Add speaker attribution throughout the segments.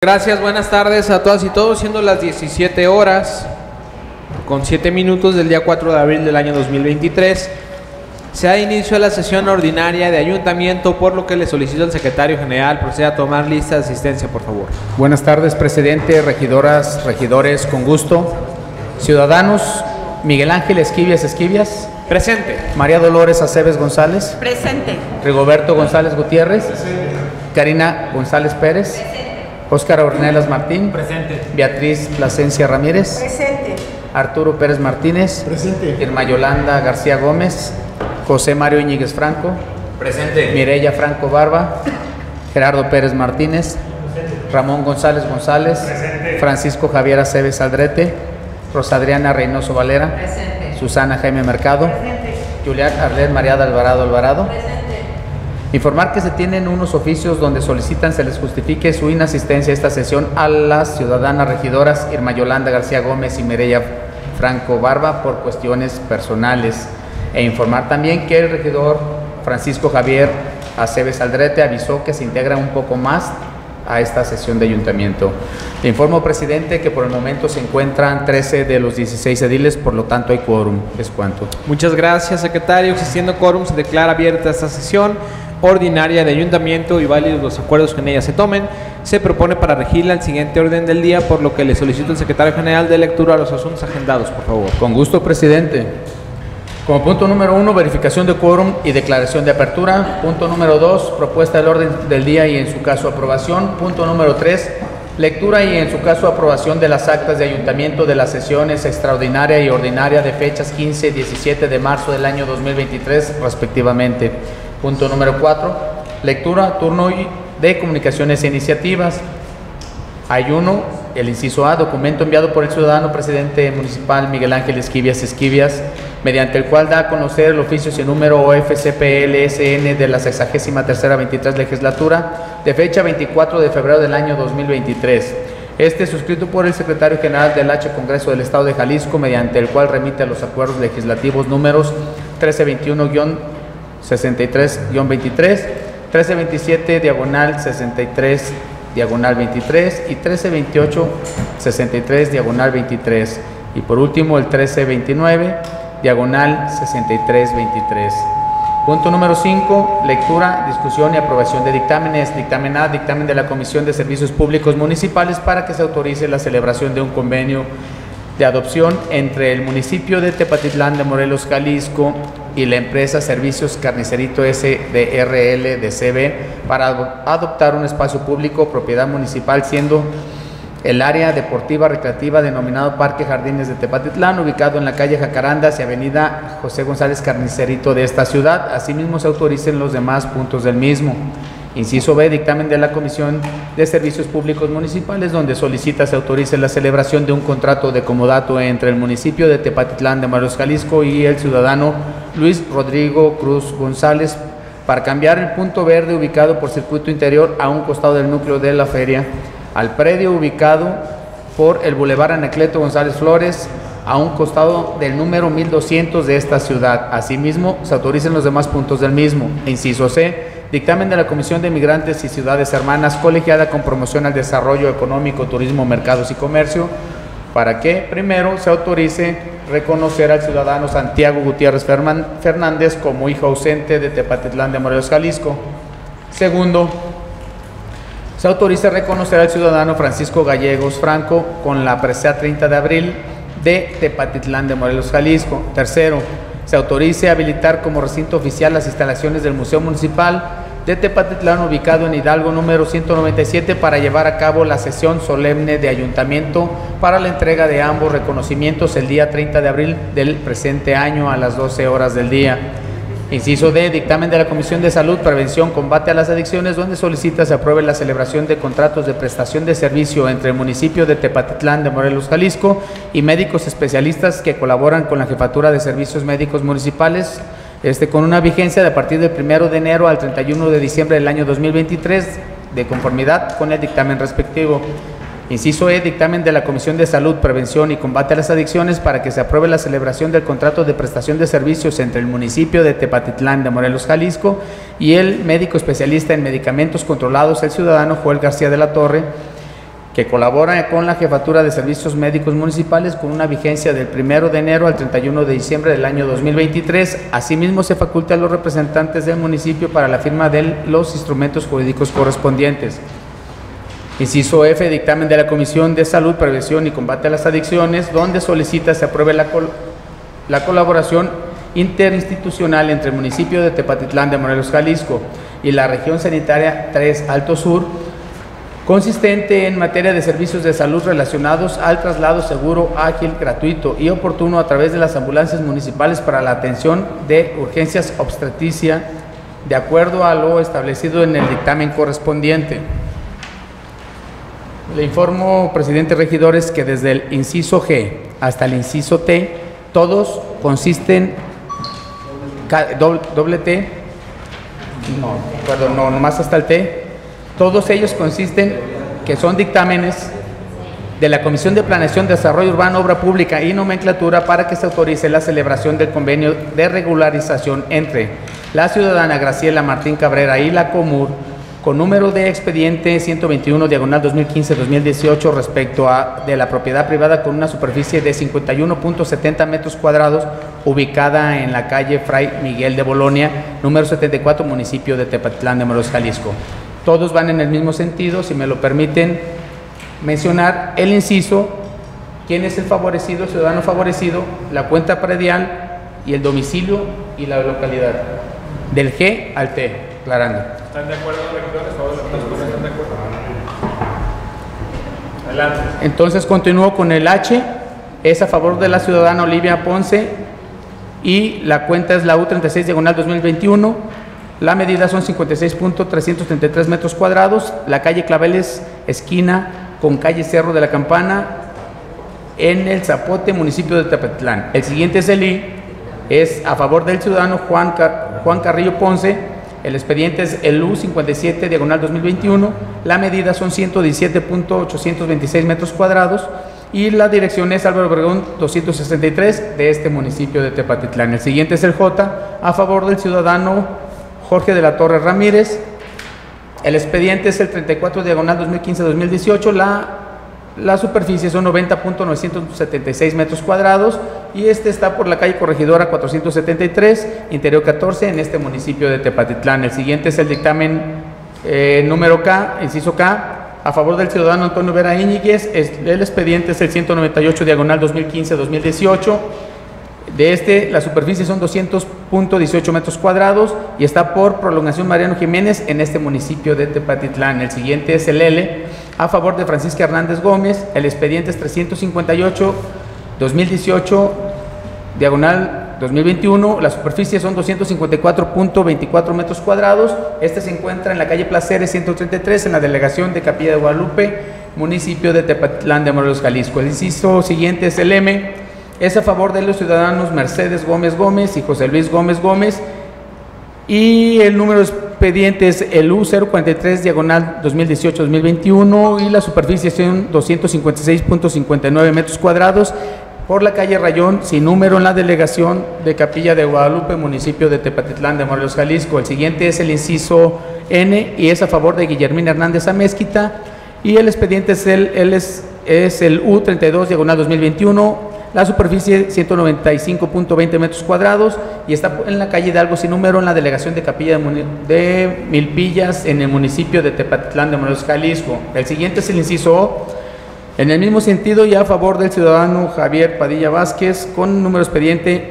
Speaker 1: Gracias, buenas tardes a todas y todos, siendo las 17 horas con 7 minutos del día 4 de abril del año 2023. Se da inicio a la sesión ordinaria de ayuntamiento, por lo que le solicito al secretario general proceda a tomar lista de asistencia, por favor.
Speaker 2: Buenas tardes, presidente, regidoras, regidores, con gusto. Ciudadanos: Miguel Ángel Esquivias.
Speaker 1: Presente.
Speaker 2: María Dolores Aceves González.
Speaker 3: Presente.
Speaker 2: Rigoberto González Gutiérrez. Presente. Karina González Pérez. Presente. Óscar Ornelas Martín.
Speaker 4: Presente.
Speaker 2: Beatriz Plasencia Ramírez.
Speaker 3: Presente.
Speaker 2: Arturo Pérez Martínez.
Speaker 4: Presente.
Speaker 2: Irma Yolanda García Gómez. José Mario Íñiguez Franco.
Speaker 4: Presente.
Speaker 2: Mireya Franco Barba. Gerardo Pérez Martínez.
Speaker 4: Presente.
Speaker 2: Ramón González González.
Speaker 4: Presente.
Speaker 2: Francisco Javier Aceves Aldrete. Rosadriana Reynoso Valera.
Speaker 3: Presente.
Speaker 2: Susana Jaime Mercado.
Speaker 3: Presente.
Speaker 2: Julián Arlet Mariada Alvarado.
Speaker 3: Presente.
Speaker 2: Informar que se tienen unos oficios donde solicitan se les justifique su inasistencia a esta sesión a las ciudadanas regidoras Irma Yolanda García Gómez y Mireya Franco Barba por cuestiones personales. E informar también que el regidor Francisco Javier Aceves Aldrete avisó que se integra un poco más a esta sesión de ayuntamiento. Le informo, presidente, que por el momento se encuentran 13 de los 16 ediles, por lo tanto hay quórum. Es cuanto.
Speaker 1: Muchas gracias, secretario. Existiendo quórum, se declara abierta esta sesión ordinaria de ayuntamiento y válidos los acuerdos que en ella se tomen. Se propone para regirla el siguiente orden del día, por lo que le solicito al secretario general de lectura a los asuntos agendados, por favor.
Speaker 2: Con gusto, presidente. Como punto número 1, verificación de quórum y declaración de apertura. Punto número 2, propuesta del orden del día y en su caso aprobación. Punto número 3, lectura y en su caso aprobación de las actas de ayuntamiento de las sesiones extraordinaria y ordinaria de fechas 15 y 17 de marzo del año 2023 respectivamente. Punto número 4, lectura, turno de comunicaciones e iniciativas. Hay uno, el inciso A, documento enviado por el ciudadano presidente municipal Miguel Ángel Esquivias, mediante el cual da a conocer el oficio sin número OFCPLSN de la 63ª 23 legislatura de fecha 24 de febrero del año 2023. Este suscrito por el secretario general del H Congreso del Estado de Jalisco, mediante el cual remite a los acuerdos legislativos números 1321-63-23, 1327-63-23 y 1328-63-23, y por último el 1329-63-23. Punto número 5, lectura, discusión y aprobación de dictámenes. Dictamen A, dictamen de la Comisión de Servicios Públicos Municipales para que se autorice la celebración de un convenio de adopción entre el municipio de Tepatitlán de Morelos, Jalisco, y la empresa Servicios Carnicerito SDRL de CB para adoptar un espacio público propiedad municipal, siendo el área deportiva recreativa denominado Parque Jardines de Tepatitlán, ubicado en la calle Jacarandas y avenida José González Carnicerito de esta ciudad. Asimismo, se autoricen los demás puntos del mismo. Inciso B, dictamen de la Comisión de Servicios Públicos Municipales, donde solicita se autorice la celebración de un contrato de comodato entre el municipio de Tepatitlán de Morelos, Jalisco, y el ciudadano Luis Rodrigo Cruz González para cambiar el punto verde ubicado por circuito interior a un costado del núcleo de la feria al predio ubicado por el Boulevard Anacleto González Flores a un costado del número 1200 de esta ciudad. Asimismo, se autoricen los demás puntos del mismo. Inciso C, dictamen de la Comisión de Migrantes y Ciudades Hermanas, colegiada con promoción al desarrollo económico, turismo, mercados y comercio, para que, primero, se autorice reconocer al ciudadano Santiago Gutiérrez Fernández como hijo ausente de Tepatitlán de Morelos, Jalisco. Segundo, se autoriza reconocer al ciudadano Francisco Gallegos Franco con la presea 30 de abril de Tepatitlán de Morelos, Jalisco. Tercero, se autorice habilitar como recinto oficial las instalaciones del Museo Municipal de Tepatitlán, ubicado en Hidalgo número 197, para llevar a cabo la sesión solemne de ayuntamiento para la entrega de ambos reconocimientos el día 30 de abril del presente año a las 12 horas del día. Inciso D, dictamen de la Comisión de Salud, Prevención, Combate a las Adicciones, donde solicita se apruebe la celebración de contratos de prestación de servicio entre el municipio de Tepatitlán de Morelos, Jalisco, y médicos especialistas que colaboran con la Jefatura de Servicios Médicos Municipales, con una vigencia de a partir del 1 de enero al 31 de diciembre del año 2023, de conformidad con el dictamen respectivo. Inciso E, dictamen de la Comisión de Salud, Prevención y Combate a las Adicciones para que se apruebe la celebración del contrato de prestación de servicios entre el municipio de Tepatitlán de Morelos, Jalisco, y el médico especialista en medicamentos controlados, el ciudadano Joel García de la Torre, que colabora con la Jefatura de Servicios Médicos Municipales con una vigencia del 1 de enero al 31 de diciembre del año 2023. Asimismo, se faculta a los representantes del municipio para la firma de los instrumentos jurídicos correspondientes. Inciso F, dictamen de la Comisión de Salud, Prevención y Combate a las Adicciones, donde solicita se apruebe la colaboración interinstitucional entre el municipio de Tepatitlán de Morelos, Jalisco, y la región sanitaria 3 Alto Sur, consistente en materia de servicios de salud relacionados al traslado seguro, ágil, gratuito y oportuno a través de las ambulancias municipales para la atención de urgencias obstetricia, de acuerdo a lo establecido en el dictamen correspondiente. Le informo, presidente regidores, que desde el inciso G hasta el inciso T, todos consisten, doble T, no, perdón, no, nomás hasta el T, todos ellos consisten que son dictámenes de la Comisión de Planeación, Desarrollo Urbano, Obra Pública y Nomenclatura para que se autorice la celebración del convenio de regularización entre la ciudadana Graciela Martín Cabrera y la Comur, con número de expediente 121/2015-2018 respecto a de la propiedad privada con una superficie de 51.70 metros cuadrados ubicada en la calle Fray Miguel de Bolonia, número 74, municipio de Tepatitlán de Morelos, Jalisco. Todos van en el mismo sentido. Si me lo permiten mencionar el inciso, quién es el favorecido, el ciudadano favorecido, la cuenta predial y el domicilio y la localidad, del G al T, aclarando.
Speaker 3: ¿Están de acuerdo, regidores? ¿Están de acuerdo? Adelante.
Speaker 2: Entonces continúo con el H, es a favor de la ciudadana Olivia Ponce y la cuenta es la U36/2021. La medida son 56.333 metros cuadrados, la calle Claveles, esquina con calle Cerro de la Campana, en el Zapote, municipio de Tepatitlán. El siguiente es el I, es a favor del ciudadano Juan Carrillo Ponce. El expediente es el U57/2021, la medida son 117.826 metros cuadrados y la dirección es Álvaro Obregón 263 de este municipio de Tepatitlán. El siguiente es el J, a favor del ciudadano Jorge de la Torre Ramírez. El expediente es el 34/2015-2018, la superficie son 90.976 metros cuadrados y este está por la calle Corregidora 473, interior 14, en este municipio de Tepatitlán. El siguiente es el dictamen número K, inciso K, a favor del ciudadano Antonio Vera Íñiguez. El expediente es el 198/2015-2018. De este, la superficie son 200.18 metros cuadrados y está por Prolongación Mariano Jiménez en este municipio de Tepatitlán. El siguiente es el L, a favor de Francisca Hernández Gómez. El expediente es 358/2018/2021. La superficie son 254.24 metros cuadrados. Este se encuentra en la calle Placeres 133, en la delegación de Capilla de Guadalupe, municipio de Tepatitlán de Morelos, Jalisco. El inciso siguiente es el M, es a favor de los ciudadanos Mercedes Gómez Gómez y José Luis Gómez Gómez, y el número de expediente es el U043/2018-2021 y la superficie son 256.59 metros cuadrados por la calle Rayón, sin número, en la delegación de Capilla de Guadalupe, municipio de Tepatitlán de Morelos, Jalisco. El siguiente es el inciso N y es a favor de Guillermina Hernández Amezquita y el expediente es el U32/2021. La superficie 195.20 metros cuadrados y está en la calle Hidalgo sin número, en la delegación de Capilla de Milpillas, en el municipio de Tepatitlán de Morelos, Jalisco. El siguiente es el inciso O, en el mismo sentido y a favor del ciudadano Javier Padilla Vázquez, con número expediente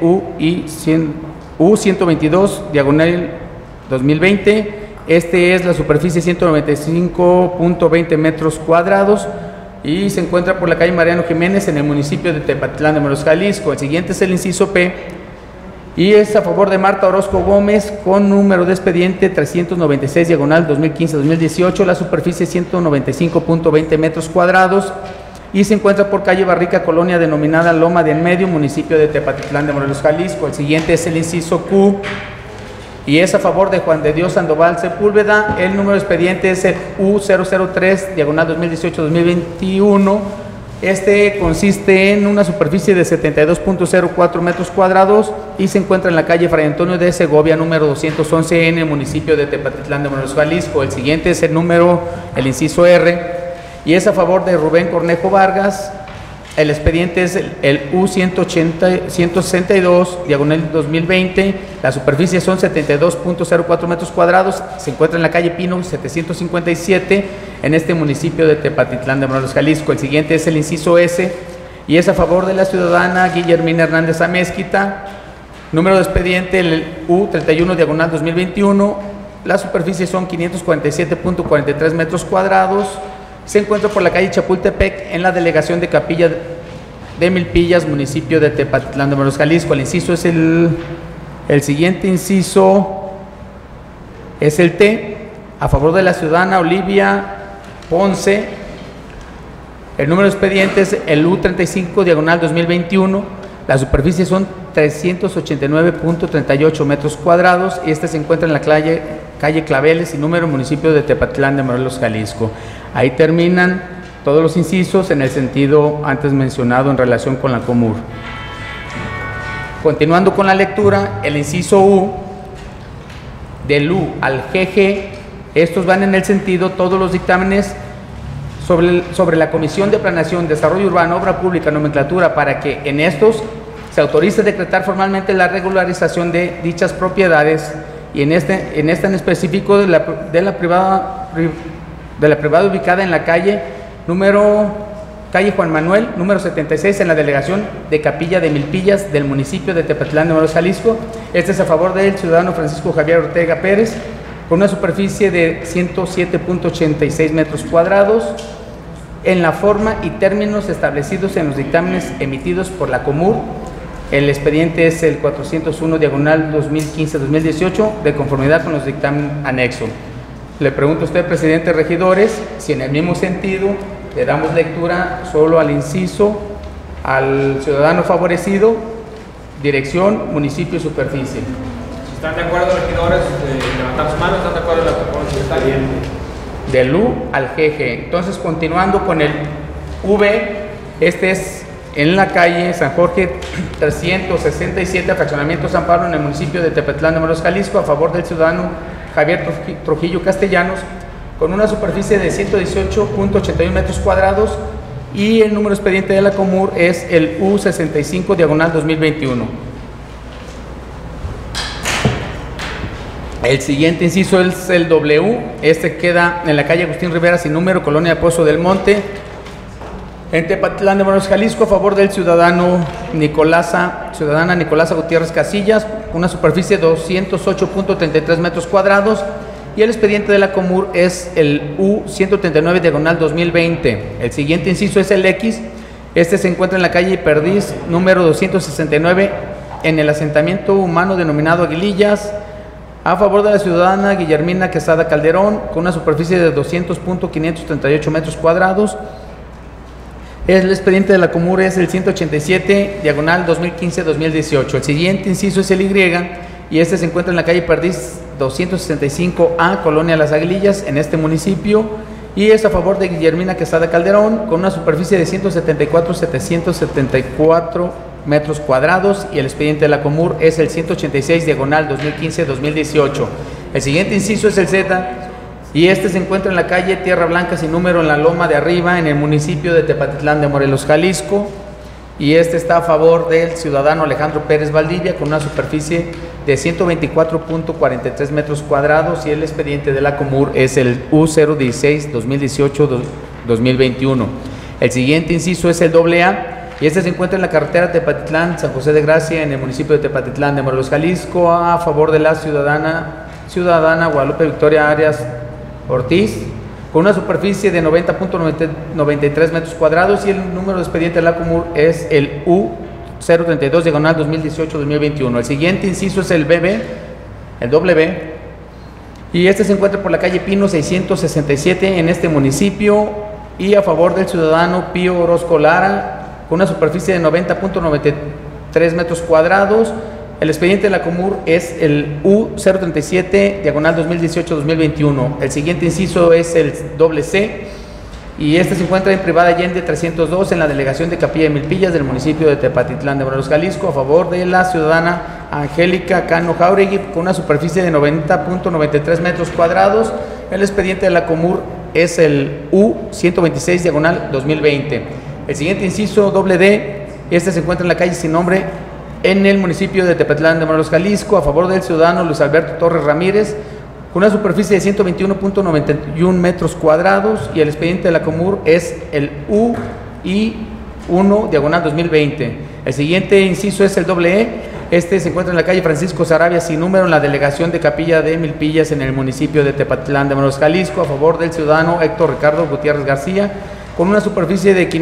Speaker 2: U122/2020. Este es la superficie 195.20 metros cuadrados y se encuentra por la calle Mariano Jiménez en el municipio de Tepatitlán de Morelos, Jalisco. El siguiente es el inciso P y es a favor de Marta Orozco Gómez, con número de expediente 396/2015-2018, la superficie 195.20 metros cuadrados y se encuentra por calle Barrica, colonia denominada Loma de En Medio, municipio de Tepatitlán de Morelos, Jalisco. El siguiente es el inciso Q y es a favor de Juan de Dios Sandoval Sepúlveda. El número de expediente es el U003/2018-2021. Este consiste en una superficie de 72.04 metros cuadrados y se encuentra en la calle Fray Antonio de Segovia, número 211, en el municipio de Tepatitlán de Morelos, Jalisco. El siguiente es el inciso R, y es a favor de Rubén Cornejo Vargas. El expediente es el U-162, diagonal 2020. La superficie son 72.04 metros cuadrados. Se encuentra en la calle Pino 757, en este municipio de Tepatitlán de Morelos, Jalisco. El siguiente es el inciso S, y es a favor de la ciudadana Guillermina Hernández Amezquita. Número de expediente, el U-31, diagonal 2021. La superficie son 547.43 metros cuadrados. Se encuentra por la calle Chapultepec, en la delegación de Capilla de Milpillas, municipio de Tepatitlán de Morelos, Jalisco. El inciso es el siguiente inciso es el T, a favor de la ciudadana Olivia Ponce. El número de expediente es el U-35, diagonal 2021. La superficie son 389.38 metros cuadrados, y este se encuentra en la calle Claveles y número municipio de Tepatitlán de Morelos, Jalisco. Ahí terminan todos los incisos en el sentido antes mencionado en relación con la Comur. Continuando con la lectura, el inciso U, del U al GG, estos van en el sentido, todos los dictámenes sobre la Comisión de Planeación, Desarrollo Urbano, Obra Pública, Nomenclatura, para que en estos se autorice decretar formalmente la regularización de dichas propiedades, y en específico de la privada ubicada en la calle Juan Manuel, número 76, en la delegación de Capilla de Milpillas del municipio de Tepatitlán de Morelos, Jalisco. Este es a favor del ciudadano Francisco Javier Ortega Pérez, con una superficie de 107.86 metros cuadrados, en la forma y términos establecidos en los dictámenes emitidos por la Comur. El expediente es el 401, diagonal 2015-2018, de conformidad con los dictámenes anexo. Le pregunto a usted, presidente, regidores, si en el mismo sentido le damos lectura solo al inciso, al ciudadano favorecido, dirección, municipio y superficie.
Speaker 3: Si están de acuerdo, regidores, levantar su mano. ¿Están de acuerdo con el secretario?
Speaker 2: Del U al GG. Entonces, continuando con el V, este es en la calle San Jorge 367, fraccionamiento San Pablo, en el municipio de Tepatitlán de Morelos, Jalisco, a favor del ciudadano Javier Trujillo Castellanos, con una superficie de 118.81 metros cuadrados, y el número expediente de la Comur es el U65, diagonal 2021. El siguiente inciso es el W, este queda en la calle Agustín Rivera sin número, colonia Pozo del Monte, en Tepatitlán de Morelos, Jalisco, a favor del ciudadana Nicolasa Gutiérrez Casillas, con una superficie de 208.33 metros cuadrados, y el expediente de la Comur es el U139, diagonal 2020. El siguiente inciso es el X, este se encuentra en la calle Perdiz, número 269, en el asentamiento humano denominado Aguilillas, a favor de la ciudadana Guillermina Quesada Calderón, con una superficie de 200.538 metros cuadrados. El expediente de la Comur es el 187, diagonal 2015-2018. El siguiente inciso es el Y, y este se encuentra en la calle Perdiz 265A, colonia Las Aguilillas, en este municipio, y es a favor de Guillermina Quesada Calderón, con una superficie de 174.774 metros cuadrados, y el expediente de la Comur es el 186, diagonal 2015-2018. El siguiente inciso es el Z, y este se encuentra en la calle Tierra Blanca sin número, en la Loma de Arriba, en el municipio de Tepatitlán de Morelos, Jalisco, y este está a favor del ciudadano Alejandro Pérez Valdivia, con una superficie de 124.43 metros cuadrados, y el expediente de la Comur es el U016 2018-2021. El siguiente inciso es el AA, y este se encuentra en la carretera Tepatitlán San José de Gracia, en el municipio de Tepatitlán de Morelos, Jalisco, a favor de la ciudadana Guadalupe Victoria Arias Ortiz, con una superficie de 90.93 metros cuadrados, y el número de expediente de la Comur es el U032, diagonal 2018-2021. El siguiente inciso es el BB, el W, y este se encuentra por la calle Pino 667, en este municipio, y a favor del ciudadano Pío Orozco Lara, con una superficie de 90.93 metros cuadrados. El expediente de la Comur es el U037, diagonal 2018-2021. El siguiente inciso es el C, y este se encuentra en Privada Allende 302, en la delegación de Capilla de Milpillas del municipio de Tepatitlán de Morelos, Jalisco, a favor de la ciudadana Angélica Cano Jauregui, con una superficie de 90.93 metros cuadrados. El expediente de la Comur es el U126 diagonal 2020. El siguiente inciso doble D, este se encuentra en la calle sin nombre en el municipio de Tepatlán de Morelos, Jalisco, a favor del ciudadano Luis Alberto Torres Ramírez, con una superficie de 121.91 metros cuadrados, y el expediente de la Comur es el UI1 diagonal 2020. El siguiente inciso es el doble E, este se encuentra en la calle Francisco Sarabia sin número en la delegación de Capilla de Milpillas en el municipio de Tepatlán de Morelos, Jalisco, a favor del ciudadano Héctor Ricardo Gutiérrez García, con una superficie de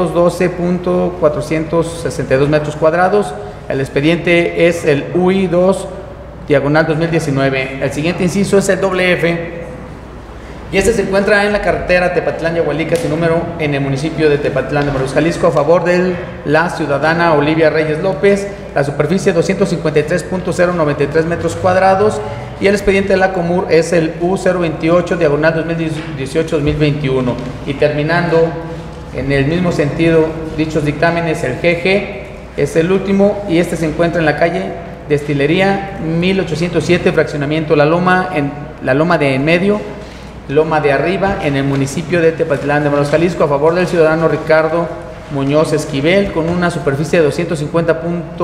Speaker 2: 512.462 metros cuadrados. El expediente es el UI2 diagonal 2019. El siguiente inciso es el doble F, y este se encuentra en la carretera Tepatlán-Yahualica sin número en el municipio de Tepatlán de Morelos, Jalisco, a favor de la ciudadana Olivia Reyes López, la superficie 253.093 metros cuadrados, y el expediente de la Comur es el U028 diagonal 2018-2021. Y terminando en el mismo sentido dichos dictámenes, el GG es el último, y este se encuentra en la calle Destilería 1807, fraccionamiento La Loma, en la Loma de en medio, Loma de Arriba, en el municipio de Tepatlán de Morelos, Jalisco, a favor del ciudadano Ricardo Muñoz Esquivel, con una superficie de 250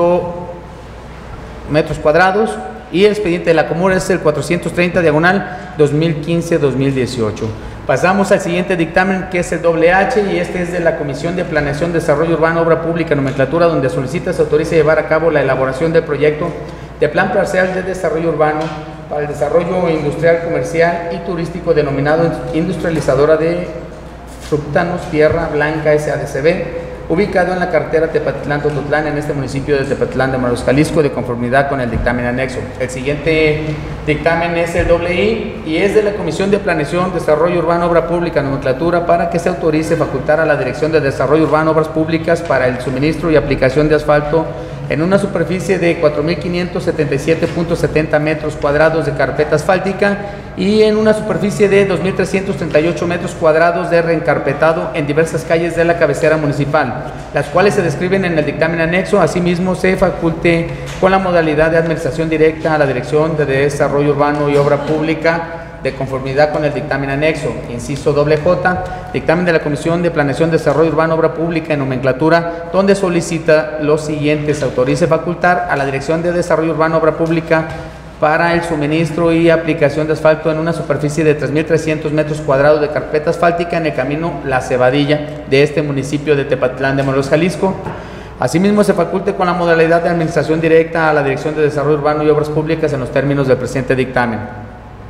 Speaker 2: metros cuadrados, y el expediente de la Comur es el 430 diagonal 2015-2018. Pasamos al siguiente dictamen, que es el WH, y este es de la Comisión de Planeación, Desarrollo Urbano, Obra Pública y Nomenclatura, donde solicita se autorice llevar a cabo la elaboración del proyecto de Plan Parcial de Desarrollo Urbano para el desarrollo industrial, comercial y turístico denominado Industrializadora de Fructanos Tierra Blanca SADCB, ubicado en la carretera Tepatlán-Tototlán, en este municipio de Tepatlán de Morelos, Jalisco, de conformidad con el dictamen anexo. El siguiente dictamen es el II, y es de la Comisión de Planeación, Desarrollo Urbano, Obra Pública y Nomenclatura, para que se autorice facultar a la Dirección de Desarrollo Urbano, Obras Públicas para el suministro y aplicación de asfalto en una superficie de 4.577.70 metros cuadrados de carpeta asfáltica y en una superficie de 2.338 metros cuadrados de reencarpetado en diversas calles de la cabecera municipal, las cuales se describen en el dictamen anexo. Asimismo, se faculte con la modalidad de administración directa a la Dirección de Desarrollo Urbano y Obra Pública, de conformidad con el dictamen anexo. Inciso doble J, dictamen de la Comisión de Planeación, Desarrollo Urbano, Obra Pública y Nomenclatura, donde solicita los siguientes: autorice facultar a la Dirección de Desarrollo Urbano, Obra Pública para el suministro y aplicación de asfalto en una superficie de 3.300 metros cuadrados de carpeta asfáltica en el camino La Cebadilla de este municipio de Tepatlán de Morelos, Jalisco. Asimismo, se faculte con la modalidad de administración directa a la Dirección de Desarrollo Urbano y Obras Públicas en los términos del presente dictamen.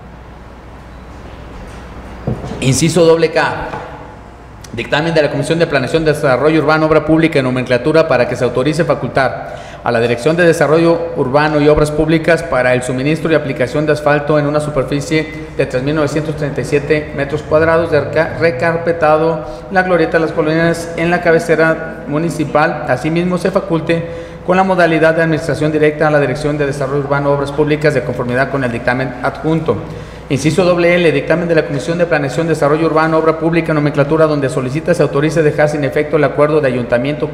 Speaker 2: Inciso doble K, dictamen de la Comisión de Planeación, Desarrollo Urbano, Obra Pública y Nomenclatura, para que se autorice facultar a la Dirección de Desarrollo Urbano y Obras Públicas para el suministro y aplicación de asfalto en una superficie de 3.937 metros cuadrados de recarpetado la Glorieta de las Colonias en la cabecera municipal. Asimismo, se faculte con la modalidad de administración directa a la Dirección de Desarrollo Urbano y Obras Públicas de conformidad con el dictamen adjunto. Inciso doble L, dictamen de la Comisión de Planeación, Desarrollo Urbano, Obra Pública y Nomenclatura, donde solicita se autorice dejar sin efecto el acuerdo de Ayuntamiento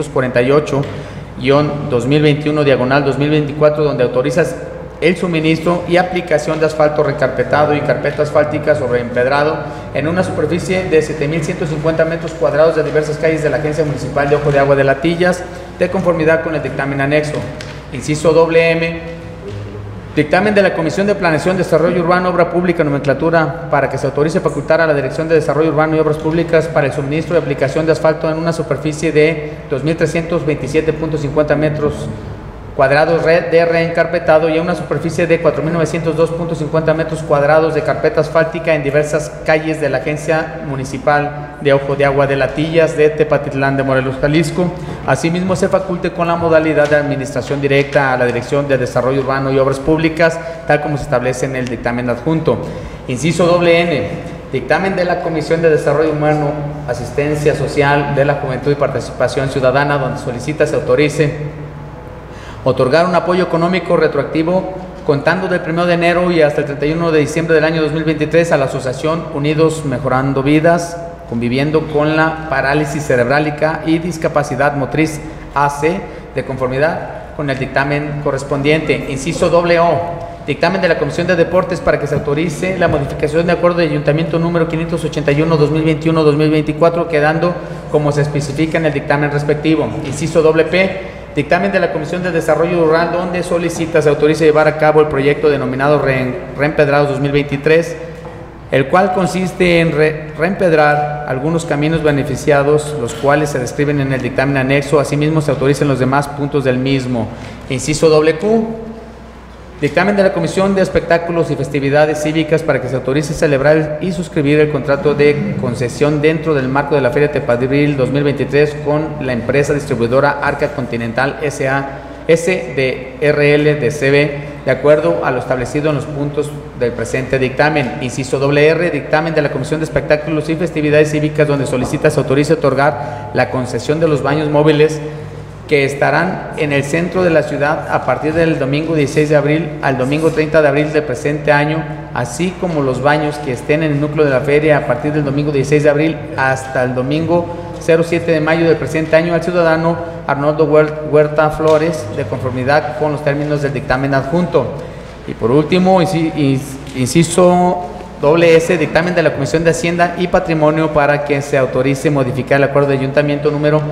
Speaker 2: 548-2021-2024, donde autorizas el suministro y aplicación de asfalto recarpetado y carpeta asfáltica sobre empedrado en una superficie de 7.150 metros cuadrados de diversas calles de la Agencia Municipal de Ojo de Agua de Latillas, de conformidad con el dictamen anexo. Inciso doble M, dictamen de la Comisión de Planeación, Desarrollo Urbano, Obra Pública y Nomenclatura, para que se autorice facultar a la Dirección de Desarrollo Urbano y Obras Públicas para el suministro y aplicación de asfalto en una superficie de 2.327.50 metros cuadrados de reencarpetado y en una superficie de 4.902.50 metros cuadrados de carpeta asfáltica en diversas calles de la Agencia Municipal de Ojo de Agua de Latillas de Tepatitlán de Morelos, Jalisco. Asimismo, se faculte con la modalidad de administración directa a la Dirección de Desarrollo Urbano y Obras Públicas, tal como se establece en el dictamen adjunto. Inciso doble N, dictamen de la Comisión de Desarrollo Humano, Asistencia Social de la Juventud y Participación Ciudadana, donde solicita se autorice otorgar un apoyo económico retroactivo contando del 1 de enero y hasta el 31 de diciembre del año 2023 a la Asociación Unidos Mejorando Vidas, conviviendo con la parálisis cerebrálica y discapacidad motriz AC, de conformidad con el dictamen correspondiente. Inciso doble O, Dictamen de la Comisión de Deportes para que se autorice la modificación de acuerdo de ayuntamiento número 581-2021-2024, quedando como se especifica en el dictamen respectivo. Inciso doble P, dictamen de la Comisión de Desarrollo Rural, donde solicita se autorice llevar a cabo el proyecto denominado Reempedrados 2023, el cual consiste en reempedrar algunos caminos beneficiados, los cuales se describen en el dictamen anexo. Asimismo, se autoricen los demás puntos del mismo. Inciso doble Q, dictamen de la Comisión de Espectáculos y Festividades Cívicas para que se autorice celebrar y suscribir el contrato de concesión dentro del marco de la Feria Tepatril 2023 con la empresa distribuidora Arca Continental S.A. SDRL de CB, de acuerdo a lo establecido en los puntos del presente dictamen. Inciso doble R, dictamen de la Comisión de Espectáculos y Festividades Cívicas, donde solicita se autorice otorgar la concesión de los baños móviles que estarán en el centro de la ciudad a partir del domingo 16 de abril al domingo 30 de abril del presente año, así como los baños que estén en el núcleo de la feria a partir del domingo 16 de abril hasta el domingo 07 de mayo del presente año, al ciudadano Arnoldo Huerta Flores, de conformidad con los términos del dictamen adjunto. Y por último, inciso doble S, dictamen de la Comisión de Hacienda y Patrimonio para que se autorice modificar el acuerdo de ayuntamiento número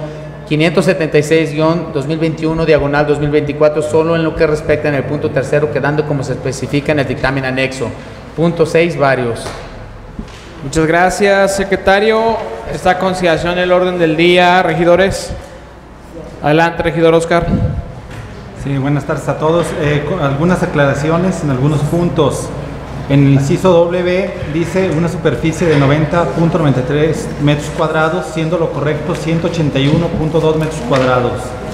Speaker 2: 576-2021, diagonal 2024, solo en lo que respecta en el punto tercero, quedando como se especifica en el dictamen anexo. Punto 6, varios.
Speaker 1: Muchas gracias, secretario. Está a consideración el orden del día, regidores. Adelante, regidor Oscar.
Speaker 4: Sí, buenas tardes a todos. Algunas aclaraciones en algunos puntos. En el inciso W dice una superficie de 90.93 metros cuadrados, siendo lo correcto 181.2 metros cuadrados.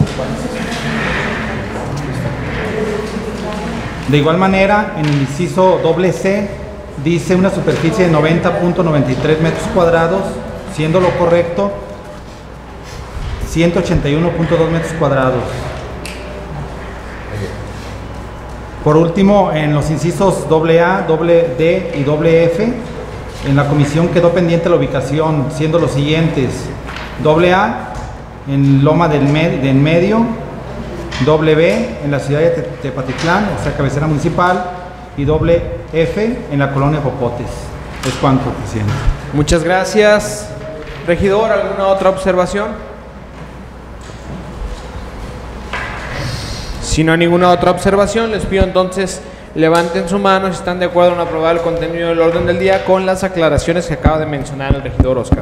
Speaker 4: De igual manera, en el inciso C dice una superficie de 90.93 metros cuadrados, siendo lo correcto 181.2 metros cuadrados. Por último, en los incisos AA, D y F, en la comisión quedó pendiente la ubicación, siendo los siguientes: AA en Loma del Medio, B en la ciudad de Tepatitlán, o sea, cabecera municipal, y F en la colonia Popotes. Es cuanto, presidente.
Speaker 1: Muchas gracias. Regidor, ¿alguna otra observación? Si no hay ninguna otra observación, les pido entonces levanten su mano si están de acuerdo en aprobar el contenido del orden del día con las aclaraciones que acaba de mencionar el regidor Oscar.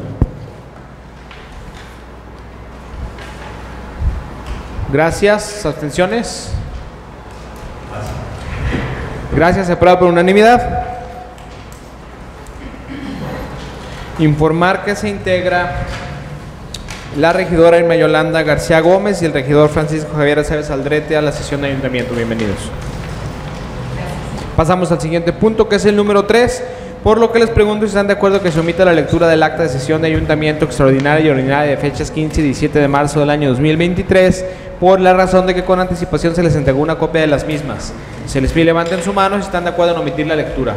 Speaker 1: Gracias. ¿Abstenciones? Gracias. Se aprueba por unanimidad. Informar que se integra la regidora Irma Yolanda García Gómez y el regidor Francisco Javier Aceves Aldrete a la sesión de ayuntamiento. Bienvenidos. Pasamos al siguiente punto, que es el número 3, por lo que les pregunto si están de acuerdo que se omita la lectura del acta de sesión de ayuntamiento extraordinaria y ordinaria de fechas 15 y 17 de marzo del año 2023, por la razón de que con anticipación se les entregó una copia de las mismas. Se les pide levanten su mano si están de acuerdo en omitir la lectura.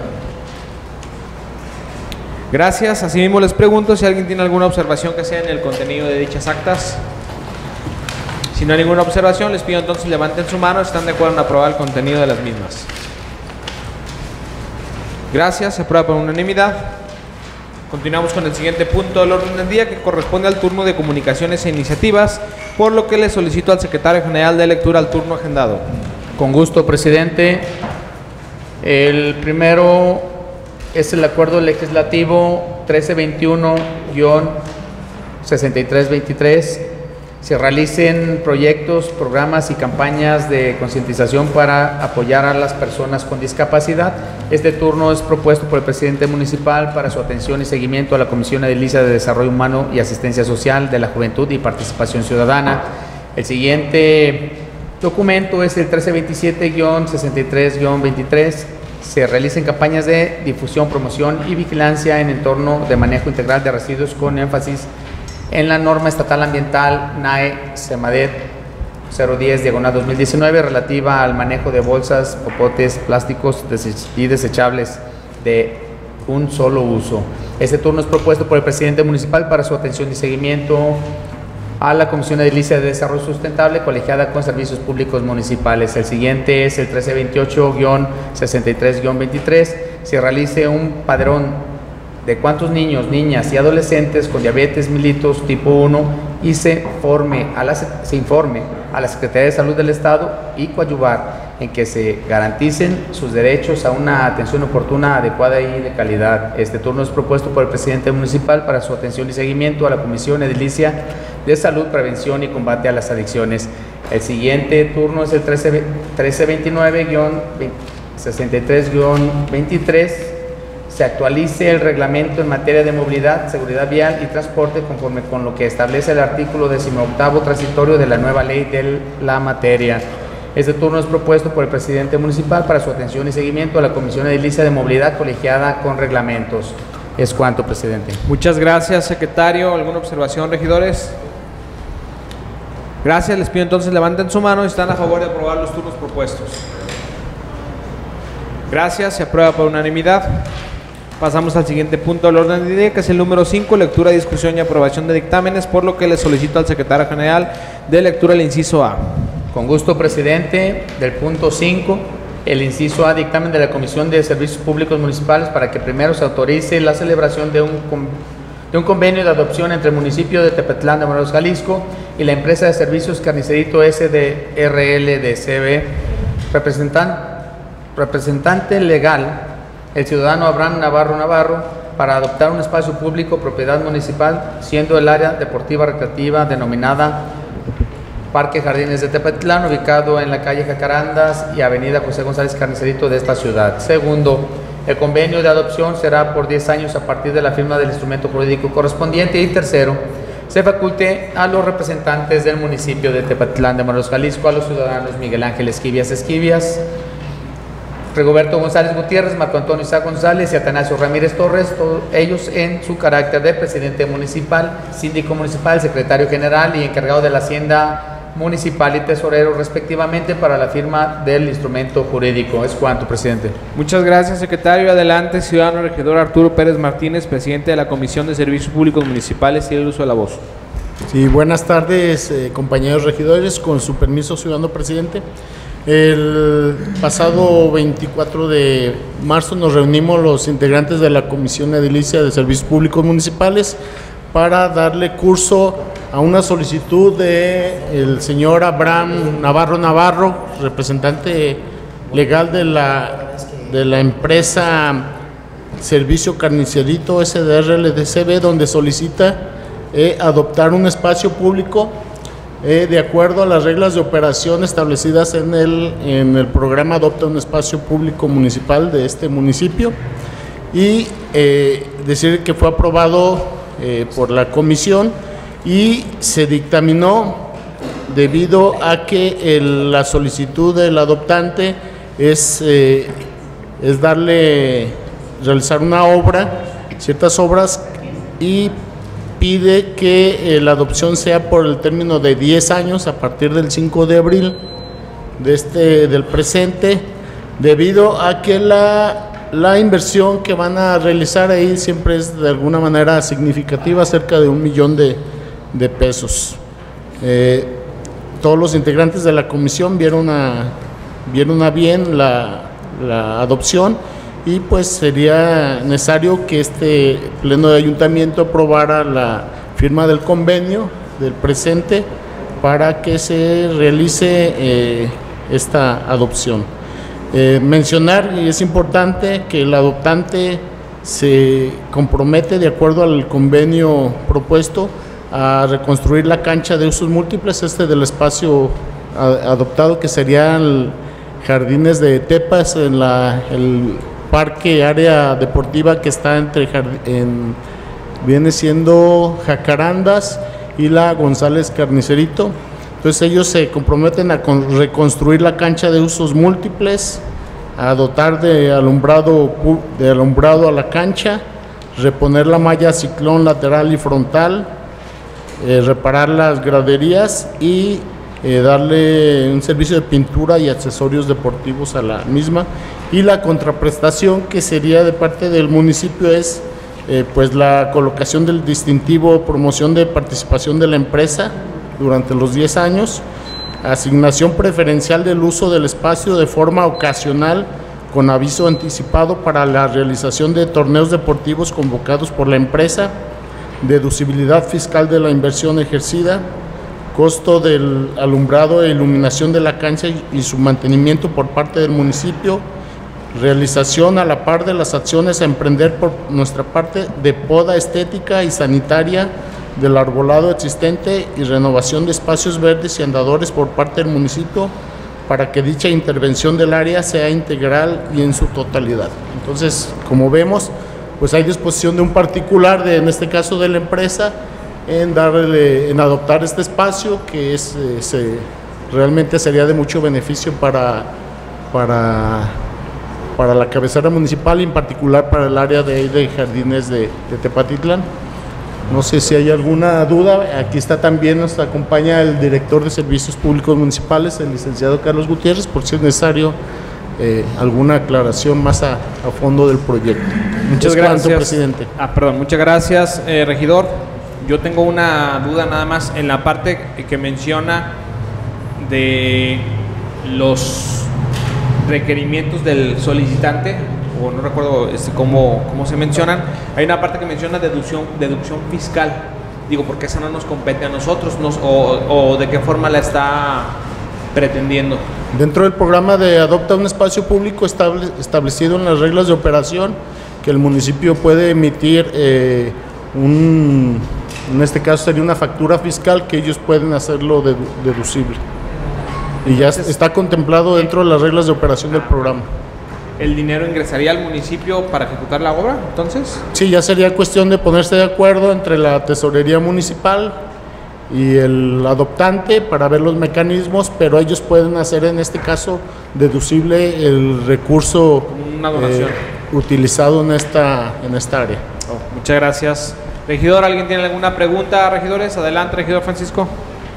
Speaker 1: Gracias. Asimismo les pregunto si alguien tiene alguna observación que sea en el contenido de dichas actas. Si no hay ninguna observación, les pido entonces levanten su mano si están de acuerdo en aprobar el contenido de las mismas. Gracias. Se aprueba por unanimidad. Continuamos con el siguiente punto del orden del día, que corresponde al turno de comunicaciones e iniciativas, por lo que le solicito al secretario general de lectura al turno agendado.
Speaker 2: Con gusto, presidente. El primero es el acuerdo legislativo 1321-6323. Se realicen proyectos, programas y campañas de concientización para apoyar a las personas con discapacidad. Este turno es propuesto por el presidente municipal para su atención y seguimiento a la Comisión Edilicia de Desarrollo Humano y Asistencia Social de la Juventud y Participación Ciudadana. El siguiente documento es el 1327-63-23. Se realicen campañas de difusión, promoción y vigilancia en entorno de manejo integral de residuos, con énfasis en la norma estatal ambiental NAE-CEMADET 010/2019 relativa al manejo de bolsas, popotes, plásticos y desechables de un solo uso. Este turno es propuesto por el presidente municipal para su atención y seguimiento a la Comisión Edilicia de Desarrollo Sustentable colegiada con Servicios Públicos Municipales. El siguiente es el 1328-63-23. Se realice un padrón de cuántos niños, niñas y adolescentes con diabetes mellitus tipo 1 y se informe a la Secretaría de Salud del Estado y coadyuvar en que se garanticen sus derechos a una atención oportuna, adecuada y de calidad. Este turno es propuesto por el presidente municipal para su atención y seguimiento a la Comisión Edilicia de Salud, Prevención y Combate a las Adicciones. El siguiente turno es el 1329-63-23. Se actualice el reglamento en materia de movilidad, seguridad vial y transporte conforme con lo que establece el artículo 18º transitorio de la nueva ley de la materia. Este turno es propuesto por el presidente municipal para su atención y seguimiento a la Comisión Edilicia de Movilidad colegiada con reglamentos. Es cuanto, presidente.
Speaker 1: Muchas gracias, secretario. ¿Alguna observación, regidores? Gracias. Les pido entonces levanten su mano y están a favor de aprobar los turnos propuestos. Gracias. Se aprueba por unanimidad. Pasamos al siguiente punto del orden del día, que es el número 5, lectura, discusión y aprobación de dictámenes, por lo que le solicito al secretario general de lectura el inciso A.
Speaker 2: Con gusto, presidente. Del punto 5, el inciso A, dictamen de la Comisión de Servicios Públicos Municipales para que primero se autorice la celebración de un convenio de adopción entre el municipio de Tepetlán de Morelos, Jalisco, y la empresa de servicios Carnicerito SDRL de CB, representante legal, el ciudadano Abraham Navarro, para adoptar un espacio público propiedad municipal, siendo el área deportiva recreativa denominada Parque Jardines de Tepetlán, ubicado en la calle Jacarandas y avenida José González Carnicerito de esta ciudad. Segundo, el convenio de adopción será por 10 años a partir de la firma del instrumento jurídico correspondiente. Y tercero, se faculte a los representantes del municipio de Tepetlán de Morelos, Jalisco, a los ciudadanos Miguel Ángel Esquivias, Rigoberto González Gutiérrez, Marco Antonio Isaac González y Atanasio Ramírez Torres, todos ellos en su carácter de presidente municipal, síndico municipal, secretario general y encargado de la Hacienda municipal y tesorero respectivamente, para la firma del instrumento jurídico. Es cuanto, presidente.
Speaker 1: Muchas gracias, secretario. Adelante, ciudadano regidor Arturo Pérez Martínez, presidente de la Comisión de Servicios Públicos Municipales, y el uso de la voz.
Speaker 5: Sí, buenas tardes, compañeros regidores. Con su permiso, ciudadano presidente. El pasado 24 de marzo nos reunimos los integrantes de la Comisión Edilicia de Servicios Públicos Municipales para darle curso a una solicitud del señor Abraham Navarro, representante legal de la empresa Servicio Carnicerito SDRL de CB, donde solicita adoptar un espacio público de acuerdo a las reglas de operación establecidas en el programa Adopta un Espacio Público Municipal de este municipio, y decir que fue aprobado por la comisión y se dictaminó debido a que la solicitud del adoptante es realizar una obra, ciertas obras, y pide que la adopción sea por el término de 10 años a partir del 5 de abril del presente, debido a que la inversión que van a realizar ahí siempre es de alguna manera significativa, cerca de $1 millón de pesos. Todos los integrantes de la comisión vieron a bien la adopción, y pues sería necesario que este pleno de ayuntamiento aprobara la firma del convenio del presente para que se realice esta adopción. Mencionar, y es importante, que el adoptante se compromete, de acuerdo al convenio propuesto, a reconstruir la cancha de usos múltiples, del espacio adoptado, que serían Jardines de Tepas, en el parque, área deportiva que está viene siendo Jacarandas y la González Carnicerito. Entonces ellos se comprometen a reconstruir la cancha de usos múltiples, a dotar de alumbrado a la cancha, reponer la malla ciclón lateral y frontal, reparar las graderías y darle un servicio de pintura y accesorios deportivos a la misma. Y la contraprestación que sería de parte del municipio es pues la colocación del distintivo promoción de participación de la empresa durante los 10 años, asignación preferencial del uso del espacio de forma ocasional con aviso anticipado para la realización de torneos deportivos convocados por la empresa, deducibilidad fiscal de la inversión ejercida, costo del alumbrado e iluminación de la cancha y su mantenimiento por parte del municipio, realización a la par de las acciones a emprender por nuestra parte de poda estética y sanitaria del arbolado existente y renovación de espacios verdes y andadores por parte del municipio para que dicha intervención del área sea integral y en su totalidad. Entonces, como vemos, pues hay disposición de un particular, en este caso de la empresa, en adoptar este espacio que realmente sería de mucho beneficio para la cabecera municipal y en particular para el área de jardines de Tepatitlán. No sé si hay alguna duda. Aquí está también, nos acompaña el director de Servicios Públicos Municipales, el licenciado Carlos Gutiérrez, por si es necesario alguna aclaración más a fondo del proyecto.
Speaker 1: Muchas gracias,
Speaker 5: presidente.
Speaker 1: Muchas gracias, regidor. Yo tengo una duda nada más en la parte que menciona de los requerimientos del solicitante, o no recuerdo cómo se mencionan. Hay una parte que menciona deducción fiscal. Digo, porque esa no nos compete a nosotros, o de qué forma la está pretendiendo.
Speaker 5: Dentro del programa de Adopta un Espacio Público establecido en las reglas de operación, que el municipio puede emitir en este caso sería una factura fiscal que ellos pueden hacerlo deducible. Y ya está contemplado dentro de las reglas de operación del programa.
Speaker 1: ¿El dinero ingresaría al municipio para ejecutar la obra, entonces?
Speaker 5: Sí, ya sería cuestión de ponerse de acuerdo entre la tesorería municipal y el adoptante para ver los mecanismos, pero ellos pueden hacer en este caso deducible el recurso utilizado en esta área.
Speaker 1: Muchas gracias. Regidor, ¿alguien tiene alguna pregunta, regidores? Adelante, regidor Francisco.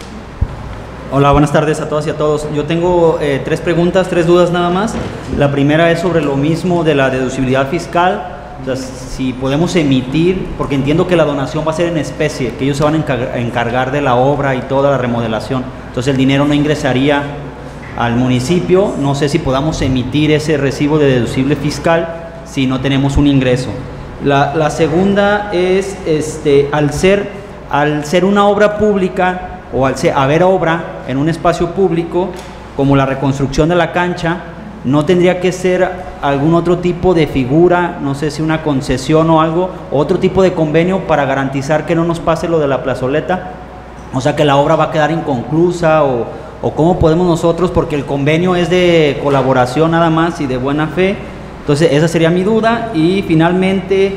Speaker 6: Hola, buenas tardes a todas y a todos. Yo tengo tres dudas nada más. La primera es sobre lo mismo de la deducibilidad fiscal. O sea, si podemos emitir, porque entiendo que la donación va a ser en especie, que ellos se van a encargar de la obra y toda la remodelación. Entonces el dinero no ingresaría al municipio. No sé si podamos emitir ese recibo de deducible fiscal si no tenemos un ingreso. La segunda es, al ser una obra pública, o al haber obra en un espacio público, como la reconstrucción de la cancha, no tendría que ser algún otro tipo de figura, no sé si una concesión o algo, otro tipo de convenio para garantizar que no nos pase lo de la plazoleta, o sea que la obra va a quedar inconclusa, o cómo podemos nosotros, porque el convenio es de colaboración nada más y de buena fe. Entonces esa sería mi duda. Y finalmente,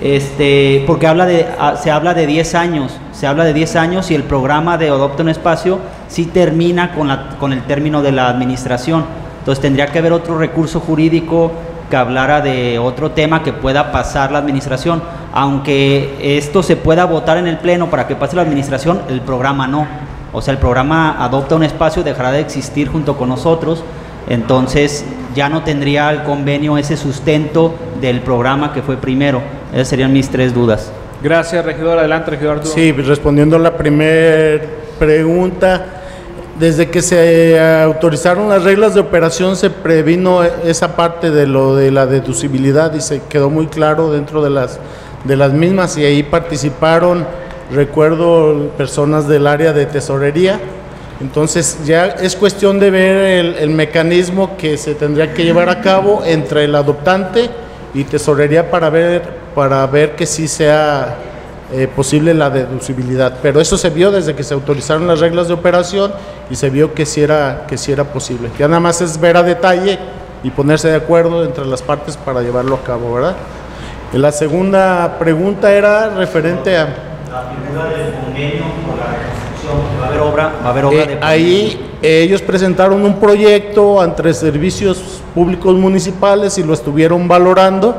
Speaker 6: porque se habla de 10 años, y el programa de Adopta un Espacio sí termina con el término de la administración. Entonces tendría que haber otro recurso jurídico que hablara de otro tema que pueda pasar la administración. Aunque esto se pueda votar en el pleno para que pase la administración, el programa no. O sea, el programa Adopta un Espacio dejará de existir junto con nosotros. Entonces ya no tendría el convenio ese sustento del programa que fue primero. Esas serían mis tres dudas.
Speaker 1: Gracias, regidor. Adelante, regidor Arturo.
Speaker 5: Sí, respondiendo a la primera pregunta, desde que se autorizaron las reglas de operación se previno esa parte de lo de la deducibilidad y se quedó muy claro dentro de las mismas, y ahí participaron, recuerdo, personas del área de tesorería. Entonces ya es cuestión de ver el mecanismo que se tendría que llevar a cabo entre el adoptante y tesorería para ver que sí sea posible la deducibilidad. Pero eso se vio desde que se autorizaron las reglas de operación y se vio que sí era posible. Ya nada más es ver a detalle y ponerse de acuerdo entre las partes para llevarlo a cabo, ¿verdad? La segunda pregunta era referente a
Speaker 6: la figura del convenio por la reconstrucción. Va a haber obra de
Speaker 5: ahí ellos presentaron un proyecto ante Servicios Públicos Municipales y lo estuvieron valorando,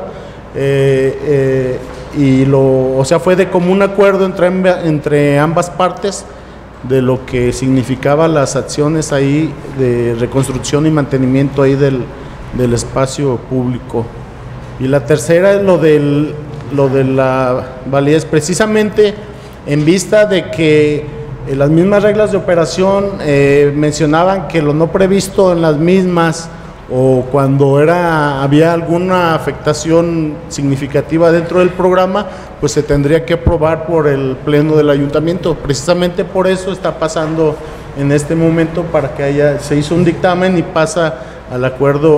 Speaker 5: o sea, fue de común acuerdo entre ambas partes de lo que significaba las acciones ahí de reconstrucción y mantenimiento ahí del espacio público. Y la tercera es lo de la validez, precisamente en vista de que Las mismas reglas de operación mencionaban que lo no previsto en las mismas o cuando había alguna afectación significativa dentro del programa, pues se tendría que aprobar por el pleno del ayuntamiento. Precisamente por eso está pasando en este momento, para que se hizo un dictamen y pasa al acuerdo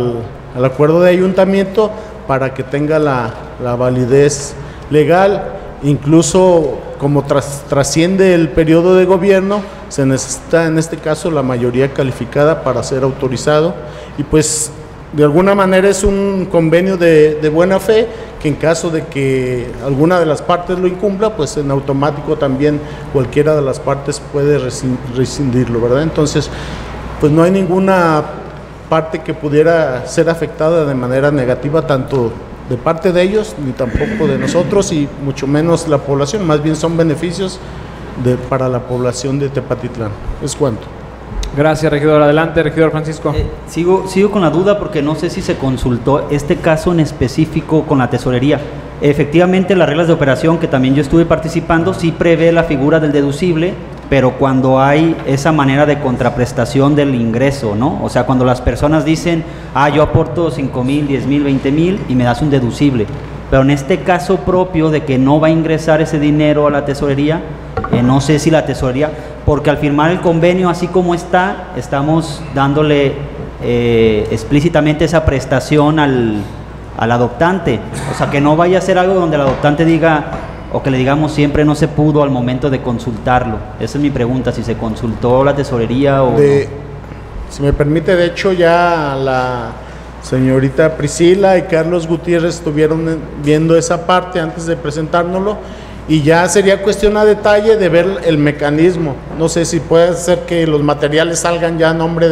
Speaker 5: de ayuntamiento para que tenga la validez legal. Incluso como trasciende el periodo de gobierno, se necesita en este caso la mayoría calificada para ser autorizado, y pues de alguna manera es un convenio de buena fe, que en caso de que alguna de las partes lo incumpla, pues en automático también cualquiera de las partes puede rescindirlo, ¿verdad? Entonces, pues no hay ninguna parte que pudiera ser afectada de manera negativa, tanto de parte de ellos, ni tampoco de nosotros, y mucho menos la población. Más bien son beneficios para la población de Tepatitlán. Es cuanto.
Speaker 1: Gracias, regidor. Adelante, regidor Francisco.
Speaker 6: Sigo con la duda porque no sé si se consultó este caso en específico con la tesorería. Efectivamente, las reglas de operación, que también yo estuve participando, sí prevé la figura del deducible, pero cuando hay esa manera de contraprestación del ingreso, ¿no? O sea, cuando las personas dicen, yo aporto 5,000, 10,000, 20,000 y me das un deducible. Pero en este caso propio de que no va a ingresar ese dinero a la tesorería, no sé si la tesorería, porque al firmar el convenio así como está, estamos dándole explícitamente esa prestación al adoptante. O sea, que no vaya a ser algo donde el adoptante diga, o que le digamos siempre no se pudo al momento de consultarlo. Esa es mi pregunta, si se consultó la tesorería o no.
Speaker 5: Si me permite, de hecho ya la señorita Priscila y Carlos Gutiérrez estuvieron viendo esa parte antes de presentárnoslo, y ya sería cuestión a detalle de ver el mecanismo. No sé si puede ser que los materiales salgan ya a nombre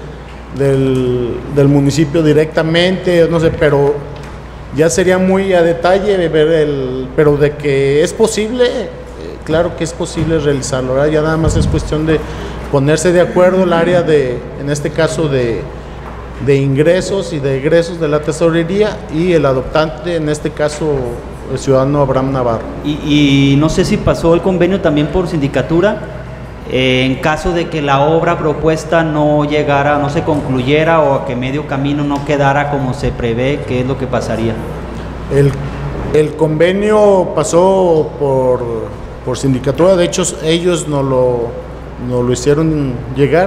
Speaker 5: del municipio directamente, no sé, pero ya sería muy a detalle ver pero de que es posible, claro que es posible realizarlo, ¿verdad? Ya nada más es cuestión de ponerse de acuerdo el área en este caso de ingresos y de egresos de la tesorería, y el adoptante, en este caso el ciudadano Abraham Navarro.
Speaker 6: Y no sé si pasó el convenio también por sindicatura, en caso de que la obra propuesta no llegara, no se concluyera, o que medio camino no quedara como se prevé, ¿qué es lo que pasaría?
Speaker 5: El convenio pasó por sindicatura, de hecho ellos nos lo hicieron llegar,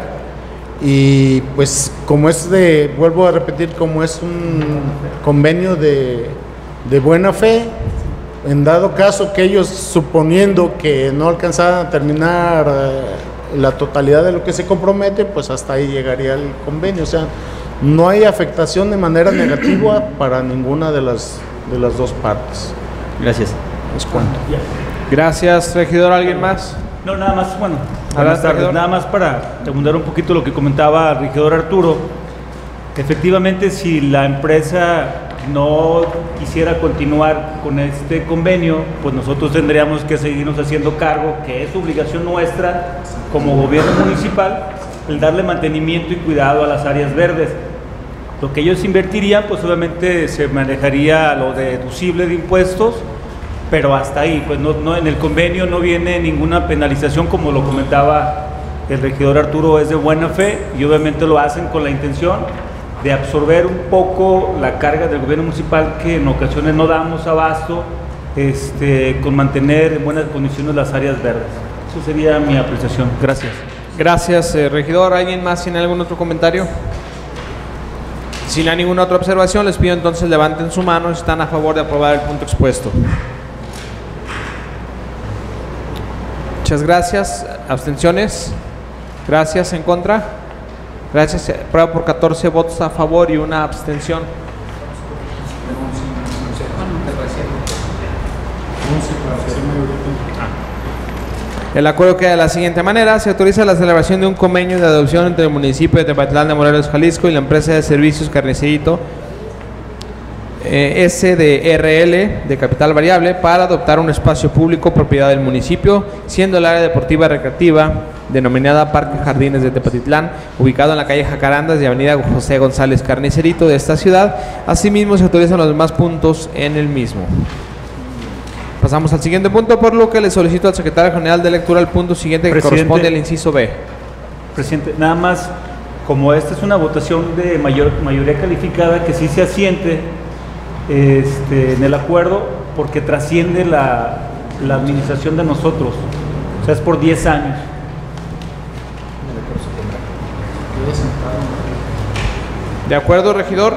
Speaker 5: y pues como vuelvo a repetir, como es un convenio de buena fe, en dado caso que ellos, suponiendo que no alcanzaran a terminar la totalidad de lo que se compromete, pues hasta ahí llegaría el convenio. O sea, no hay afectación de manera negativa para ninguna de las dos partes.
Speaker 6: Gracias.
Speaker 5: Es cuanto.
Speaker 1: Gracias, regidor. ¿Alguien más?
Speaker 7: No, nada más, buenas tardes. Nada más para abundar un poquito lo que comentaba el regidor Arturo. Efectivamente, si la empresa no quisiera continuar con este convenio, pues nosotros tendríamos que seguirnos haciendo cargo, que es obligación nuestra como gobierno municipal, el darle mantenimiento y cuidado a las áreas verdes. Lo que ellos invertirían, pues obviamente se manejaría lo deducible de impuestos, pero hasta ahí, pues no en el convenio no viene ninguna penalización, como lo comentaba el regidor Arturo, es de buena fe, y obviamente lo hacen con la intención de absorber un poco la carga del gobierno municipal, que en ocasiones no damos abasto con mantener en buenas condiciones las áreas verdes. Eso sería mi apreciación. Gracias.
Speaker 1: Gracias, regidor. ¿Alguien más tiene algún otro comentario? Si no hay ninguna otra observación, les pido entonces levanten su mano si están a favor de aprobar el punto expuesto. Muchas gracias. ¿Abstenciones? Gracias. ¿En contra? Gracias. Aprueba por 14 votos a favor y una abstención. El acuerdo queda de la siguiente manera: se autoriza la celebración de un convenio de adopción entre el municipio de Tepatitlán de Morelos, Jalisco, y la empresa de servicios Carnicerito SDRL de capital variable para adoptar un espacio público propiedad del municipio, siendo el área deportiva recreativa denominada Parque Jardines de Tepatitlán, ubicado en la calle Jacarandas y avenida José González Carnicerito de esta ciudad. Asimismo, se autorizan los demás puntos en el mismo. Pasamos al siguiente punto, por lo que le solicito al secretario general de lectura el punto siguiente que
Speaker 7: Presidente.
Speaker 1: corresponde al inciso B.
Speaker 7: Presidente, nada más, como esta es una votación de mayoría calificada, que sí se asiente en el acuerdo, porque trasciende la administración de nosotros. O sea, es por 10 años.
Speaker 1: ¿De acuerdo, regidor?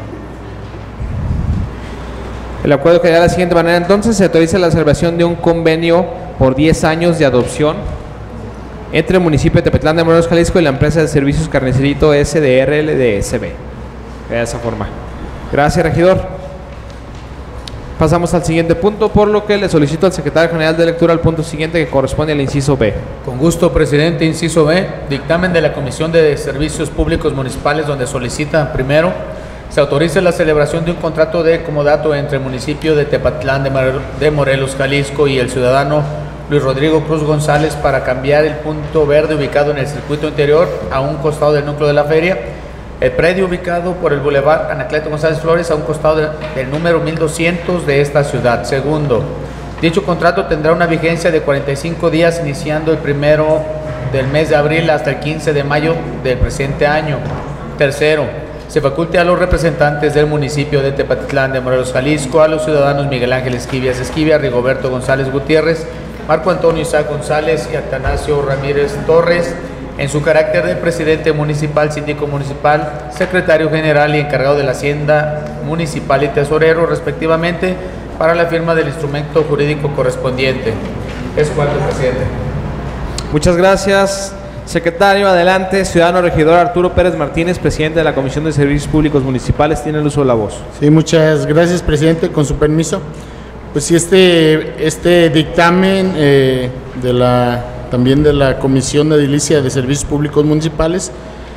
Speaker 1: El acuerdo queda de la siguiente manera. Entonces, se autoriza la celebración de un convenio por 10 años de adopción entre el municipio de Tepetlán de Morelos, Jalisco y la empresa de servicios Carnicerito SDRL de SB. De esa forma. Gracias, regidor. Pasamos al siguiente punto, por lo que le solicito al secretario general de lectura el punto siguiente que corresponde al inciso B.
Speaker 2: Con gusto, presidente. Inciso B, dictamen de la Comisión de Servicios Públicos Municipales, donde solicita, primero, se autorice la celebración de un contrato de comodato entre el municipio de Tepetlán de Morelos, Jalisco y el ciudadano Luis Rodrigo Cruz González para cambiar el punto verde ubicado en el circuito interior a un costado del núcleo de la feria, el predio ubicado por el Boulevard Anacleto González Flores a un costado del número 1200 de esta ciudad. Segundo, dicho contrato tendrá una vigencia de 45 días iniciando el 1 del mes de abril hasta el 15 de mayo del presente año. Tercero, se faculte a los representantes del municipio de Tepatitlán de Morelos, Jalisco, a los ciudadanos Miguel Ángel Esquivia, Rigoberto González Gutiérrez, Marco Antonio Isaac González y Atanasio Ramírez Torres, en su carácter de presidente municipal, síndico municipal, secretario general y encargado de la Hacienda Municipal y tesorero, respectivamente, para la firma del instrumento jurídico correspondiente. Es cuanto, presidente.
Speaker 1: Muchas gracias, secretario. Adelante, ciudadano regidor Arturo Pérez Martínez, presidente de la Comisión de Servicios Públicos Municipales, tiene el uso de la voz.
Speaker 5: Sí, muchas gracias, presidente. Con su permiso, pues sí, este dictamen también de la Comisión de Edilicia de Servicios Públicos Municipales,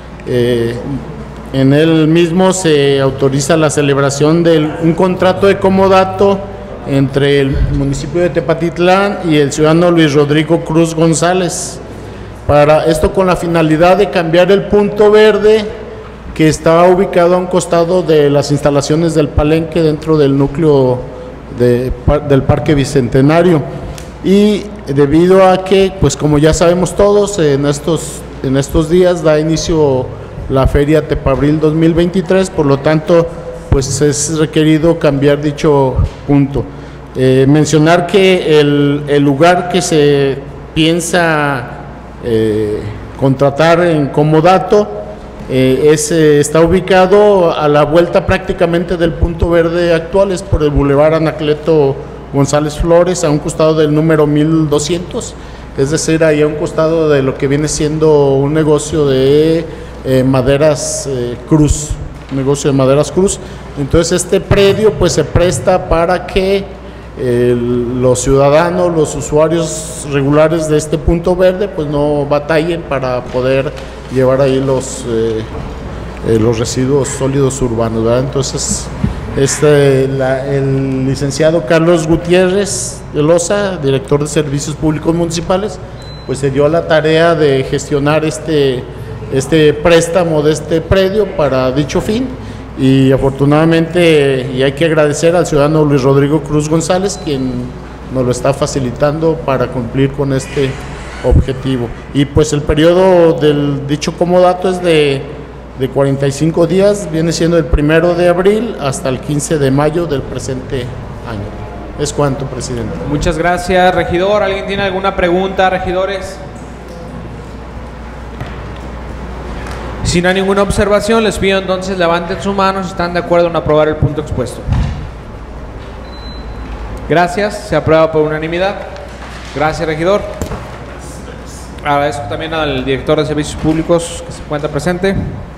Speaker 5: en él mismo se autoriza la celebración de un contrato de comodato entre el municipio de Tepatitlán y el ciudadano Luis Rodrigo Cruz González, para esto con la finalidad de cambiar el punto verde que está ubicado a un costado de las instalaciones del Palenque dentro del núcleo del Parque Bicentenario. Y debido a que, pues como ya sabemos todos, en estos días da inicio la Feria Tepabril 2023, por lo tanto, pues es requerido cambiar dicho punto. Mencionar que el lugar que se piensa contratar en comodato está ubicado a la vuelta prácticamente del punto verde actual, es por el Boulevard Anacleto González Flores, a un costado del número 1200, es decir, ahí a un costado de lo que viene siendo un negocio de maderas Cruz, negocio de maderas Cruz. Entonces este predio pues se presta para que los ciudadanos, los usuarios regulares de este punto verde pues no batallen para poder llevar ahí los residuos sólidos urbanos, ¿verdad? Entonces el licenciado Carlos Gutiérrez de Loza, director de Servicios Públicos Municipales, pues se dio a la tarea de gestionar este préstamo de este predio para dicho fin, y afortunadamente, y hay que agradecer al ciudadano Luis Rodrigo Cruz González, quien nos lo está facilitando para cumplir con este objetivo. Y pues el periodo del dicho comodato es de 45 días, viene siendo el 1 de abril hasta el 15 de mayo del presente año. Es cuanto, presidente.
Speaker 1: Muchas gracias, regidor. ¿Alguien tiene alguna pregunta, regidores? Si no hay ninguna observación, les pido entonces levanten su mano si están de acuerdo en aprobar el punto expuesto. Gracias, se aprueba por unanimidad. Gracias, regidor. Agradezco también al director de Servicios Públicos que se encuentra presente.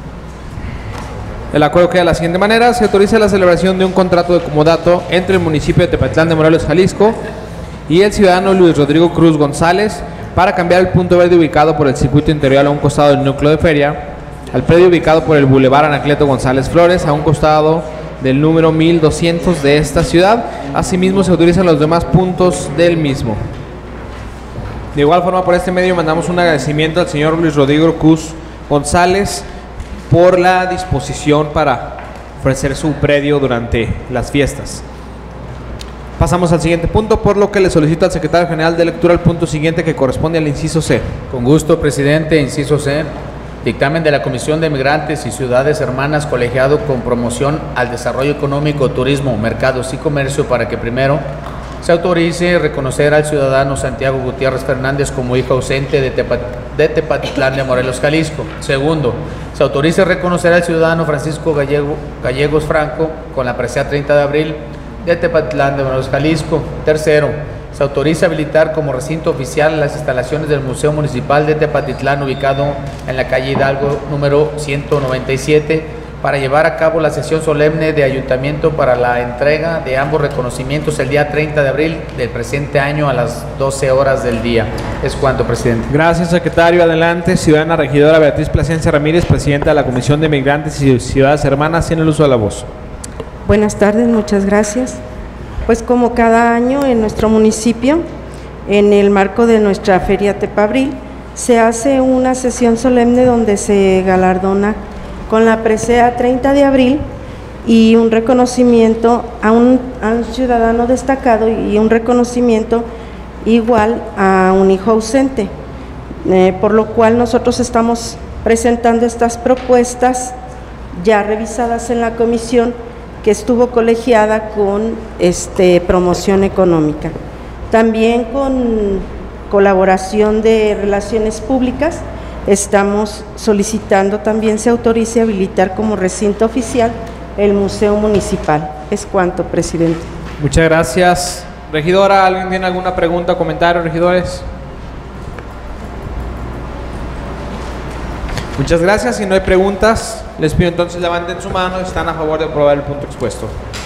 Speaker 1: El acuerdo queda de la siguiente manera: se autoriza la celebración de un contrato de comodato entre el municipio de Tepetlán de Morelos, Jalisco y el ciudadano Luis Rodrigo Cruz González para cambiar el punto verde ubicado por el circuito interior a un costado del núcleo de feria, al predio ubicado por el Boulevard Anacleto González Flores a un costado del número 1200 de esta ciudad. Asimismo, se autorizan los demás puntos del mismo. De igual forma, por este medio mandamos un agradecimiento al señor Luis Rodrigo Cruz González por la disposición para ofrecer su predio durante las fiestas. Pasamos al siguiente punto, por lo que le solicito al secretario general de lectura el punto siguiente que corresponde al inciso C.
Speaker 2: Con gusto, presidente. Inciso C. Dictamen de la Comisión de Migrantes y Ciudades Hermanas colegiado con promoción al desarrollo económico, turismo, mercados y comercio para que primero se autorice reconocer al ciudadano Santiago Gutiérrez Fernández como hijo ausente de Tepatitlán de Morelos, Jalisco. Segundo, se autorice reconocer al ciudadano Francisco Gallegos Franco con la presea 30 de abril de Tepatitlán de Morelos, Jalisco. Tercero, se autoriza habilitar como recinto oficial las instalaciones del Museo Municipal de Tepatitlán, ubicado en la calle Hidalgo número 197, para llevar a cabo la sesión solemne de ayuntamiento para la entrega de ambos reconocimientos el día 30 de abril del presente año a las 12 horas del día. Es cuanto, presidente.
Speaker 1: Gracias, secretario. Adelante, ciudadana regidora Beatriz Plasencia Ramírez, presidenta de la Comisión de Migrantes y Ciudades Hermanas, tiene el uso de la voz.
Speaker 8: Buenas tardes, muchas gracias. Pues como cada año en nuestro municipio, en el marco de nuestra Feria Tepabril, se hace una sesión solemne donde se galardona con la presea 30 de abril y un reconocimiento a un ciudadano destacado y un reconocimiento igual a un hijo ausente, por lo cual nosotros estamos presentando estas propuestas ya revisadas en la comisión que estuvo colegiada con promoción económica. También con colaboración de Relaciones Públicas, estamos solicitando también se autorice habilitar como recinto oficial el Museo Municipal. Es cuanto, presidente.
Speaker 1: Muchas gracias. Regidora, ¿alguien tiene alguna pregunta o comentario, regidores? Muchas gracias. Si no hay preguntas, les pido entonces levanten su mano si están a favor de aprobar el punto expuesto.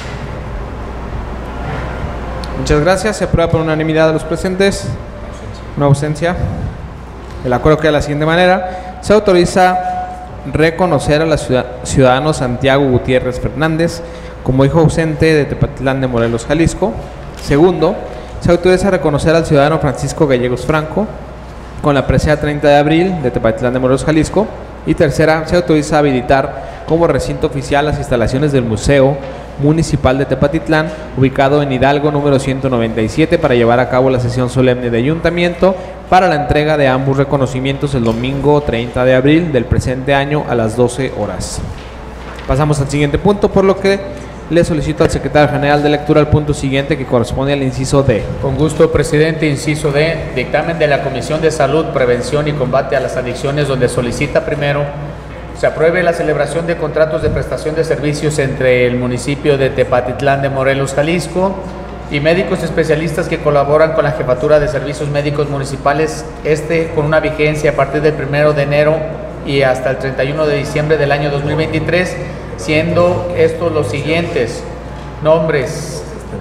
Speaker 1: Muchas gracias. Se aprueba por unanimidad de los presentes. Una ausencia. El acuerdo queda de la siguiente manera: se autoriza reconocer a la ciudadano Santiago Gutiérrez Fernández como hijo ausente de Tepatitlán de Morelos, Jalisco. Segundo, se autoriza reconocer al ciudadano Francisco Gallegos Franco con la presea 30 de abril de Tepatitlán de Morelos, Jalisco. Y tercera, se autoriza habilitar como recinto oficial las instalaciones del Museo Municipal de Tepatitlán, ubicado en Hidalgo número 197, para llevar a cabo la sesión solemne de ayuntamiento para la entrega de ambos reconocimientos el domingo 30 de abril del presente año a las 12 horas. Pasamos al siguiente punto, por lo que le solicito al secretario general de lectura el punto siguiente que corresponde al inciso D.
Speaker 2: Con gusto, presidente. Inciso D. Dictamen de la Comisión de Salud, Prevención y Combate a las Adicciones, donde solicita primero se apruebe la celebración de contratos de prestación de servicios entre el municipio de Tepatitlán de Morelos, Jalisco, y médicos especialistas que colaboran con la Jefatura de Servicios Médicos Municipales, con una vigencia a partir del 1 de enero y hasta el 31 de diciembre del año 2023, siendo estos los siguientes nombres: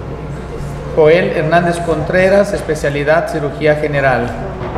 Speaker 2: Joel Hernández Contreras, especialidad cirugía general.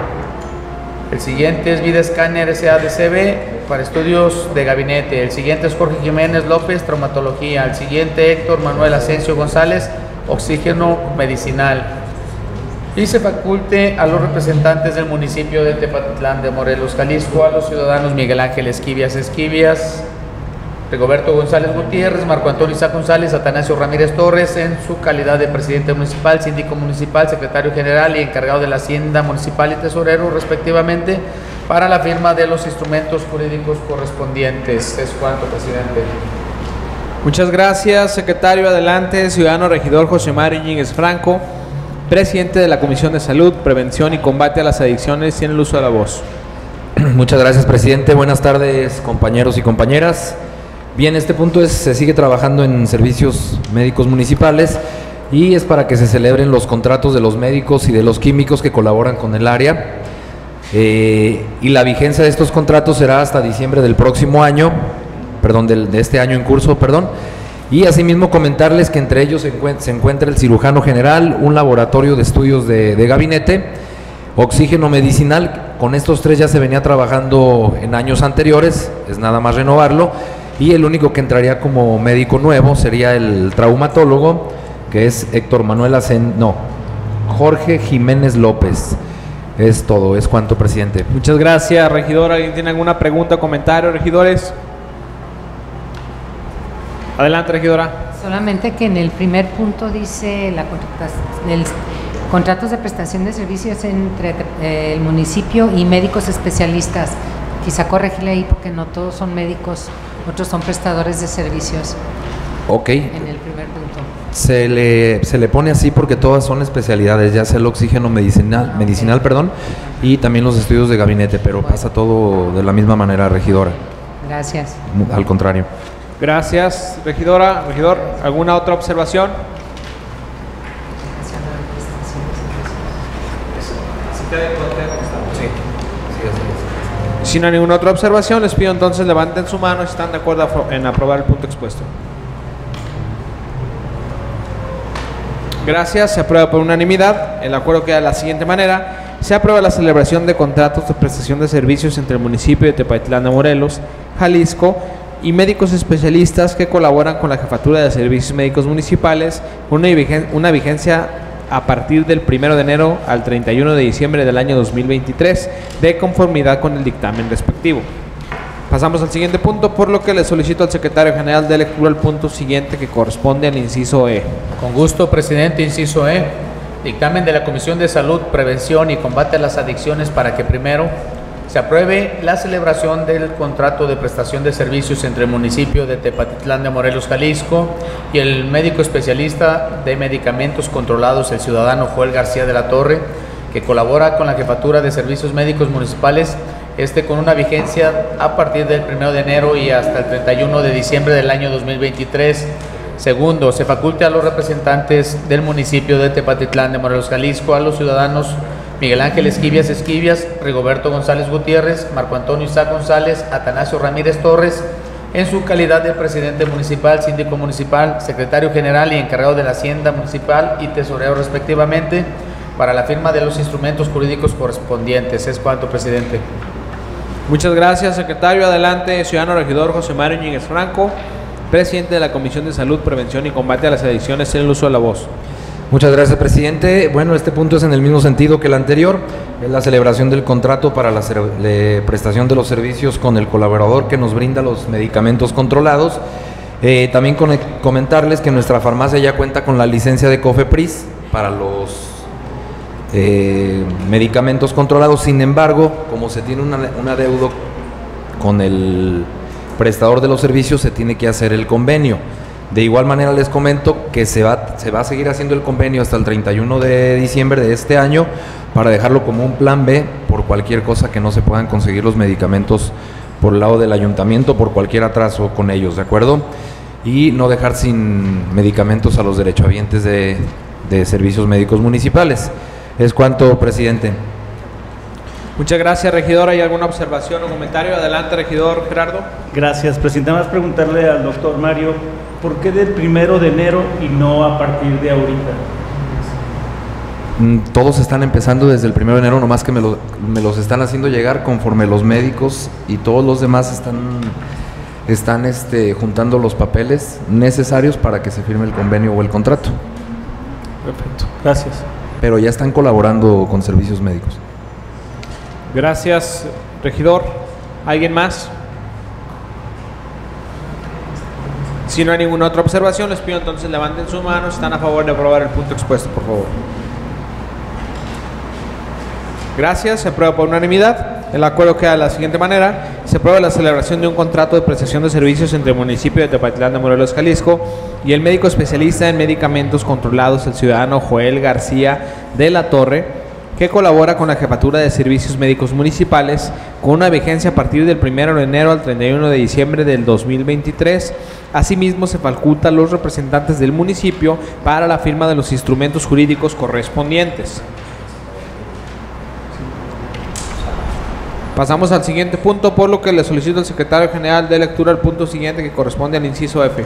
Speaker 2: El siguiente es Vida Escáner SADCB para estudios de gabinete. El siguiente es Jorge Jiménez López, traumatología. El siguiente, Héctor Manuel Asensio González, oxígeno medicinal. Y se faculte a los representantes del municipio de Tepatitlán de Morelos, Jalisco, a los ciudadanos Miguel Ángel Esquivias, Rigoberto González Gutiérrez, Marco Antonio Isaac González, Atanasio Ramírez Torres, en su calidad de presidente municipal, síndico municipal, secretario general y encargado de la Hacienda Municipal y tesorero, respectivamente, para la firma de los instrumentos jurídicos correspondientes. Es cuanto, presidente.
Speaker 1: Muchas gracias, secretario. Adelante, ciudadano regidor José Mario Íñiguez Franco, presidente de la Comisión de Salud, Prevención y Combate a las Adicciones, tiene el uso de la voz.
Speaker 9: Muchas gracias, presidente. Buenas tardes, compañeros y compañeras. Bien, este punto se sigue trabajando en servicios médicos municipales y es para que se celebren los contratos de los médicos y de los químicos que colaboran con el área. Y la vigencia de estos contratos será hasta diciembre del próximo año, de este año en curso, Y asimismo comentarles que entre ellos se encuentra el cirujano general, un laboratorio de estudios de gabinete, oxígeno medicinal. Con estos tres ya se venía trabajando en años anteriores, es nada más renovarlo. Y el único que entraría como médico nuevo sería el traumatólogo, que es Jorge Jiménez López. Es todo, es cuanto, presidente.
Speaker 1: Muchas gracias, regidor. ¿Alguien tiene alguna pregunta o comentario, regidores? Adelante, regidora.
Speaker 10: Solamente que en el primer punto dice contratos de prestación de servicios entre el municipio y médicos especialistas. Quizá corregirle ahí porque no todos son médicos, otros son prestadores de servicios.
Speaker 9: Ok.
Speaker 10: En el primer punto.
Speaker 9: Se le pone así porque todas son especialidades, ya sea el oxígeno medicinal, y también los estudios de gabinete, pero pasa todo de la misma manera, regidora.
Speaker 10: Gracias.
Speaker 9: Al contrario.
Speaker 1: Gracias, regidora. Regidor, ¿alguna otra observación? Si no hay ninguna otra observación, les pido entonces levanten su mano si están de acuerdo en aprobar el punto expuesto. Gracias, se aprueba por unanimidad. El acuerdo queda de la siguiente manera. Se aprueba la celebración de contratos de prestación de servicios entre el municipio de Tepatitlán de Morelos, Jalisco, y médicos especialistas que colaboran con la Jefatura de Servicios Médicos Municipales con una vigencia a partir del 1 de enero al 31 de diciembre del año 2023, de conformidad con el dictamen respectivo. Pasamos al siguiente punto, por lo que le solicito al secretario general de lectura el punto siguiente que corresponde al inciso E.
Speaker 2: Con gusto, presidente. Inciso E. Dictamen de la Comisión de Salud, Prevención y Combate a las Adicciones para que primero se apruebe la celebración del contrato de prestación de servicios entre el municipio de Tepatitlán de Morelos, Jalisco, y el médico especialista de medicamentos controlados, el ciudadano Joel García de la Torre, que colabora con la Jefatura de Servicios Médicos Municipales, con una vigencia a partir del 1 de enero y hasta el 31 de diciembre del año 2023. Segundo, se faculte a los representantes del municipio de Tepatitlán de Morelos, Jalisco, a los ciudadanos Miguel Ángel Esquivias, Rigoberto González Gutiérrez, Marco Antonio Isaac González, Atanasio Ramírez Torres, en su calidad de presidente municipal, síndico municipal, secretario general y encargado de la Hacienda Municipal y tesorero respectivamente, para la firma de los instrumentos jurídicos correspondientes. Es cuanto, presidente.
Speaker 1: Muchas gracias, secretario. Adelante, ciudadano regidor José Mario Ñíguez Franco, presidente de la Comisión de Salud, Prevención y Combate a las Adicciones, en el uso de la voz.
Speaker 9: Muchas gracias, presidente. Bueno, este punto es en el mismo sentido que el anterior, es la celebración del contrato para la prestación de los servicios con el colaborador que nos brinda los medicamentos controlados. También comentarles que nuestra farmacia ya cuenta con la licencia de COFEPRIS para los medicamentos controlados. Sin embargo, como se tiene un adeudo con el prestador de los servicios, se tiene que hacer el convenio. De igual manera les comento que se va a seguir haciendo el convenio hasta el 31 de diciembre de este año para dejarlo como un plan B por cualquier cosa que no se puedan conseguir los medicamentos por el lado del ayuntamiento, por cualquier atraso con ellos, ¿de acuerdo? Y no dejar sin medicamentos a los derechohabientes de servicios médicos municipales. Es cuanto, presidente.
Speaker 1: Muchas gracias, regidor. ¿Hay alguna observación o comentario? Adelante, regidor Gerardo.
Speaker 7: Gracias, presidente. Nada más preguntarle al doctor Mario, ¿por qué del 1 de enero y no a partir de ahorita?
Speaker 9: Todos están empezando desde el 1 de enero, nomás que me los están haciendo llegar conforme los médicos y todos los demás están juntando los papeles necesarios para que se firme el convenio o el contrato.
Speaker 1: Perfecto, gracias.
Speaker 9: Pero ya están colaborando con servicios médicos.
Speaker 1: Gracias, regidor. ¿Alguien más? Si no hay ninguna otra observación, les pido entonces levanten sus manos. ¿Están a favor de aprobar el punto expuesto, por favor? Gracias, se aprueba por unanimidad. El acuerdo queda de la siguiente manera. Se aprueba la celebración de un contrato de prestación de servicios entre el municipio de Tepatitlán de Morelos, Jalisco, y el médico especialista en medicamentos controlados, el ciudadano Joel García de la Torre, que colabora con la Jefatura de Servicios Médicos Municipales con una vigencia a partir del 1 de enero al 31 de diciembre del 2023. Asimismo, se faculta a los representantes del municipio para la firma de los instrumentos jurídicos correspondientes. Pasamos al siguiente punto, por lo que le solicito al secretario general de lectura el punto siguiente que corresponde al inciso F.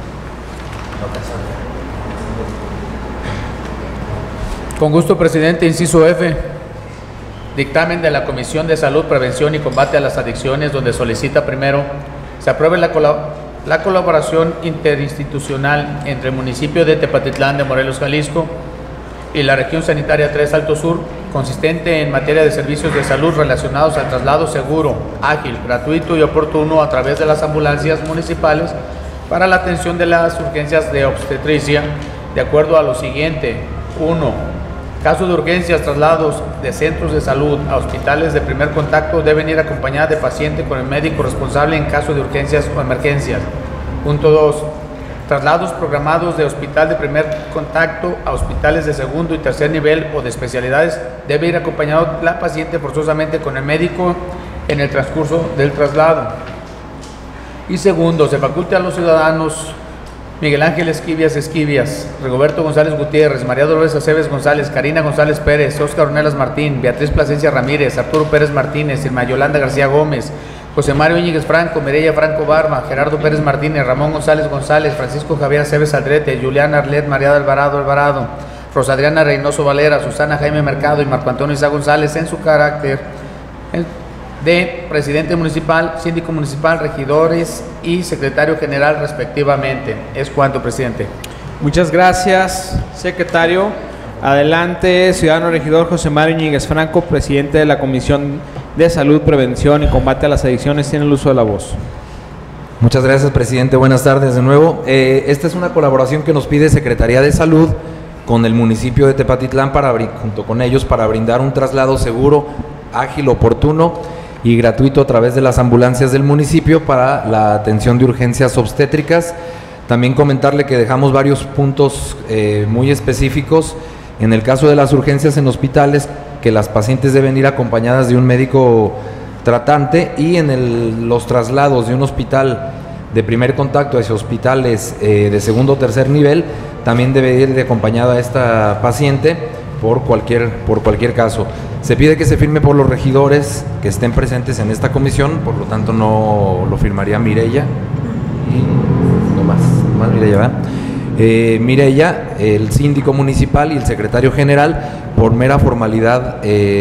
Speaker 2: Con gusto, presidente. Inciso F. Dictamen de la Comisión de Salud, Prevención y Combate a las Adicciones, donde solicita primero se apruebe la colaboración interinstitucional entre el municipio de Tepatitlán de Morelos, Jalisco, y la región sanitaria 3 Alto Sur, consistente en materia de servicios de salud relacionados al traslado seguro, ágil, gratuito y oportuno a través de las ambulancias municipales para la atención de las urgencias de obstetricia, de acuerdo a lo siguiente. 1. Casos de urgencias, traslados de centros de salud a hospitales de primer contacto deben ir acompañadas de paciente con el médico responsable en caso de urgencias o emergencias. Punto 2. Traslados programados de hospital de primer contacto a hospitales de segundo y tercer nivel o de especialidades debe ir acompañado la paciente forzosamente con el médico en el transcurso del traslado. Y segundo, se faculta a los ciudadanos Miguel Ángel Esquivias, Rigoberto González Gutiérrez, María Dolores Aceves González, Karina González Pérez, Óscar Ornelas Martín, Beatriz Plasencia Ramírez, Arturo Pérez Martínez, Irma Yolanda García Gómez, José Mario Íñiguez Franco, Mireya Franco Barba, Gerardo Pérez Martínez, Ramón González González, Francisco Javier Aceves Aldrete, Juliana Arlet María Alvarado, Rosadriana Reynoso Valera, Susana Jaime Mercado y Marco Antonio Isa González en su carácter de presidente municipal, síndico municipal, regidores y secretario general respectivamente. Es cuanto, presidente.
Speaker 1: Muchas gracias, secretario. Adelante, ciudadano regidor José Mario Íñiguez Franco, presidente de la Comisión de Salud, Prevención y Combate a las Adicciones. Tiene el uso de la voz.
Speaker 9: Muchas gracias, presidente. Buenas tardes de nuevo. Esta es una colaboración que nos pide Secretaría de Salud con el municipio de Tepatitlán junto con ellos para brindar un traslado seguro, ágil, oportuno y gratuito a través de las ambulancias del municipio para la atención de urgencias obstétricas. También comentarle que dejamos varios puntos muy específicos. En el caso de las urgencias en hospitales, que las pacientes deben ir acompañadas de un médico tratante, y en los traslados de un hospital de primer contacto hacia hospitales de segundo o tercer nivel, también debe ir de acompañada a esta paciente por cualquier caso. Se pide que se firme por los regidores que estén presentes en esta comisión, por lo tanto no lo firmaría Mireya y no más Mireya, ¿verdad? Mireya, el síndico municipal y el secretario general, por mera formalidad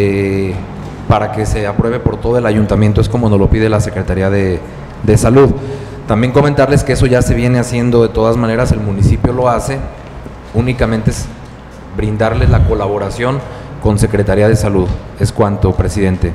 Speaker 9: para que se apruebe por todo el ayuntamiento, es como nos lo pide la Secretaría de Salud. También comentarles que eso ya se viene haciendo de todas maneras, el municipio lo hace, únicamente es brindarles la colaboración con Secretaría de Salud. Es cuanto, presidente.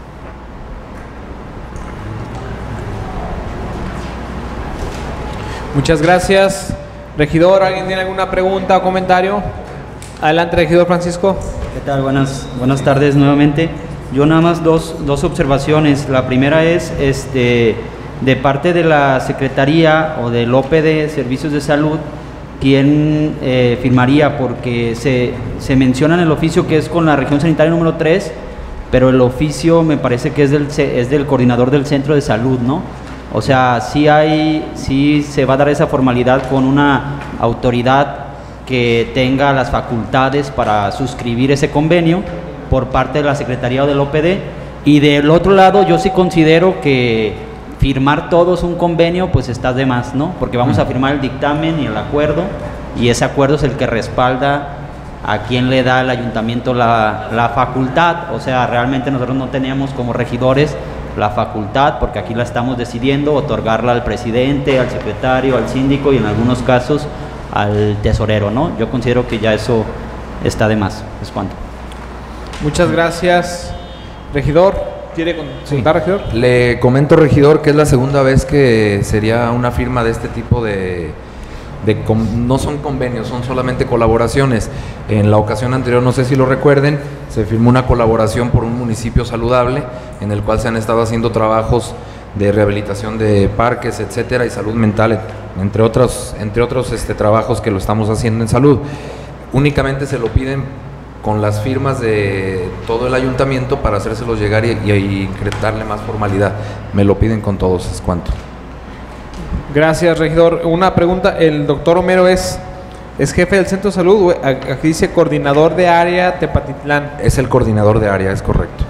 Speaker 1: Muchas gracias. Regidor, ¿alguien tiene alguna pregunta o comentario? Adelante, regidor Francisco.
Speaker 6: ¿Qué tal? Buenas tardes nuevamente. Yo nada más dos observaciones. La primera es de parte de la Secretaría o del OPD Servicios de Salud, ¿quién firmaría? Porque se menciona en el oficio que es con la región sanitaria número 3, pero el oficio me parece que es del coordinador del centro de salud, ¿no? O sea, sí se va a dar esa formalidad con una autoridad que tenga las facultades para suscribir ese convenio por parte de la Secretaría o del OPD. Y del otro lado, yo sí considero que firmar todos un convenio, pues está de más, ¿no? Porque vamos a firmar el dictamen y el acuerdo, y ese acuerdo es el que respalda a quien le da el ayuntamiento la facultad. O sea, realmente nosotros no teníamos como regidores la facultad, porque aquí la estamos decidiendo, otorgarla al presidente, al secretario, al síndico y en algunos casos al tesorero, ¿no? Yo considero que ya eso está de más. Es cuanto.
Speaker 1: Muchas gracias, regidor. ¿Quiere contar, regidor?
Speaker 9: Le comento, regidor, que es la segunda vez que sería una firma de este tipo no son convenios, son solamente colaboraciones. En la ocasión anterior, no sé si lo recuerden, se firmó una colaboración por un municipio saludable, en el cual se han estado haciendo trabajos de rehabilitación de parques, etcétera, y salud mental, entre otros trabajos que lo estamos haciendo en salud. Únicamente se lo piden con las firmas de todo el ayuntamiento para hacérselos llegar y darle más formalidad. Me lo piden con todos, es cuanto.
Speaker 1: Gracias, regidor. Una pregunta, el doctor Homero es jefe del centro de salud, aquí dice coordinador de área Tepatitlán.
Speaker 9: Es el coordinador de área, es correcto.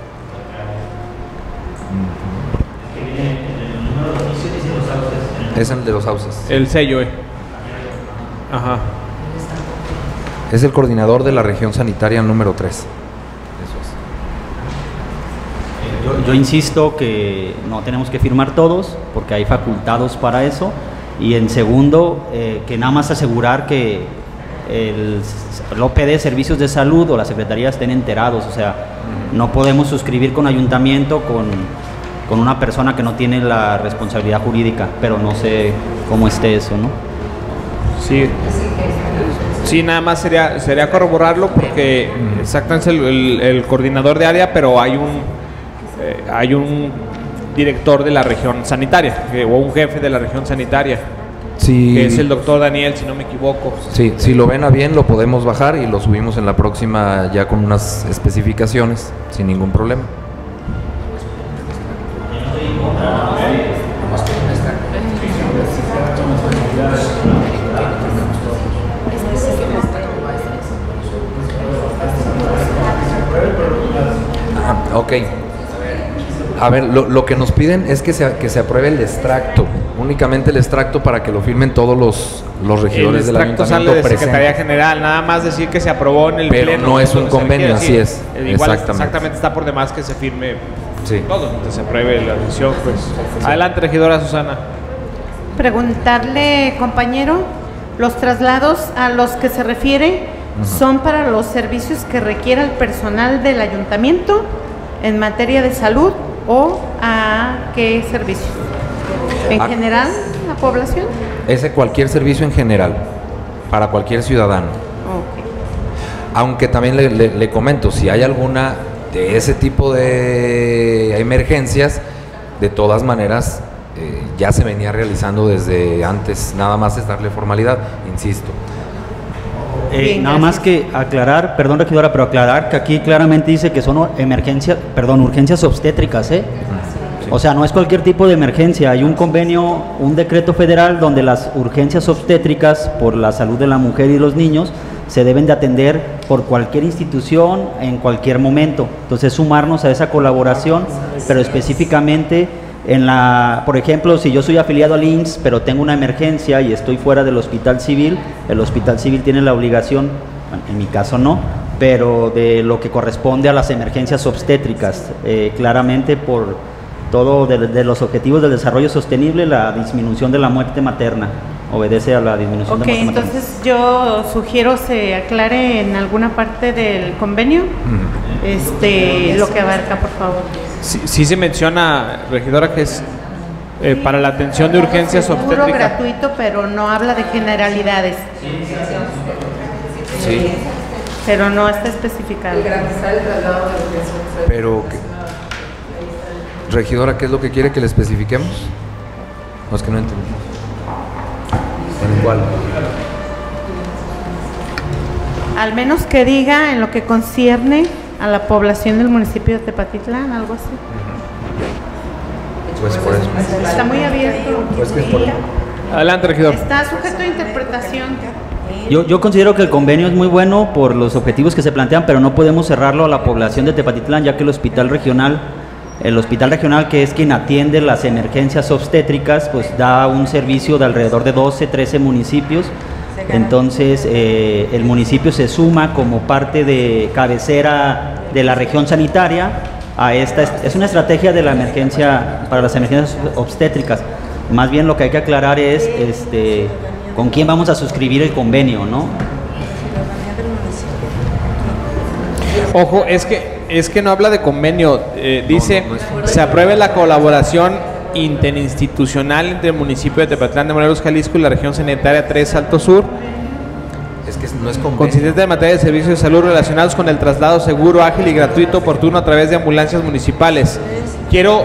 Speaker 9: Es el de los sauces.
Speaker 1: El sello, Ajá.
Speaker 9: Es el coordinador de la región sanitaria número 3. Eso es.
Speaker 6: Yo insisto que no tenemos que firmar todos, porque hay facultados para eso. Y en segundo, que nada más asegurar que el OPD Servicios de Salud o la Secretaría estén enterados. O sea, no podemos suscribir con ayuntamiento, con con una persona que no tiene la responsabilidad jurídica, pero no sé cómo esté eso, ¿no?
Speaker 1: Sí. Sí, nada más sería corroborarlo porque exactamente es el coordinador de área, pero hay un director de la región sanitaria o un jefe de la región sanitaria,
Speaker 9: Sí.
Speaker 1: que es el doctor Daniel, si no me equivoco.
Speaker 9: Sí, si lo ven a bien, lo podemos bajar y lo subimos en la próxima ya con unas especificaciones, sin ningún problema. Ok. A ver, lo que nos piden es que se apruebe el extracto, únicamente el extracto para que lo firmen todos los regidores del
Speaker 1: extracto
Speaker 9: ayuntamiento
Speaker 1: sale de
Speaker 9: presentes.
Speaker 1: Secretaría General, nada más decir que se aprobó en el
Speaker 9: Pero
Speaker 1: pleno.
Speaker 9: no es un
Speaker 1: Entonces,
Speaker 9: convenio,
Speaker 1: quiere decir,
Speaker 9: así es,
Speaker 1: Igual
Speaker 9: exactamente.
Speaker 1: está por demás que se firme
Speaker 9: Sí.
Speaker 1: todo, que se apruebe la decisión. Pues. Adelante, regidora Susana.
Speaker 11: Preguntarle, compañero, los traslados a los que se refiere son para los servicios que requiera el personal del ayuntamiento en materia de salud o a qué servicios. ¿En general la población?
Speaker 9: Ese cualquier servicio en general, para cualquier ciudadano.
Speaker 11: Ok.
Speaker 9: Aunque también le comento, si hay alguna de ese tipo de emergencias, de todas maneras ya se venía realizando desde antes, nada más es darle formalidad, insisto.
Speaker 11: Bien,
Speaker 6: Nada más que aclarar, perdón regidora, pero aclarar que aquí claramente dice que son urgencias obstétricas, ¿eh? O sea, no es cualquier tipo de emergencia, hay un convenio, un decreto federal donde las urgencias obstétricas por la salud de la mujer y los niños se deben de atender por cualquier institución en cualquier momento. Entonces sumarnos a esa colaboración, pero específicamente por ejemplo, si yo soy afiliado al IMSS, pero tengo una emergencia y estoy fuera del hospital civil, el hospital civil tiene la obligación, en mi caso no, pero de lo que corresponde a las emergencias obstétricas, claramente por todo de los objetivos del desarrollo sostenible, la disminución de la muerte materna, obedece a la disminución de la muerte materna.
Speaker 11: Entonces yo sugiero se aclare en alguna parte del convenio lo que abarca, por favor.
Speaker 1: Sí se menciona, regidora, que es para la atención de urgencias
Speaker 11: Seguro
Speaker 1: obstétricas.
Speaker 11: gratuito, pero no habla de generalidades.
Speaker 9: Sí.
Speaker 11: Pero no está especificado.
Speaker 9: Pero, regidora, ¿qué es lo que quiere que le especifiquemos? No, es que no entendí. ¿En cuál?
Speaker 11: Al menos que diga en lo que concierne a la población del municipio de Tepatitlán, algo así.
Speaker 9: Pues por eso.
Speaker 11: Está muy abierto.
Speaker 9: Pues que es por...
Speaker 1: Adelante, regidor.
Speaker 11: Está sujeto a interpretación.
Speaker 6: Yo considero que el convenio es muy bueno por los objetivos que se plantean, pero no podemos cerrarlo a la población de Tepatitlán, ya que el hospital regional que es quien atiende las emergencias obstétricas, pues da un servicio de alrededor de 12, 13 municipios. Entonces el municipio se suma como parte de cabecera de la región sanitaria a esta. Es una estrategia de la emergencia para las emergencias obstétricas. Más bien lo que hay que aclarar es con quién vamos a suscribir el convenio, ¿no?
Speaker 1: Ojo, es que no habla de convenio, dice se apruebe la colaboración interinstitucional entre el municipio de Tepatitlán de Morelos, Jalisco y la región sanitaria 3 Alto Sur.
Speaker 9: Es que no es convenio.
Speaker 1: Consistente en materia de servicios de salud relacionados con el traslado seguro, ágil y gratuito oportuno a través de ambulancias municipales. Quiero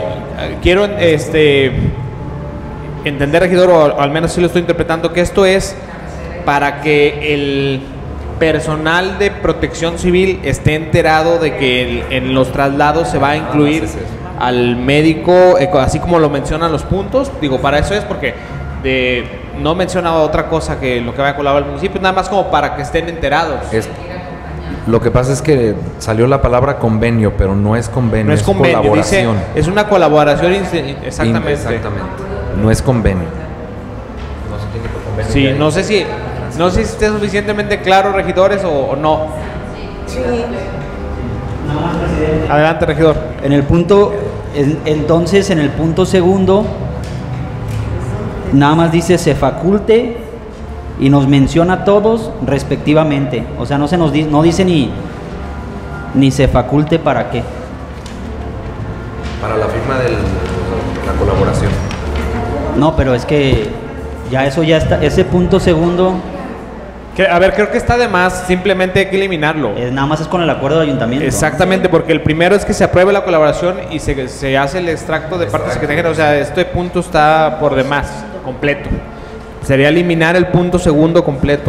Speaker 1: entender, regidor, o al menos si lo estoy interpretando, que esto es para que el personal de protección civil esté enterado de que en los traslados se va a incluir al médico, así como lo mencionan los puntos. Digo, para eso es porque no menciona otra cosa que lo que va a colaborar el municipio, nada más como para que estén enterados.
Speaker 9: Lo que pasa es que salió la palabra convenio, pero no es convenio,
Speaker 1: No es convenio,
Speaker 9: colaboración.
Speaker 1: dice, es una colaboración, exactamente.
Speaker 9: Exactamente. No es convenio. No se tiene por convenio.
Speaker 1: Sí, no sé si esté suficientemente claro, regidores, o no.
Speaker 8: Sí.
Speaker 1: Adelante, regidor.
Speaker 6: Entonces, en el punto segundo, nada más dice se faculte y nos menciona a todos respectivamente. O sea, no dice ni se faculte para qué.
Speaker 9: Para la firma de la colaboración.
Speaker 6: No, pero es que ya eso ya está, ese punto segundo...
Speaker 1: A ver, creo que está de más, simplemente hay que eliminarlo.
Speaker 6: Nada más es con el acuerdo del ayuntamiento.
Speaker 1: Exactamente, porque el primero es que se apruebe la colaboración y se hace el extracto de partes que tengan. O sea, este punto está por demás, completo. Sería eliminar el punto segundo completo.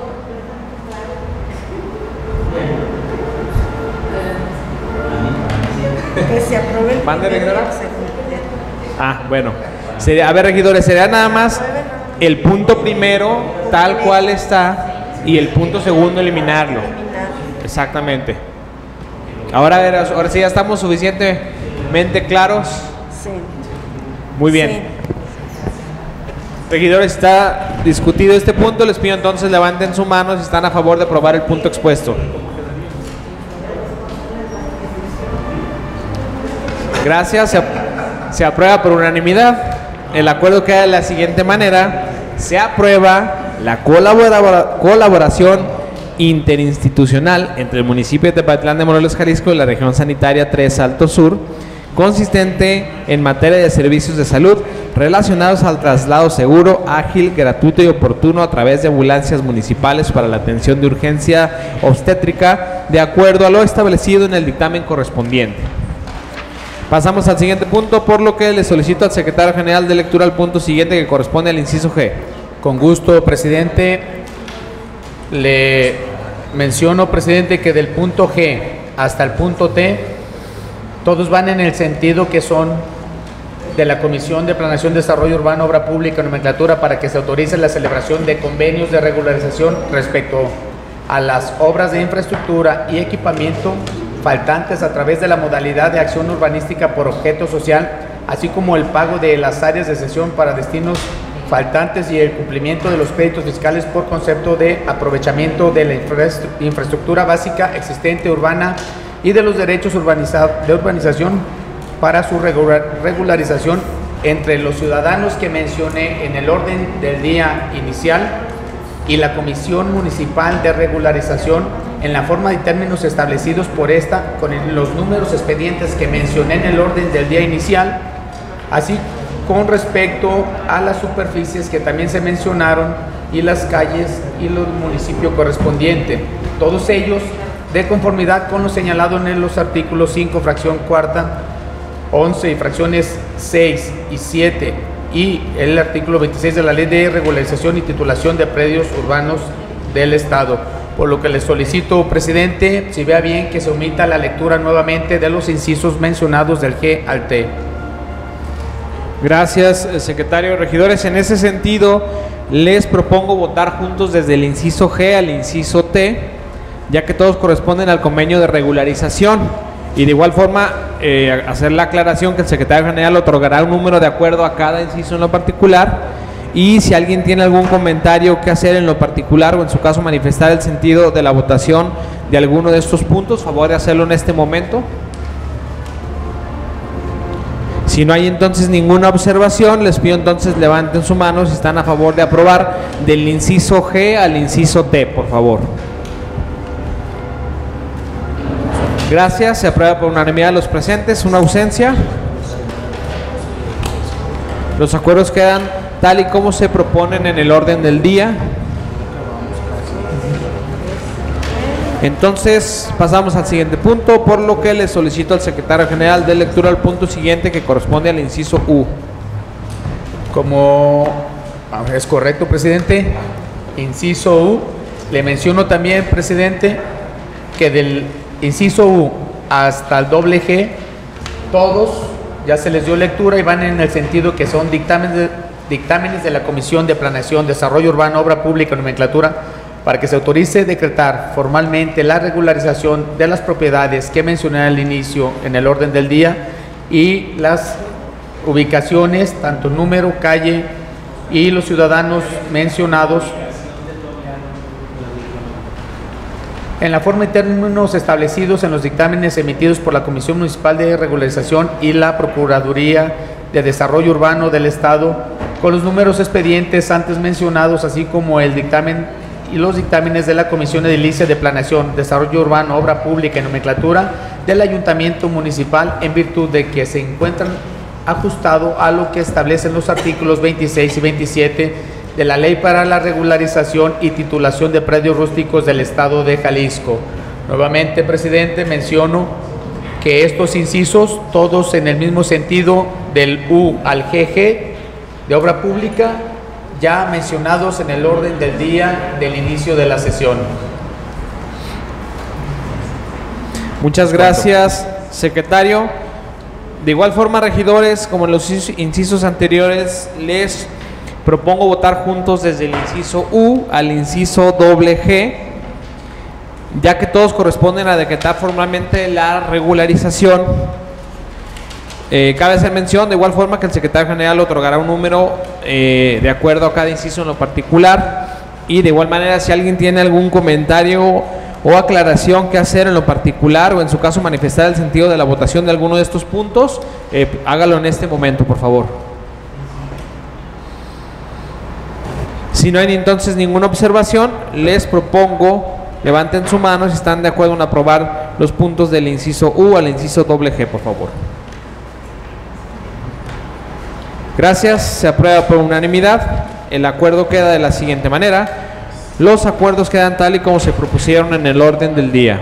Speaker 8: Que se apruebe el
Speaker 1: ¿Mande,
Speaker 8: primero y
Speaker 1: regidora?
Speaker 8: el segundo.
Speaker 1: Bueno. A ver, regidores, sería nada más el punto primero tal cual está y el punto segundo eliminarlo. Exactamente. Ahora, a ver, ahora sí ya estamos suficientemente claros.
Speaker 8: Sí.
Speaker 1: Muy bien.
Speaker 8: Sí.
Speaker 1: Regidores, está discutido este punto. Les pido entonces levanten su mano si están a favor de aprobar el punto expuesto. Gracias. Se aprueba por unanimidad. El acuerdo queda de la siguiente manera. Se aprueba la colaboración interinstitucional entre el municipio de Tepatlán de Morelos, Jalisco y la región sanitaria 3 Alto Sur, consistente en materia de servicios de salud relacionados al traslado seguro, ágil, gratuito y oportuno a través de ambulancias municipales para la atención de urgencia obstétrica, de acuerdo a lo establecido en el dictamen correspondiente. Pasamos al siguiente punto, por lo que le solicito al secretario general de lectura el punto siguiente que corresponde al inciso G.
Speaker 2: Con gusto, presidente. Le menciono, presidente, que del punto G hasta el punto T, todos van en el sentido que son de la Comisión de Planeación, Desarrollo Urbano, Obra Pública y Nomenclatura para que se autorice la celebración de convenios de regularización respecto a las obras de infraestructura y equipamiento faltantes a través de la modalidad de acción urbanística por objeto social, así como el pago de las áreas de cesión para destinos faltantes y el cumplimiento de los créditos fiscales por concepto de aprovechamiento de la infraestructura básica existente urbana y de los derechos de urbanización para su regularización entre los ciudadanos que mencioné en el orden del día inicial y la Comisión Municipal de Regularización en la forma y términos establecidos por esta, con los números expedientes que mencioné en el orden del día inicial, así con respecto a las superficies que también se mencionaron y las calles y los municipios correspondientes, todos ellos de conformidad con lo señalado en los artículos 5, fracción cuarta, 11 y fracciones 6 y 7 y el artículo 26 de la Ley de Regularización y Titulación de Predios Urbanos del Estado. Por lo que le solicito, presidente, si vea bien que se omita la lectura nuevamente de los incisos mencionados del G al T.
Speaker 1: Gracias, secretario. Regidores, en ese sentido, les propongo votar juntos desde el inciso G al inciso T, ya que todos corresponden al convenio de regularización. Y de igual forma, hacer la aclaración que el secretario general otorgará un número de acuerdo a cada inciso en lo particular. Y si alguien tiene algún comentario que hacer en lo particular o en su caso manifestar el sentido de la votación de alguno de estos puntos, favor de hacerlo en este momento. Si no hay entonces ninguna observación, les pido entonces levanten su mano si están a favor de aprobar del inciso G al inciso T, por favor. Gracias, se aprueba por unanimidad de los presentes, una ausencia. Los acuerdos quedan tal y como se proponen en el orden del día. Entonces pasamos al siguiente punto, por lo que le solicito al secretario general de lectura al punto siguiente que corresponde al inciso U.
Speaker 2: Como es correcto, presidente, inciso U, le menciono también, presidente, que del inciso U hasta el doble G, todos ya se les dio lectura y van en el sentido que son dictámenes de la Comisión de Planeación, Desarrollo Urbano, Obra Pública y Nomenclatura para que se autorice decretar formalmente la regularización de las propiedades que mencioné al inicio en el orden del día y las ubicaciones, tanto número, calle y los ciudadanos mencionados en la forma y términos establecidos en los dictámenes emitidos por la Comisión Municipal de Regularización y la Procuraduría de Desarrollo Urbano del Estado, con los números expedientes antes mencionados, así como el dictamen y los dictámenes de la Comisión Edilicia de Planeación, Desarrollo Urbano, Obra Pública y Nomenclatura, del Ayuntamiento Municipal en virtud de que se encuentran ajustado a lo que establecen los artículos 26 y 27 de la Ley para la Regularización y Titulación de Predios Rústicos del Estado de Jalisco. Nuevamente, presidente, menciono que estos incisos, todos en el mismo sentido del U al GG de obra pública, ya mencionados en el orden del día del inicio de la sesión.
Speaker 1: Muchas gracias, secretario. De igual forma, regidores, como en los incisos anteriores, les propongo votar juntos desde el inciso U al inciso G, ya que todos corresponden a decretar formalmente la regularización. Cabe hacer mención de igual forma que el secretario general otorgará un número de acuerdo a cada inciso en lo particular, y de igual manera, si alguien tiene algún comentario o aclaración que hacer en lo particular, o en su caso manifestar el sentido de la votación de alguno de estos puntos, hágalo en este momento, por favor. Si no hay entonces ninguna observación, les propongo, levanten su mano si están de acuerdo en aprobar los puntos del inciso U al inciso G, por favor. Gracias, se aprueba por unanimidad. El acuerdo queda de la siguiente manera. Los acuerdos quedan tal y como se propusieron en el orden del día.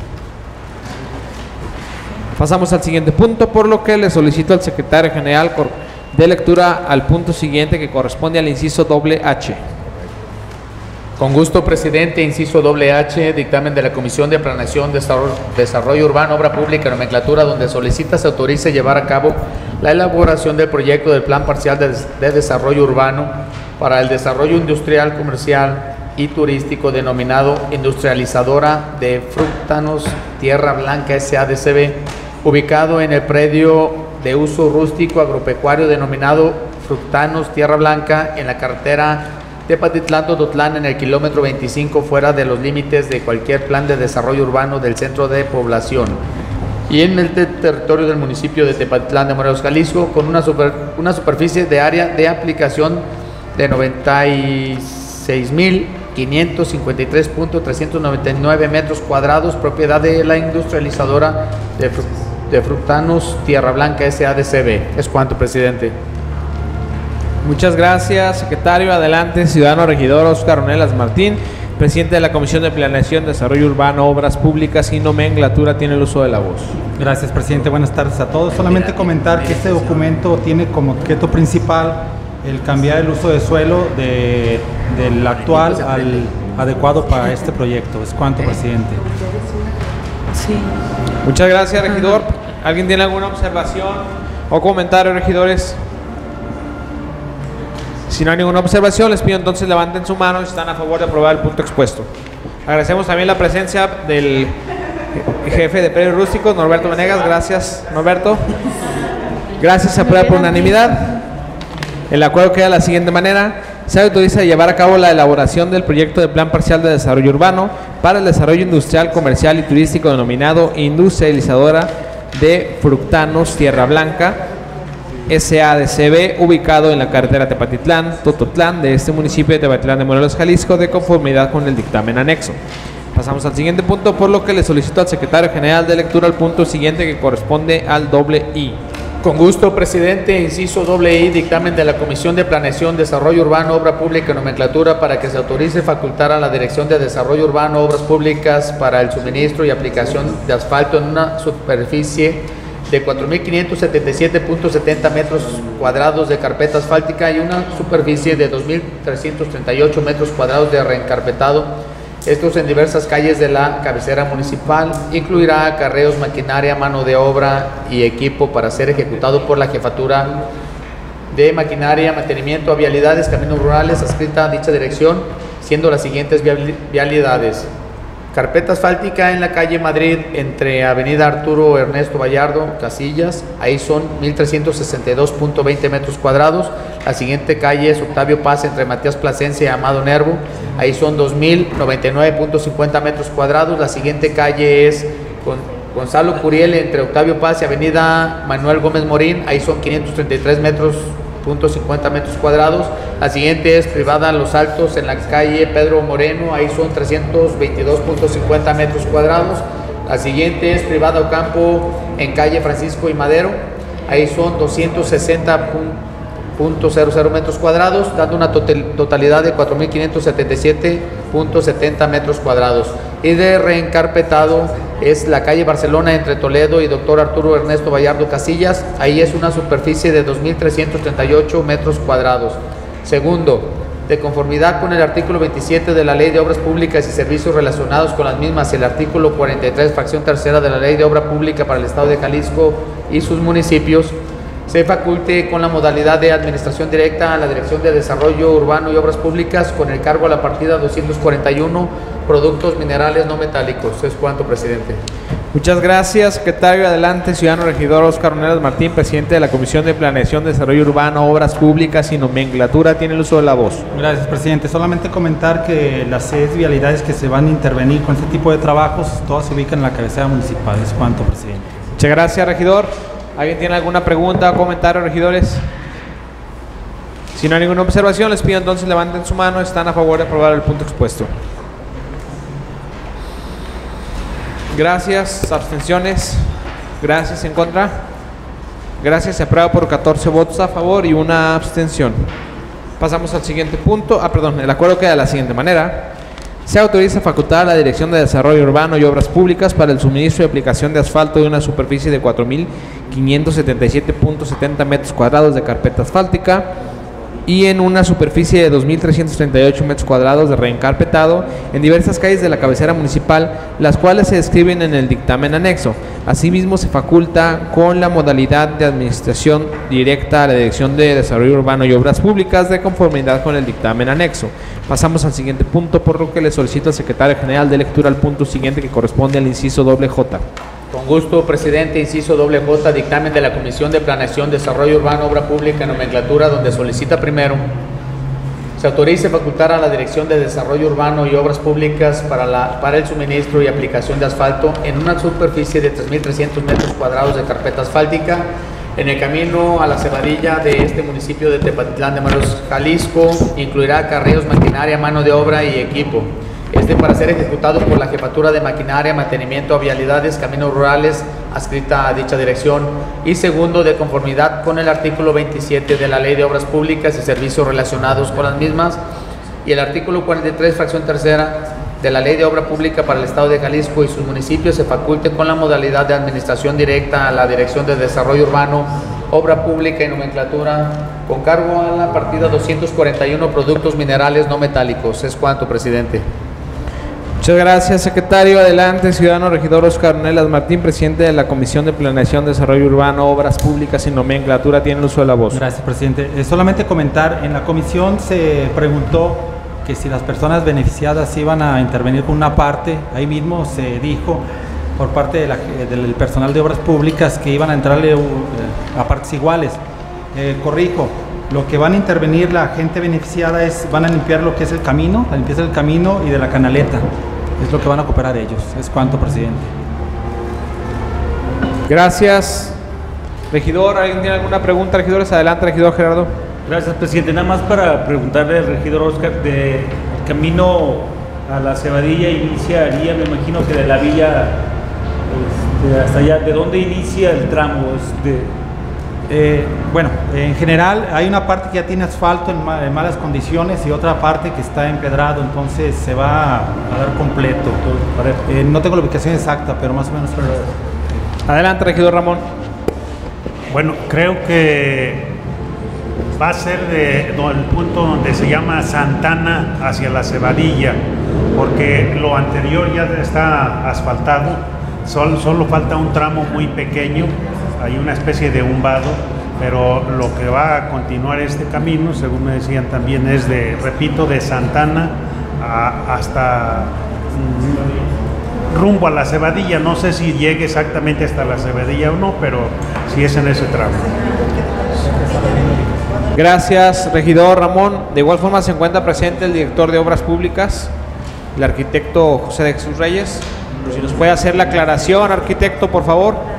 Speaker 1: Pasamos al siguiente punto, por lo que le solicito al secretario general de lectura al punto siguiente, que corresponde al inciso H.
Speaker 2: Con gusto, presidente. Inciso H, dictamen de la Comisión de Planeación, Desarrollo Urbano, Obra Pública y Nomenclatura, donde solicita se autorice llevar a cabo la elaboración del proyecto del Plan Parcial de Desarrollo Urbano para el desarrollo industrial, comercial y turístico denominado Industrializadora de Fructanos Tierra Blanca SADCB, ubicado en el predio de uso rústico agropecuario denominado Fructanos Tierra Blanca en la carretera Tepatitlán-Tototlán, en el kilómetro 25, fuera de los límites de cualquier plan de desarrollo urbano del centro de población y en el territorio del municipio de Tepatitlán de Morelos, Jalisco, con una superficie de área de aplicación de 96.553.399 metros cuadrados, propiedad de la industrializadora de Fructanos Tierra Blanca SADCB. Es cuanto, presidente.
Speaker 1: Muchas gracias, secretario. Adelante, ciudadano regidor Óscar Ornelas Martín, presidente de la Comisión de Planeación, Desarrollo Urbano, Obras Públicas y Nomenclatura, tiene el uso de la voz.
Speaker 4: Gracias, presidente. Buenas tardes a todos. Solamente comentar que este documento tiene como objeto principal el cambiar el uso de suelo del actual al adecuado para este proyecto. Es cuanto, presidente.
Speaker 8: Sí.
Speaker 1: Muchas gracias, regidor. ¿Alguien tiene alguna observación o comentario, regidores? Si no hay ninguna observación, les pido entonces levanten su mano si están a favor de aprobar el punto expuesto. Agradecemos también la presencia del jefe de Predios Rústicos, Norberto Venegas. Gracias, Norberto. Gracias, se aprueba por unanimidad. El acuerdo queda de la siguiente manera. Se autoriza a llevar a cabo la elaboración del proyecto de Plan Parcial de Desarrollo Urbano para el desarrollo industrial, comercial y turístico denominado Industrializadora de Fructanos Tierra Blanca SADCB, ubicado en la carretera Tepatitlán-Tototlán de este municipio de Tepatitlán de Morelos, Jalisco, de conformidad con el dictamen anexo. Pasamos al siguiente punto, por lo que le solicito al secretario general de lectura al punto siguiente, que corresponde al I.
Speaker 2: Con gusto, presidente. Inciso I, dictamen de la Comisión de Planeación, Desarrollo Urbano, Obra Pública y Nomenclatura, para que se autorice facultar a la Dirección de Desarrollo Urbano, Obras Públicas, para el suministro y aplicación de asfalto en una superficie de 4.577.70 metros cuadrados de carpeta asfáltica y una superficie de 2.338 metros cuadrados de reencarpetado, estos en diversas calles de la cabecera municipal. Incluirá acarreos, maquinaria, mano de obra y equipo para ser ejecutado por la Jefatura de Maquinaria, Mantenimiento a Vialidades, Caminos Rurales, adscrita a dicha dirección, siendo las siguientes vialidades: carpeta asfáltica en la calle Madrid entre Avenida Arturo Ernesto Vallardo, Casillas, ahí son 1.362.20 metros cuadrados. La siguiente calle es Octavio Paz entre Matías Plasencia y Amado Nervo, ahí son 2.099.50 metros cuadrados. La siguiente calle es Gonzalo Curiel entre Octavio Paz y Avenida Manuel Gómez Morín, ahí son 533.50 metros cuadrados. La siguiente es Privada Los Altos en la calle Pedro Moreno, ahí son 322.50 metros cuadrados. La siguiente es privada o campo en calle Francisco y Madero. Ahí son 260.00 metros cuadrados, dando una totalidad de 4.577.70 metros cuadrados. Y de reencarpetado es la calle Barcelona entre Toledo y Dr. Arturo Ernesto Vallardo Casillas. Ahí es una superficie de 2.338 metros cuadrados. Segundo, de conformidad con el artículo 27 de la Ley de Obras Públicas y Servicios relacionados con las mismas, y el artículo 43, fracción tercera de la Ley de Obra Pública para el Estado de Jalisco y sus municipios, se faculte con la modalidad de administración directa a la Dirección de Desarrollo Urbano y Obras Públicas con el cargo a la partida 241, productos minerales no metálicos. Es cuanto, presidente.
Speaker 1: Muchas gracias, secretario. Adelante, ciudadano regidor Óscar Ornelas Martín, presidente de la Comisión de Planeación, Desarrollo Urbano, Obras Públicas y Nomenclatura. Tiene el uso de la voz.
Speaker 4: Gracias, presidente. Solamente comentar que las 6 vialidades que se van a intervenir con este tipo de trabajos, todas se ubican en la cabecera municipal. Es cuanto, presidente.
Speaker 1: Muchas gracias, regidor. ¿Alguien tiene alguna pregunta o comentario, regidores? Si no hay ninguna observación, les pido entonces levanten su mano. ¿Están a favor de aprobar el punto expuesto? Gracias. ¿Abstenciones? Gracias. ¿En contra? Gracias. Se aprueba por 14 votos a favor y una abstención. Pasamos al siguiente punto. El acuerdo queda de la siguiente manera. Se autoriza facultar a la Dirección de Desarrollo Urbano y Obras Públicas para el suministro y aplicación de asfalto de una superficie de 4.577.70 metros cuadrados de carpeta asfáltica y en una superficie de 2.338 metros cuadrados de reencarpetado en diversas calles de la cabecera municipal, las cuales se describen en el dictamen anexo. Asimismo, se faculta con la modalidad de administración directa a la Dirección de Desarrollo Urbano y Obras Públicas de conformidad con el dictamen anexo. Pasamos al siguiente punto, por lo que le solicito al secretario general de lectura al punto siguiente, que corresponde al inciso J.
Speaker 2: Con gusto, presidente. Inciso J, dictamen de la Comisión de Planeación, Desarrollo Urbano, Obra Pública y Nomenclatura, donde solicita primero se autorice facultar a la Dirección de Desarrollo Urbano y Obras Públicas para el suministro y aplicación de asfalto en una superficie de 3.300 metros cuadrados de carpeta asfáltica en el camino a la Cebadilla de este municipio de Tepatitlán de Morelos, Jalisco. Incluirá carrillos, maquinaria, mano de obra y equipo. Para ser ejecutado por la Jefatura de Maquinaria, Mantenimiento a Vialidades, Caminos Rurales, adscrita a dicha dirección. Y segundo, de conformidad con el artículo 27 de la Ley de Obras Públicas y Servicios relacionados con las mismas, y el artículo 43, fracción tercera de la Ley de Obra Pública para el Estado de Jalisco y sus municipios, se faculte con la modalidad de administración directa a la Dirección de Desarrollo Urbano, Obra Pública y Nomenclatura, con cargo a la partida 241, productos minerales no metálicos. Es cuanto, presidente.
Speaker 1: Muchas gracias, secretario. Adelante, ciudadano regidor Óscar Ornelas Martín, presidente de la Comisión de Planeación, Desarrollo Urbano, Obras Públicas y Nomenclatura. Tiene el uso de la voz.
Speaker 4: Gracias, presidente. Solamente comentar, en la comisión se preguntó que si las personas beneficiadas iban a intervenir con una parte. Ahí mismo se dijo por parte del personal de Obras Públicas que iban a entrarle a partes iguales. Corrijo. Lo que van a intervenir la gente beneficiada van a limpiar lo que es el camino, la limpieza del camino y de la canaleta. Es lo que van a cooperar ellos. Es cuanto, presidente.
Speaker 1: Gracias. Regidor, ¿alguien tiene alguna pregunta? Regidores, adelante, regidor Gerardo.
Speaker 7: Gracias, presidente. Nada más para preguntarle al regidor Óscar, de el camino a la Cebadilla iniciaría, me imagino que de la villa hasta allá. ¿De dónde inicia el tramo?
Speaker 4: Bueno, en general hay una parte que ya tiene asfalto en malas condiciones y otra parte que está empedrado, entonces se va a dar completo. No tengo la ubicación exacta, pero más o menos.
Speaker 1: Adelante, regidor Ramón.
Speaker 12: Bueno, creo que va a ser el punto donde se llama Santana hacia la Cebadilla, porque lo anterior ya está asfaltado, solo falta un tramo muy pequeño. Hay una especie de umbado, pero lo que va a continuar este camino, según me decían también, es repito, de Santana hasta rumbo a la Cebadilla. No sé si llegue exactamente hasta la Cebadilla o no, pero sí es en ese tramo.
Speaker 1: Gracias, regidor Ramón. De igual forma se encuentra presente el director de Obras Públicas, el arquitecto José de Jesús Reyes. Si nos puede hacer la aclaración, arquitecto, por favor.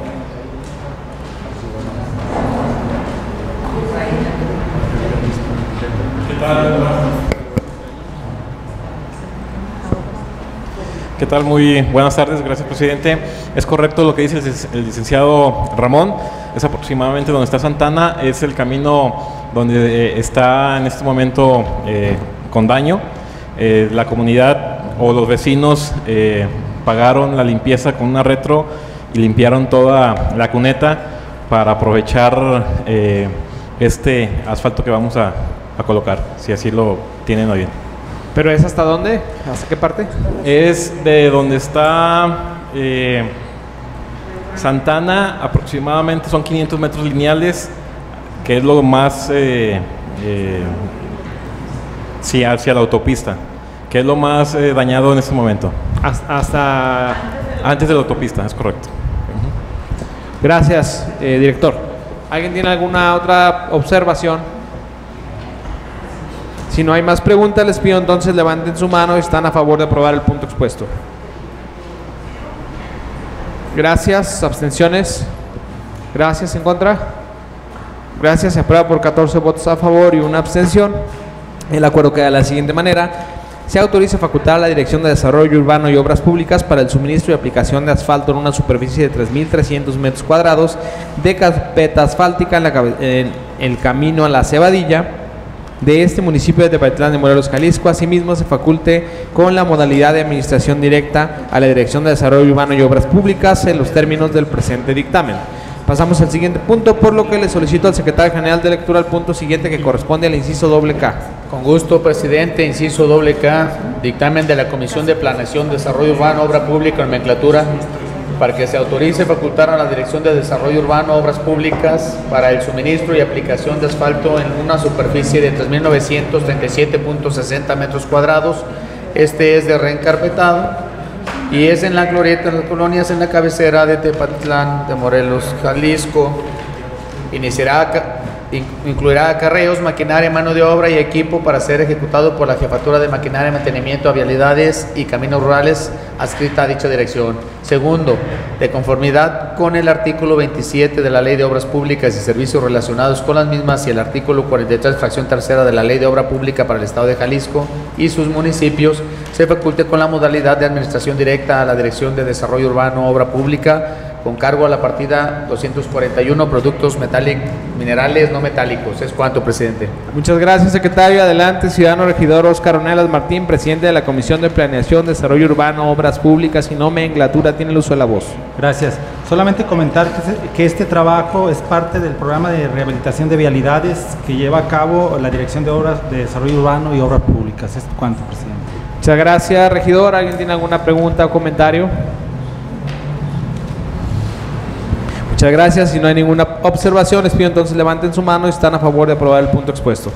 Speaker 13: ¿Qué ¿qué tal? Muy buenas tardes, gracias presidente. Es correcto lo que dice el licenciado Ramón, es aproximadamente donde está Santana, es el camino donde está en este momento con daño. La comunidad o los vecinos pagaron la limpieza con una retro y limpiaron toda la cuneta para aprovechar este asfalto que vamos a colocar, si así lo tienen a bien.
Speaker 1: ¿Pero es hasta dónde? ¿Hasta qué parte?
Speaker 13: Es de donde está Santana, aproximadamente son 500 metros lineales, que es lo más, sí, hacia la autopista, que es lo más dañado en este momento.
Speaker 1: Hasta...
Speaker 13: Antes de la autopista, es correcto.
Speaker 1: Gracias, director. ¿Alguien tiene alguna otra observación? Si no hay más preguntas, les pido entonces levanten su mano y están a favor de aprobar el punto expuesto. Gracias. ¿Abstenciones? Gracias. ¿En contra? Gracias. Se aprueba por 14 votos a favor y una abstención. El acuerdo queda de la siguiente manera. Se autoriza facultar a la Dirección de Desarrollo Urbano y Obras Públicas para el suministro y aplicación de asfalto en una superficie de 3.300 metros cuadrados de carpeta asfáltica en el camino a la Cebadilla de este municipio de Tepatitlán de Morelos, Jalisco. Asimismo, se faculte con la modalidad de administración directa a la Dirección de Desarrollo Urbano y Obras Públicas en los términos del presente dictamen. Pasamos al siguiente punto, por lo que le solicito al secretario general de lectura el punto siguiente, que corresponde al inciso K.
Speaker 2: Con gusto, presidente. Inciso K, dictamen de la Comisión de Planeación, Desarrollo Urbano, Obra Pública, Nomenclatura, para que se autorice facultar a la Dirección de Desarrollo Urbano, Obras Públicas, para el suministro y aplicación de asfalto en una superficie de 3.937.60 metros cuadrados. Este es de reencarpetado y es en la glorieta de las colonias en la cabecera de Tepatitlán de Morelos, Jalisco. Incluirá acarreos, maquinaria, mano de obra y equipo para ser ejecutado por la Jefatura de Maquinaria, Mantenimiento a Vialidades y Caminos Rurales adscrita a dicha dirección. Segundo, de conformidad con el artículo 27 de la Ley de Obras Públicas y Servicios relacionados con las mismas y el artículo 43, fracción tercera de la Ley de Obra Pública para el Estado de Jalisco y sus municipios, se faculte con la modalidad de administración directa a la Dirección de Desarrollo Urbano, Obra Pública, con cargo a la partida 241, productos minerales no metálicos. Es cuanto, presidente.
Speaker 1: Muchas gracias, secretario. Adelante, ciudadano regidor Óscar Ornelas Martín, presidente de la Comisión de Planeación, Desarrollo Urbano, Obras Públicas y Nomenclatura. Tiene el uso de la voz.
Speaker 4: Gracias. Solamente comentar que este trabajo es parte del programa de rehabilitación de vialidades que lleva a cabo la Dirección de Obras de Desarrollo Urbano y Obras Públicas. Es cuanto, presidente.
Speaker 1: Muchas gracias, regidor. ¿Alguien tiene alguna pregunta o comentario? Muchas gracias. Si no hay ninguna observación, les pido entonces levanten su mano y están a favor de aprobar el punto expuesto.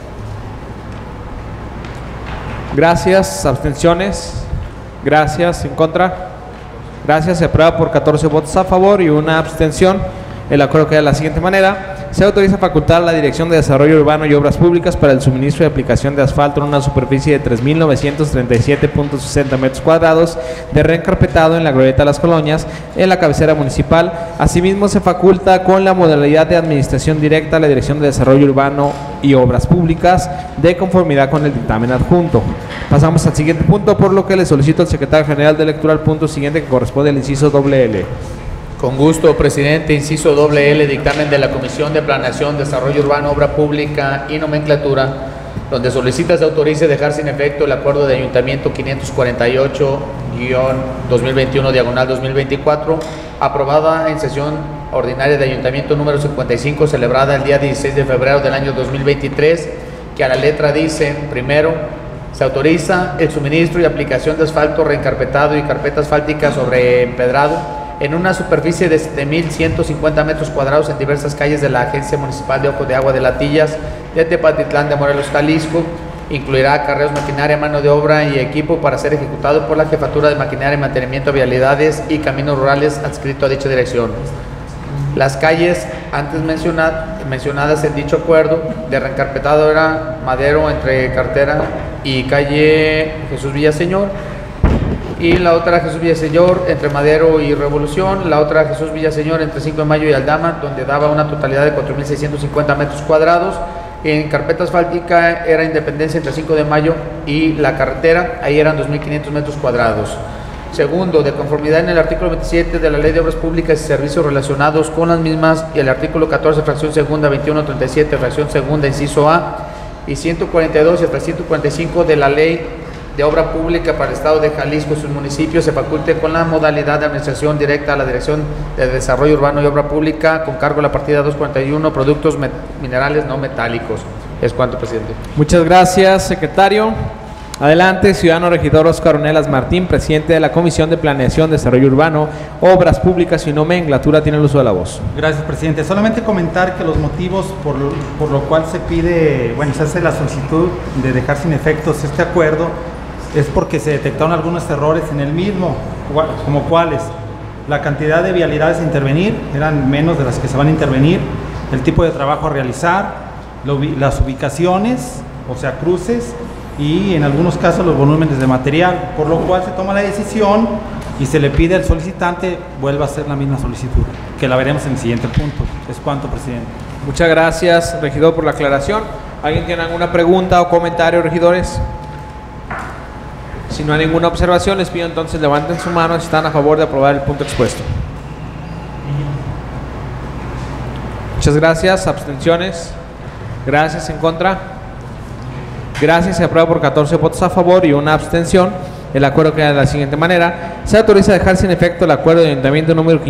Speaker 1: Gracias. ¿Abstenciones? Gracias. ¿En contra? Gracias. Se aprueba por 14 votos a favor y una abstención. El acuerdo queda de la siguiente manera. Se autoriza facultar a la Dirección de Desarrollo Urbano y Obras Públicas para el suministro y aplicación de asfalto en una superficie de 3.937.60 metros cuadrados de reencarpetado en la glorieta de las colonias en la cabecera municipal. Asimismo, se faculta con la modalidad de administración directa a la Dirección de Desarrollo Urbano y Obras Públicas de conformidad con el dictamen adjunto. Pasamos al siguiente punto, por lo que le solicito al secretario general de lectura el punto siguiente, que corresponde al inciso L.
Speaker 2: Con gusto, presidente. Inciso L, dictamen de la Comisión de Planeación, Desarrollo Urbano, Obra Pública y Nomenclatura, donde solicita se autorice dejar sin efecto el acuerdo de ayuntamiento 548-2021/2024, aprobada en sesión ordinaria de ayuntamiento número 55, celebrada el día 16 de febrero del año 2023, que a la letra dice: primero, se autoriza el suministro y aplicación de asfalto reencarpetado y carpeta asfáltica sobre empedrado en una superficie de 7.150 metros cuadrados en diversas calles de la Agencia Municipal de Ojo de Agua de Latillas de Tepatitlán de Morelos, Jalisco. Incluirá acarreos, maquinaria, mano de obra y equipo para ser ejecutado por la Jefatura de Maquinaria y Mantenimiento a Vialidades y Caminos Rurales adscrito a dicha dirección. Las calles antes mencionadas en dicho acuerdo de reencarpetado era Madero entre Cartera y calle Jesús Villaseñor, y la otra Jesús Villaseñor entre Madero y Revolución, la otra Jesús Villaseñor entre 5 de Mayo y Aldama, donde daba una totalidad de 4.650 metros cuadrados. En carpeta asfáltica era Independencia entre 5 de Mayo y la carretera, ahí eran 2.500 metros cuadrados. Segundo, de conformidad en el artículo 27 de la Ley de Obras Públicas y Servicios relacionados con las mismas y el artículo 14, fracción segunda, 2137, fracción segunda, inciso A, y 142 y hasta 145 de la Ley de Obra Pública para el Estado de Jalisco y sus municipios, se faculte con la modalidad de administración directa a la Dirección de Desarrollo Urbano y Obra Pública con cargo a la partida 241, productos minerales no metálicos. Es cuanto, presidente.
Speaker 1: Muchas gracias, secretario. Adelante, ciudadano regidor Óscar Ornelas Martín, presidente de la Comisión de Planeación, Desarrollo Urbano, Obras Públicas y Nomenclatura, tiene el uso de la voz.
Speaker 4: Gracias, presidente. Solamente comentar que los motivos por lo cual se pide, bueno, se hace la solicitud de dejar sin efectos este acuerdo es porque se detectaron algunos errores en el mismo, como cuáles: la cantidad de vialidades a intervenir, eran menos de las que se van a intervenir, el tipo de trabajo a realizar, las ubicaciones, o sea, cruces, y en algunos casos los volúmenes de material, por lo cual se toma la decisión y se le pide al solicitante vuelva a hacer la misma solicitud, que la veremos en el siguiente punto. Es cuanto, presidente.
Speaker 1: Muchas gracias, regidor, por la aclaración. ¿Alguien tiene alguna pregunta o comentario, regidores? Si no hay ninguna observación, les pido entonces levanten su mano si están a favor de aprobar el punto expuesto. Muchas gracias. ¿Abstenciones? Gracias. ¿En contra? Gracias. Se aprueba por 14 votos a favor y una abstención. El acuerdo queda de la siguiente manera: se autoriza a dejar sin efecto el acuerdo de ayuntamiento número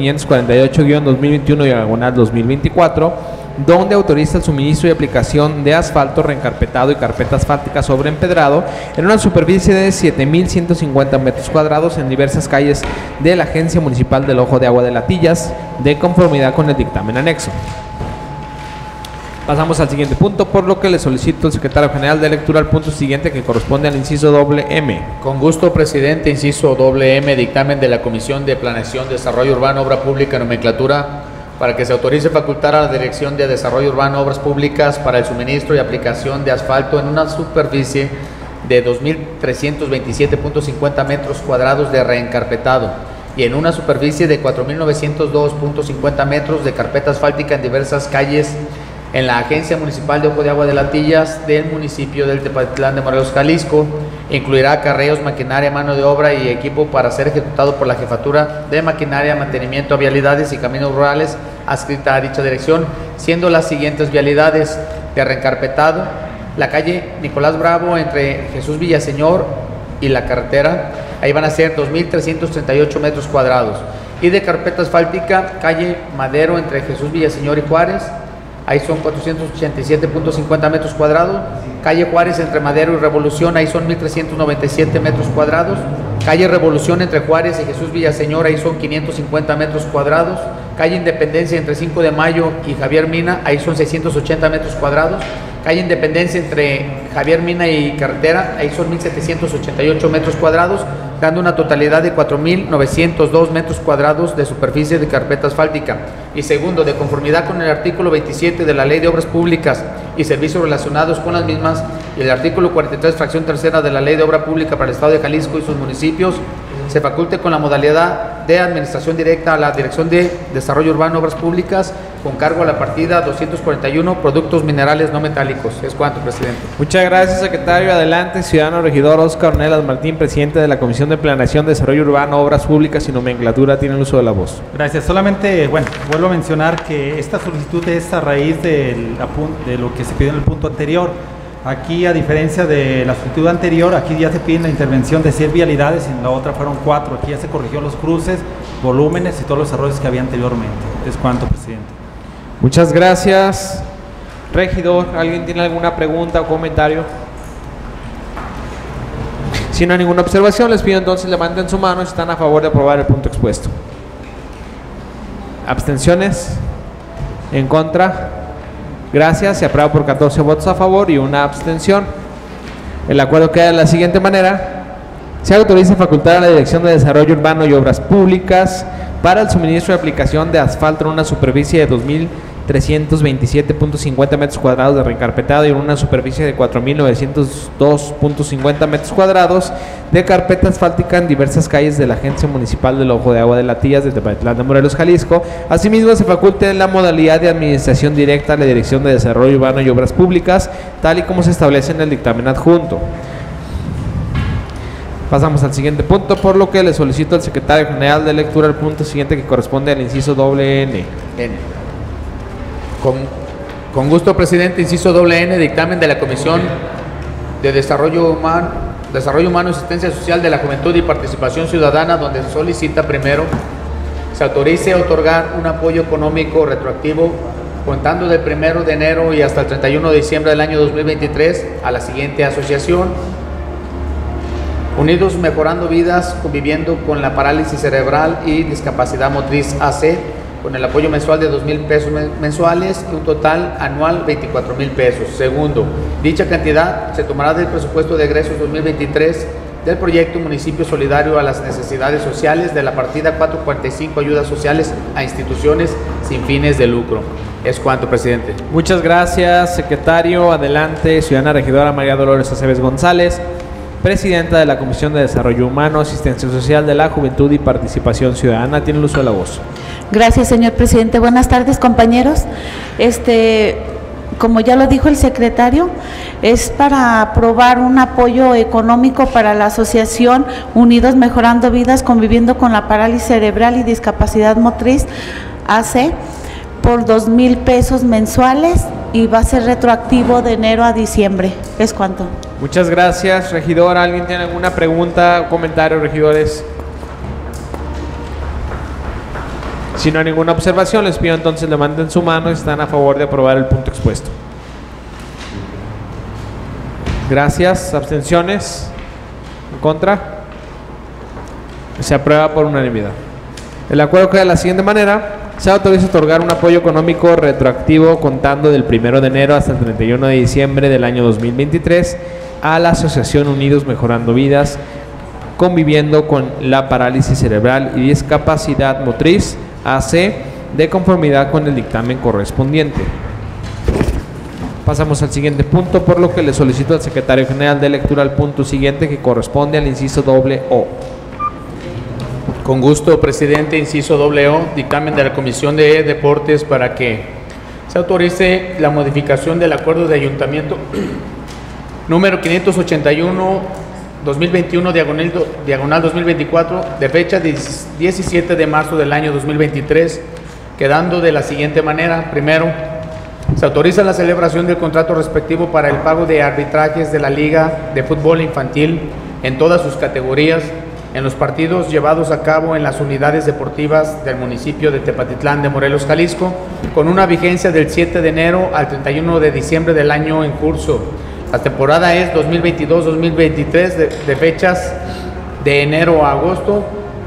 Speaker 1: 548-2021-2024, donde autoriza el suministro y aplicación de asfalto reencarpetado y carpeta asfáltica sobre empedrado en una superficie de 7.150 metros cuadrados en diversas calles de la Agencia Municipal del Ojo de Agua de Latillas, de conformidad con el dictamen anexo. Pasamos al siguiente punto, por lo que le solicito al secretario general de lectura al punto siguiente, que corresponde al inciso doble M.
Speaker 2: Con gusto, presidente. Inciso doble M, dictamen de la Comisión de Planeación, Desarrollo Urbano, Obra Pública y Nomenclatura, para que se autorice facultar a la Dirección de Desarrollo Urbano, Obras Públicas para el suministro y aplicación de asfalto en una superficie de 2.327.50 metros cuadrados de reencarpetado y en una superficie de 4.902.50 metros de carpeta asfáltica en diversas calles en la Agencia Municipal de Ojo de Agua de Latillas del municipio del Tepatitlán de Morelos, Jalisco. Incluirá acarreos, maquinaria, mano de obra y equipo para ser ejecutado por la Jefatura de Maquinaria, Mantenimiento a Vialidades y Caminos Rurales adscrita a dicha dirección, siendo las siguientes vialidades de reencarpetado: la calle Nicolás Bravo entre Jesús Villaseñor y la carretera, ahí van a ser 2.338 metros cuadrados, y de carpeta asfáltica, calle Madero entre Jesús Villaseñor y Juárez, ahí son 487.50 metros cuadrados. Calle Juárez entre Madero y Revolución, ahí son 1.397 metros cuadrados. Calle Revolución entre Juárez y Jesús Villaseñor, ahí son 550 metros cuadrados. Calle Independencia entre 5 de Mayo y Javier Mina, ahí son 680 metros cuadrados. Calle Independencia entre Javier Mina y Carretera, ahí son 1.788 metros cuadrados, dando una totalidad de 4.902 metros cuadrados de superficie de carpeta asfáltica. Y segundo, de conformidad con el artículo 27 de la Ley de Obras Públicas y Servicios relacionados con las mismas y el artículo 43, fracción tercera de la Ley de Obra Pública para el Estado de Jalisco y sus municipios, se faculte con la modalidad de administración directa a la Dirección de Desarrollo Urbano, Obras Públicas, con cargo a la partida 241, productos minerales no metálicos. Es cuanto, presidente.
Speaker 1: Muchas gracias, secretario. Adelante, ciudadano regidor Óscar Ornelas Martín, presidente de la Comisión de Planeación, Desarrollo Urbano, Obras Públicas y Nomenclatura, tiene el uso de la voz.
Speaker 4: Gracias. Solamente, bueno, vuelvo a mencionar que esta solicitud es a raíz de lo que se pidió en el punto anterior. Aquí, a diferencia de la solicitud anterior, aquí ya se pide la intervención de 100 vialidades y en la otra fueron 4. Aquí ya se corrigió los cruces, volúmenes y todos los errores que había anteriormente. Es cuanto, presidente.
Speaker 1: Muchas gracias, regidor. ¿Alguien tiene alguna pregunta o comentario? Si no hay ninguna observación, les pido entonces levanten su mano si están a favor de aprobar el punto expuesto. ¿Abstenciones? ¿En contra? Gracias. Se aprueba por 14 votos a favor y una abstención. El acuerdo queda de la siguiente manera: se autoriza facultar a la Dirección de Desarrollo Urbano y Obras Públicas para el suministro y aplicación de asfalto en una superficie de 2.327.50 metros cuadrados de reencarpetado y en una superficie de 4.902.50 metros cuadrados de carpeta asfáltica en diversas calles de la Agencia Municipal del Ojo de Agua de Latillas de Tepatitlán de Morelos, Jalisco. Asimismo, se faculte en la modalidad de administración directa a la Dirección de Desarrollo Urbano y Obras Públicas, tal y como se establece en el dictamen adjunto. Pasamos al siguiente punto, por lo que le solicito al secretario general de lectura el punto siguiente que corresponde al inciso doble N.
Speaker 2: Con gusto, presidente. Inciso doble N, dictamen de la Comisión de Desarrollo Humano, Asistencia Social de la Juventud y Participación Ciudadana, donde se solicita primero se autorice a otorgar un apoyo económico retroactivo contando del 1 de enero y hasta el 31 de diciembre del año 2023 a la siguiente asociación: Unidos Mejorando Vidas, conviviendo con la parálisis cerebral y discapacidad motriz AC, con el apoyo mensual de 2,000 pesos mensuales y un total anual 24,000 pesos. Segundo, dicha cantidad se tomará del presupuesto de egresos 2023 del proyecto Municipio Solidario a las Necesidades Sociales de la partida 445 Ayudas Sociales a Instituciones sin fines de lucro. Es cuanto, presidente.
Speaker 1: Muchas gracias, secretario. Adelante, ciudadana regidora María Dolores Aceves González, presidenta de la Comisión de Desarrollo Humano, Asistencia Social de la Juventud y Participación Ciudadana. Tiene el uso de la voz.
Speaker 14: Gracias, señor presidente. Buenas tardes, compañeros. Como ya lo dijo el secretario, es para aprobar un apoyo económico para la asociación Unidos Mejorando Vidas, conviviendo con la parálisis cerebral y discapacidad motriz AC por 2,000 pesos mensuales y va a ser retroactivo de enero a diciembre. Es cuanto.
Speaker 1: Muchas gracias, regidora. ¿Alguien tiene alguna pregunta o comentario, regidores? Si no hay ninguna observación, les pido entonces levanten su mano si están a favor de aprobar el punto expuesto. Gracias. ¿Abstenciones? ¿En contra? Se aprueba por unanimidad. El acuerdo queda de la siguiente manera: se autoriza otorgar un apoyo económico retroactivo contando del 1 de enero hasta el 31 de diciembre del año 2023 a la Asociación Unidos Mejorando Vidas, conviviendo con la parálisis cerebral y discapacidad motriz AC, de conformidad con el dictamen correspondiente. Pasamos al siguiente punto, por lo que le solicito al secretario general de lectura al punto siguiente que corresponde al inciso doble O.
Speaker 2: Con gusto, presidente. Inciso doble O, dictamen de la Comisión de Deportes para que se autorice la modificación del acuerdo de ayuntamiento número 581/2021, diagonal 2024, de fecha 17 de marzo del año 2023, quedando de la siguiente manera. Primero, se autoriza la celebración del contrato respectivo para el pago de arbitrajes de la Liga de Fútbol Infantil en todas sus categorías en los partidos llevados a cabo en las unidades deportivas del municipio de Tepatitlán de Morelos, Jalisco, con una vigencia del 7 de enero al 31 de diciembre del año en curso. La temporada es 2022-2023 de fechas de enero a agosto.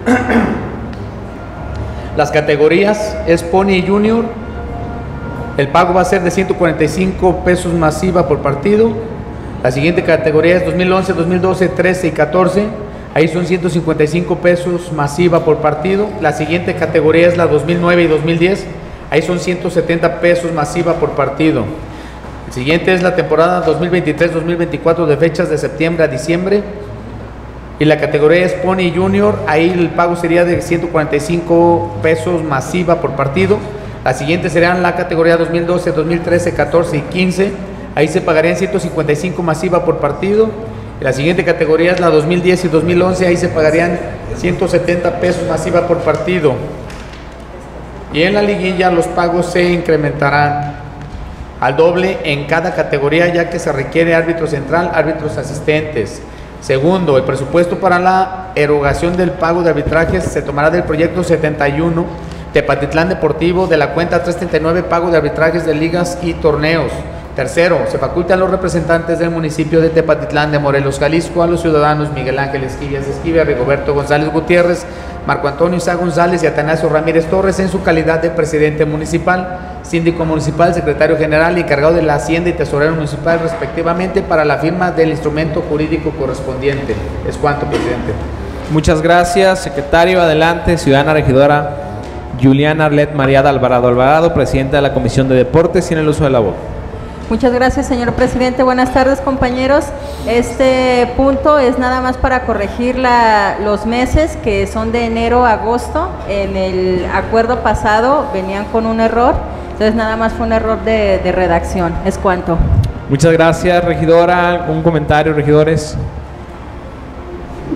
Speaker 2: Las categorías es Pony Junior. El pago va a ser de 145 pesos masiva por partido. La siguiente categoría es 2011, 2012, 13 y 14. Ahí son 155 pesos masiva por partido. La siguiente categoría es la 2009 y 2010. Ahí son 170 pesos masiva por partido. El siguiente es la temporada 2023-2024 de fechas de septiembre a diciembre. Y la categoría es Pony Junior. Ahí el pago sería de 145 pesos masiva por partido. La siguiente serían la categoría 2012, 2013, 14 y 15. Ahí se pagarían 155 masiva por partido. Y la siguiente categoría es la 2010 y 2011. Ahí se pagarían 170 pesos masiva por partido. Y en la liguilla los pagos se incrementarán al doble en cada categoría, ya que se requiere árbitro central, árbitros asistentes. Segundo, el presupuesto para la erogación del pago de arbitrajes se tomará del proyecto 71 Tepatitlán Deportivo, de la cuenta 339 pago de arbitrajes de ligas y torneos. Tercero, se facultan los representantes del municipio de Tepatitlán de Morelos, Jalisco, a los ciudadanos Miguel Ángel Esquivias Esquivia, Rigoberto González Gutiérrez, Marco Antonio Isa González y Atanasio Ramírez Torres en su calidad de presidente municipal, síndico municipal, secretario general y encargado de la Hacienda y tesorero municipal respectivamente, para la firma del instrumento jurídico correspondiente. Es cuanto, presidente.
Speaker 1: Muchas gracias, secretario. Adelante, ciudadana regidora Juliana Arlet María Alvarado, presidenta de la Comisión de Deportes, tiene el uso de la voz.
Speaker 15: Muchas gracias, señor presidente. Buenas tardes, compañeros. Este punto es nada más para corregir los meses que son de enero a agosto. En el acuerdo pasado venían con un error, entonces nada más fue un error de redacción. Es cuanto.
Speaker 1: Muchas gracias, regidora. ¿Un comentario, regidores?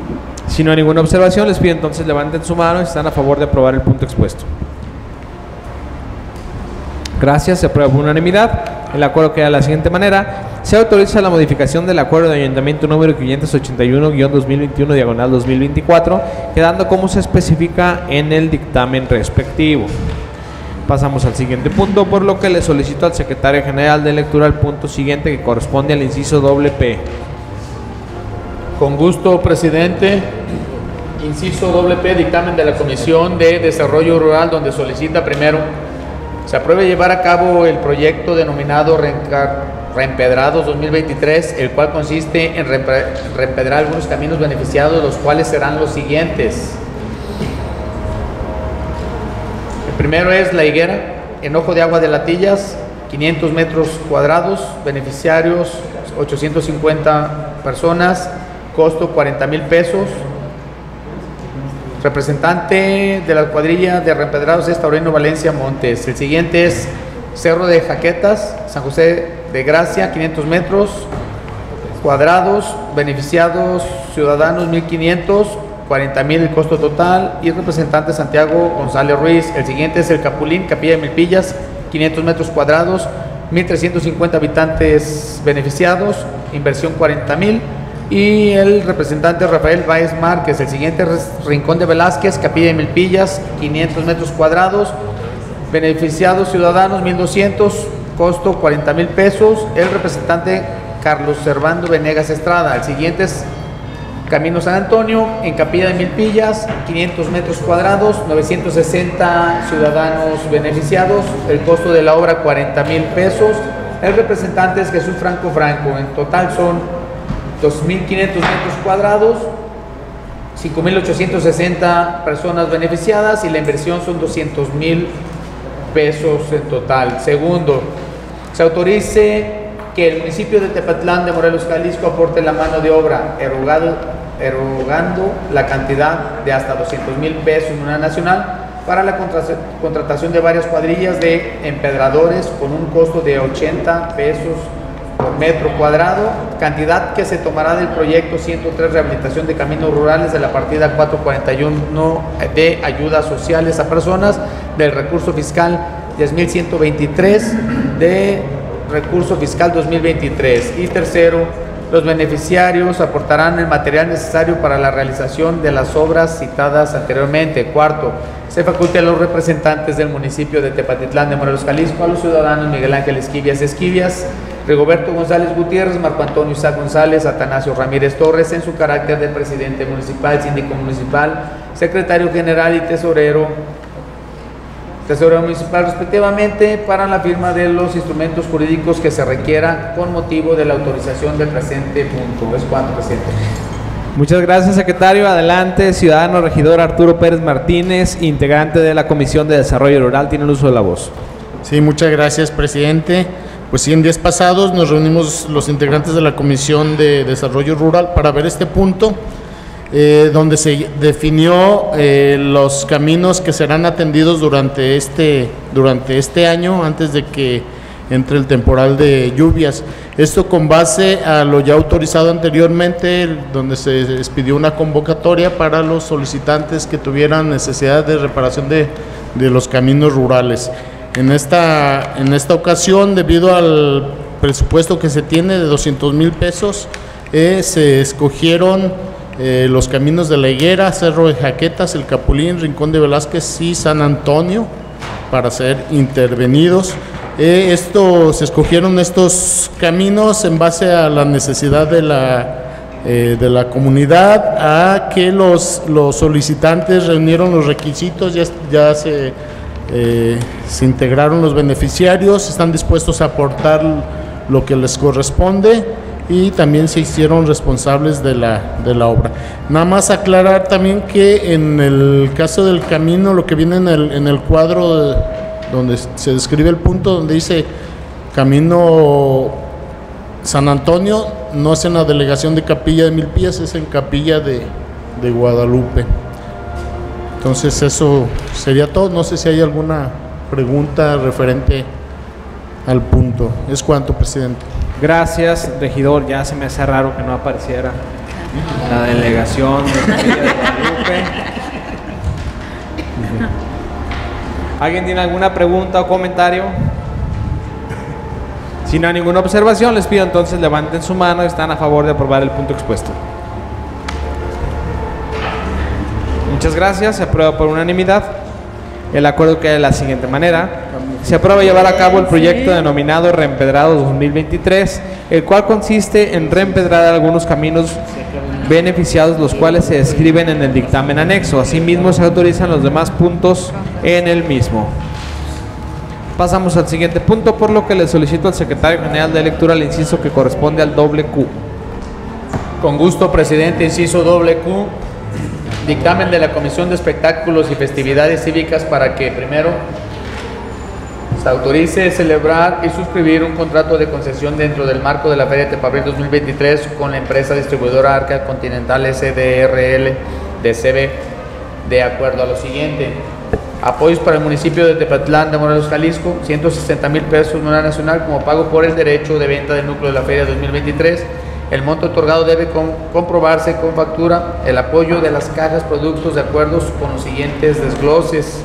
Speaker 1: Si no hay ninguna observación, les pido entonces levanten su mano si están a favor de aprobar el punto expuesto. Gracias, se aprueba por unanimidad. El acuerdo queda de la siguiente manera. Se autoriza la modificación del acuerdo de ayuntamiento número 581-2021/2024, quedando como se especifica en el dictamen respectivo. Pasamos al siguiente punto, por lo que le solicito al secretario general de lectura el punto siguiente, que corresponde al inciso P.
Speaker 2: Con gusto, presidente. Inciso P, dictamen de la Comisión de Desarrollo Rural, donde solicita primero se apruebe llevar a cabo el proyecto denominado Reempedrados 2023, el cual consiste en reempedrar algunos caminos beneficiados, los cuales serán los siguientes. El primero es La Higuera, en Ojo de Agua de Latillas, 500 metros cuadrados, beneficiarios 850 personas, costo 40,000 pesos. Representante de la cuadrilla de reempedrados es Taurino Valencia Montes. El siguiente es Cerro de Jaquetas, San José de Gracia, 500 metros cuadrados, beneficiados ciudadanos 1,500, 40,000 el costo total. Y representante Santiago González Ruiz. El siguiente es el Capulín, Capilla de Milpillas, 500 metros cuadrados, 1,350 habitantes beneficiados, inversión 40,000. Y el representante Rafael Báez Márquez. El siguiente es Rincón de Velázquez, Capilla de Milpillas, 500 metros cuadrados, beneficiados ciudadanos 1,200, costo 40,000 pesos. El representante Carlos Servando Venegas Estrada. El siguiente es Camino San Antonio, en Capilla de Milpillas, 500 metros cuadrados, 960 ciudadanos beneficiados, el costo de la obra 40,000 pesos. El representante es Jesús Franco. En total son 2,500 metros cuadrados, 5,860 personas beneficiadas y la inversión son 200,000 pesos en total. Segundo, se autorice que el municipio de Tepatlán de Morelos, Jalisco, aporte la mano de obra erogando la cantidad de hasta 200,000 pesos en una nacional para la contratación de varias cuadrillas de empedradores con un costo de 80 pesos por metro cuadrado, cantidad que se tomará del proyecto 103 Rehabilitación de Caminos Rurales de la partida 441 de Ayudas Sociales a Personas del recurso fiscal 10,123 de recurso fiscal 2023. Y tercero, los beneficiarios aportarán el material necesario para la realización de las obras citadas anteriormente. Cuarto, se faculta a los representantes del municipio de Tepatitlán de Morelos, Jalisco, a los ciudadanos Miguel Ángel Esquivias, Rigoberto González Gutiérrez, Marco Antonio Isaac González, Atanasio Ramírez Torres, en su carácter de presidente municipal, síndico municipal, secretario general y tesorero municipal respectivamente, para la firma de los instrumentos jurídicos que se requieran con motivo de la autorización del presente punto. Es cuanto, presidente.
Speaker 1: Muchas gracias, secretario. Adelante, ciudadano regidor Arturo Pérez Martínez, integrante de la Comisión de Desarrollo Rural, tiene el uso de la voz.
Speaker 5: Sí, muchas gracias, presidente. Pues sí, en días pasados nos reunimos los integrantes de la Comisión de Desarrollo Rural para ver este punto, donde se definió los caminos que serán atendidos durante este año, antes de que entre el temporal de lluvias. Esto con base a lo ya autorizado anteriormente, donde se expidió una convocatoria para los solicitantes que tuvieran necesidad de reparación de los caminos rurales. En esta ocasión, debido al presupuesto que se tiene de 200,000 pesos, se escogieron los caminos de La Higuera, Cerro de Jaquetas, El Capulín, Rincón de Velázquez y San Antonio para ser intervenidos. Se escogieron estos caminos en base a la necesidad de la comunidad, a que los solicitantes reunieron los requisitos, ya se integraron los beneficiarios, están dispuestos a aportar lo que les corresponde y también se hicieron responsables de la obra. Nada más aclarar también que en el caso del camino, lo que viene en el cuadro donde se describe el punto, donde dice Camino San Antonio, no es en la delegación de Capilla de Milpillas, es en Capilla de Guadalupe. Entonces eso sería todo. No sé si hay alguna pregunta referente al punto. Es cuanto, presidente.
Speaker 1: Gracias, regidor. Ya se me hace raro que no apareciera La delegación de Familia de Guadalupe. ¿Alguien tiene alguna pregunta o comentario? Si no hay ninguna observación, les pido entonces levanten su mano y están a favor de aprobar el punto expuesto. Muchas gracias, se aprueba por unanimidad. El acuerdo queda de la siguiente manera. Se aprueba llevar a cabo el proyecto denominado Reempedrado 2023, el cual consiste en reempedrar algunos caminos beneficiados, los cuales se describen en el dictamen anexo. Asimismo, se autorizan los demás puntos en el mismo. Pasamos al siguiente punto, por lo que le solicito al secretario general de lectura el inciso que corresponde al doble Q.
Speaker 2: Con gusto, presidente. Inciso doble Q. Dictamen de la Comisión de Espectáculos y Festividades Cívicas para que primero se autorice celebrar y suscribir un contrato de concesión dentro del marco de la Feria Tepabril 2023 con la empresa distribuidora Arca Continental SDRL de CB, de acuerdo a lo siguiente: apoyos para el municipio de Tepatlán de Morelos, Jalisco, 160,000 pesos moneda nacional como pago por el derecho de venta del núcleo de la Feria 2023. El monto otorgado debe comprobarse con factura. El apoyo de las cajas productos de acuerdos con los siguientes desgloses.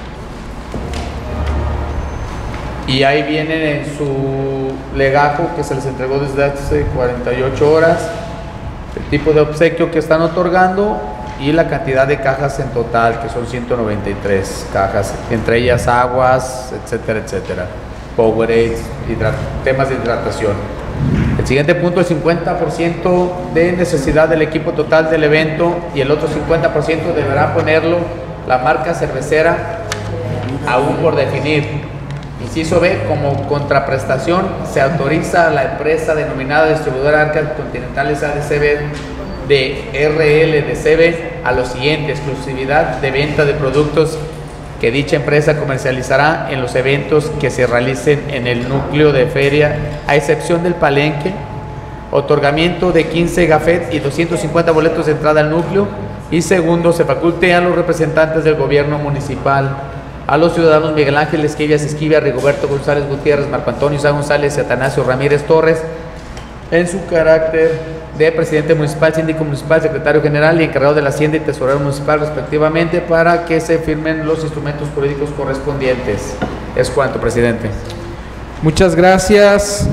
Speaker 2: Y ahí vienen en su legajo que se les entregó desde hace 48 horas, el tipo de obsequio que están otorgando y la cantidad de cajas en total, que son 193 cajas, entre ellas aguas, etcétera, etcétera, Powerades, temas de hidratación. El siguiente punto, el 50% de necesidad del equipo total del evento y el otro 50% deberá ponerlo la marca cervecera aún por definir. Inciso B, como contraprestación se autoriza a la empresa denominada distribuidora Arca Continental SADCB de RLDCB a lo siguiente: exclusividad de venta de productos que dicha empresa comercializará en los eventos que se realicen en el núcleo de feria, a excepción del palenque, otorgamiento de 15 gafet y 250 boletos de entrada al núcleo. Y segundo, se faculte a los representantes del gobierno municipal, a los ciudadanos Miguel Ángel Esquivia, Rigoberto González Gutiérrez, Marco Antonio Sá González y Atanasio Ramírez Torres, en su carácter de presidente municipal, síndico municipal, secretario general y encargado de la Hacienda y tesorero municipal respectivamente, para que se firmen los instrumentos jurídicos correspondientes. Es cuanto, presidente.
Speaker 1: Muchas gracias.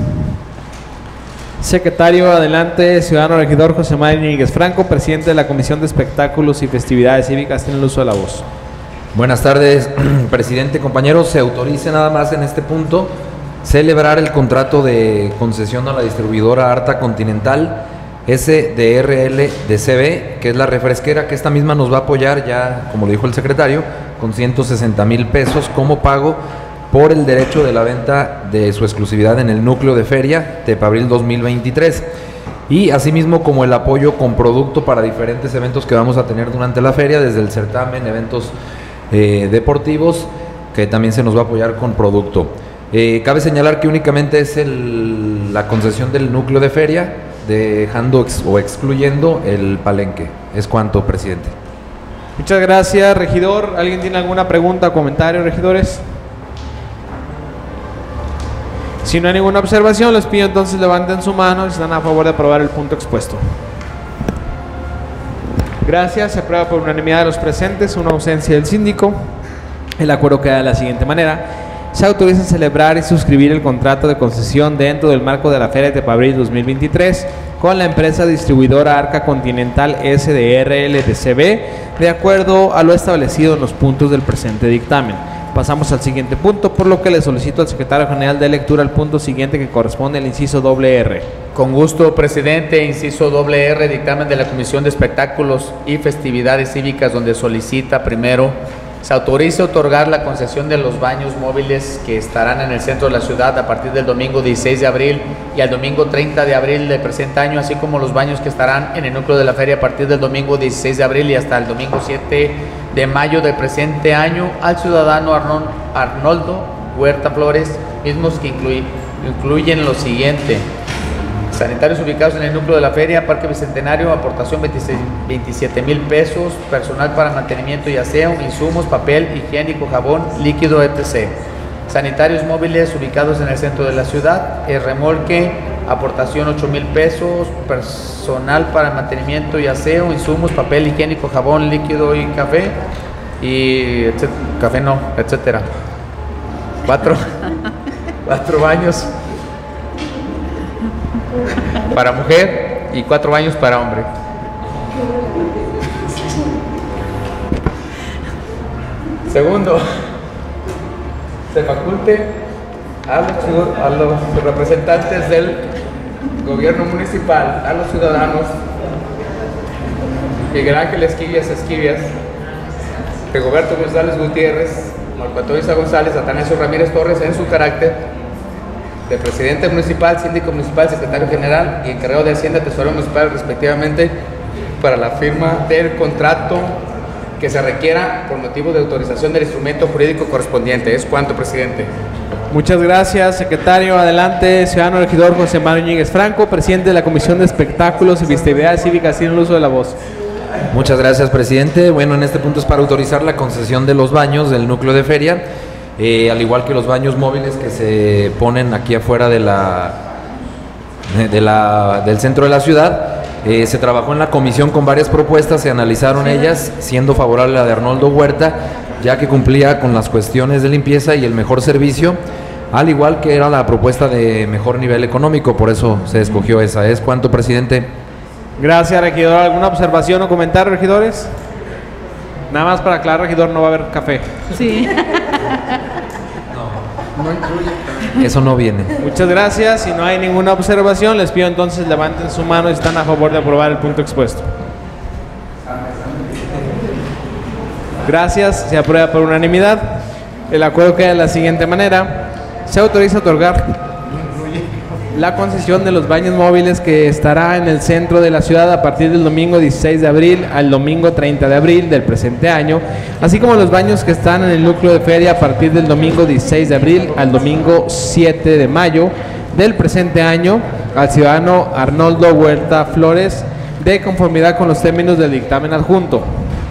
Speaker 1: Secretario, adelante. Ciudadano regidor José Mario Íñiguez Franco, presidente de la Comisión de Espectáculos y Festividades Cívicas, tiene el uso de la voz.
Speaker 9: Buenas tardes, presidente, compañeros. Se autorice nada más en este punto celebrar el contrato de concesión a la distribuidora Arca Continental SDRL de CB, que es la refresquera, que esta misma nos va a apoyar ya, como lo dijo el secretario, con 160,000 pesos como pago por el derecho de la venta de su exclusividad en el núcleo de feria Tepabril 2023. Y asimismo como el apoyo con producto para diferentes eventos que vamos a tener durante la feria, desde el certamen, eventos deportivos, que también se nos va a apoyar con producto. Cabe señalar que únicamente es la concesión del núcleo de feria, dejando o excluyendo el palenque. Es cuanto, presidente.
Speaker 1: Muchas gracias, regidor. ¿Alguien tiene alguna pregunta o comentario, regidores? Si no hay ninguna observación, les pido entonces levanten su mano y están a favor de aprobar el punto expuesto. Gracias, se aprueba por unanimidad de los presentes, una ausencia del síndico. El acuerdo queda de la siguiente manera: se autoriza a celebrar y suscribir el contrato de concesión dentro del marco de la Feria de Tepabril 2023 con la empresa distribuidora Arca Continental SDRL de CB, de acuerdo a lo establecido en los puntos del presente dictamen. Pasamos al siguiente punto, por lo que le solicito al secretario general de lectura el punto siguiente, que corresponde al inciso R.
Speaker 2: Con gusto, presidente. Inciso R, dictamen de la Comisión de Espectáculos y Festividades Cívicas, donde solicita primero se autoriza otorgar la concesión de los baños móviles que estarán en el centro de la ciudad a partir del domingo 16 de abril y al domingo 30 de abril del presente año, así como los baños que estarán en el núcleo de la feria a partir del domingo 16 de abril y hasta el domingo 7 de mayo del presente año, al ciudadano Arnoldo Huerta Flores, mismos que incluyen lo siguiente: sanitarios ubicados en el núcleo de la feria, Parque Bicentenario, aportación 27,000 pesos, personal para mantenimiento y aseo, insumos, papel higiénico, jabón, líquido, etc. Sanitarios móviles ubicados en el centro de la ciudad, el remolque aportación 8,000 pesos, personal para mantenimiento y aseo, insumos, papel higiénico, jabón, líquido y café, y café no, etcétera. 4 baños para mujer y 4 baños para hombre. Segundo, se faculte a los representantes del gobierno municipal, a los ciudadanos, Miguel Ángel Esquivias, Rigoberto González Gutiérrez, Marco Antonio Isa González, Atanasio Ramírez Torres, en su carácter de presidente municipal, síndico municipal, secretario general y encargado de Hacienda, tesorero municipal, respectivamente, para la firma del contrato que se requiera por motivo de autorización del instrumento jurídico correspondiente. Es cuanto, presidente.
Speaker 1: Muchas gracias, secretario. Adelante, ciudadano regidor José Mario Ñíguez Franco, presidente de la Comisión de Espectáculos y Festividades Cívicas. Tiene el uso de la voz.
Speaker 9: Muchas gracias, presidente. Bueno, en este punto es para autorizar la concesión de los baños del núcleo de feria, al igual que los baños móviles que se ponen aquí afuera del centro de la ciudad. Se trabajó en la comisión con varias propuestas, se analizaron ellas, siendo favorable la de Arnoldo Huerta, ya que cumplía con las cuestiones de limpieza y el mejor servicio, al igual que era la propuesta de mejor nivel económico, por eso se escogió esa. Es cuanto, presidente.
Speaker 1: Gracias, regidor. ¿Alguna observación o comentario, regidores? Nada más para aclarar, regidor, no va a haber café.
Speaker 14: Sí.
Speaker 9: No incluye. Eso no viene.
Speaker 1: Muchas gracias. Si no hay ninguna observación, les pido entonces levanten su mano si están a favor de aprobar el punto expuesto. Gracias. Se aprueba por unanimidad. El acuerdo queda de la siguiente manera. Se autoriza otorgar la concesión de los baños móviles que estará en el centro de la ciudad a partir del domingo 16 de abril al domingo 30 de abril del presente año, así como los baños que están en el núcleo de feria a partir del domingo 16 de abril al domingo 7 de mayo del presente año, al ciudadano Arnoldo Huerta Flores, de conformidad con los términos del dictamen adjunto.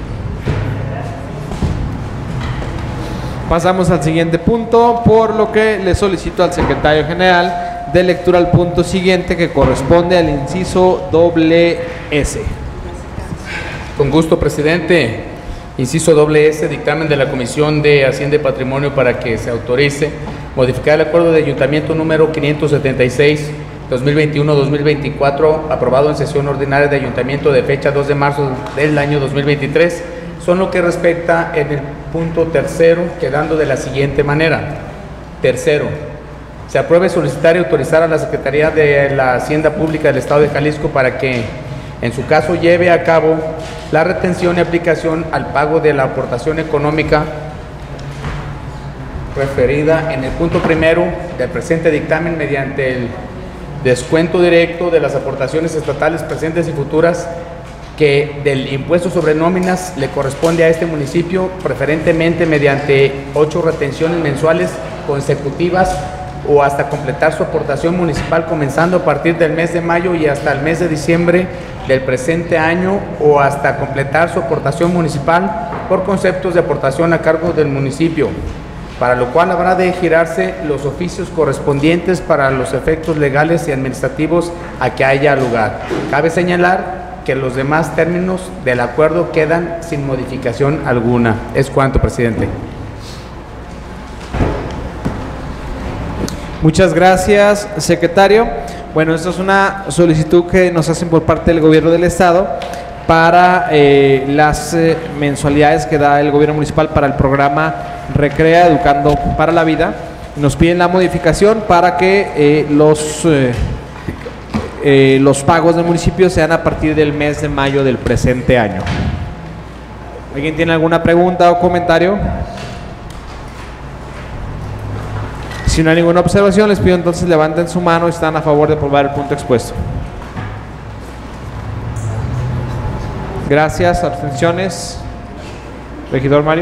Speaker 1: Pasamos al siguiente punto, por lo que le solicito al secretario general de lectura al punto siguiente, que corresponde al inciso S.
Speaker 2: Con gusto, presidente. Inciso S, dictamen de la Comisión de Hacienda y Patrimonio para que se autorice modificar el acuerdo de ayuntamiento número 576 2021-2024, aprobado en sesión ordinaria de ayuntamiento de fecha 2 de marzo del año 2023, son lo que respecta en el punto tercero, quedando de la siguiente manera. Tercero, se apruebe solicitar y autorizar a la Secretaría de la Hacienda Pública del Estado de Jalisco para que, en su caso, lleve a cabo la retención y aplicación al pago de la aportación económica referida en el punto primero del presente dictamen mediante el descuento directo de las aportaciones estatales presentes y futuras que del impuesto sobre nóminas le corresponde a este municipio, preferentemente mediante 8 retenciones mensuales consecutivas o hasta completar su aportación municipal comenzando a partir del mes de mayo y hasta el mes de diciembre del presente año, o hasta completar su aportación municipal por conceptos de aportación a cargo del municipio, para lo cual habrá de girarse los oficios correspondientes para los efectos legales y administrativos a que haya lugar. Cabe señalar que los demás términos del acuerdo quedan sin modificación alguna. Es cuanto, presidente.
Speaker 1: Muchas gracias, secretario. Bueno, esto es una solicitud que nos hacen por parte del gobierno del estado para las mensualidades que da el gobierno municipal para el programa Recrea Educando para la Vida. Nos piden la modificación para que los pagos del municipio sean a partir del mes de mayo del presente año. ¿Alguien tiene alguna pregunta o comentario? Si no hay ninguna observación, les pido entonces levanten su mano y están a favor de aprobar el punto expuesto. Gracias. ¿Abstenciones? Regidor Mario.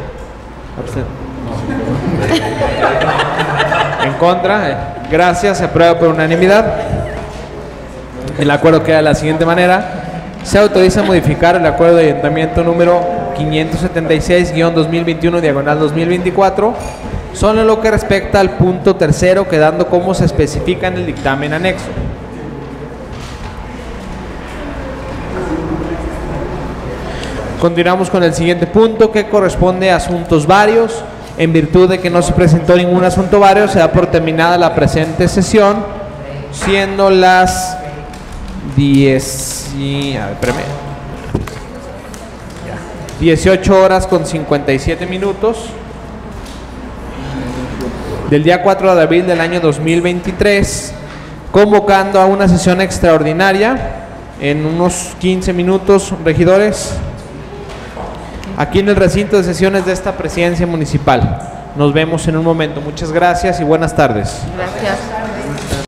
Speaker 1: ¿En contra? Gracias. Se aprueba por unanimidad. El acuerdo queda de la siguiente manera. Se autoriza modificar el acuerdo de ayuntamiento número 576-2021/2024, Solo en lo que respecta al punto tercero, quedando como se especifica en el dictamen anexo. Continuamos con el siguiente punto, que corresponde a asuntos varios. En virtud de que no se presentó ningún asunto vario, se da por terminada la presente sesión, siendo las 18 horas con 57 minutos del día 4 de abril del año 2023, convocando a una sesión extraordinaria en unos 15 minutos, regidores, aquí en el recinto de sesiones de esta presidencia municipal. Nos vemos en un momento. Muchas gracias y buenas tardes.
Speaker 11: Gracias.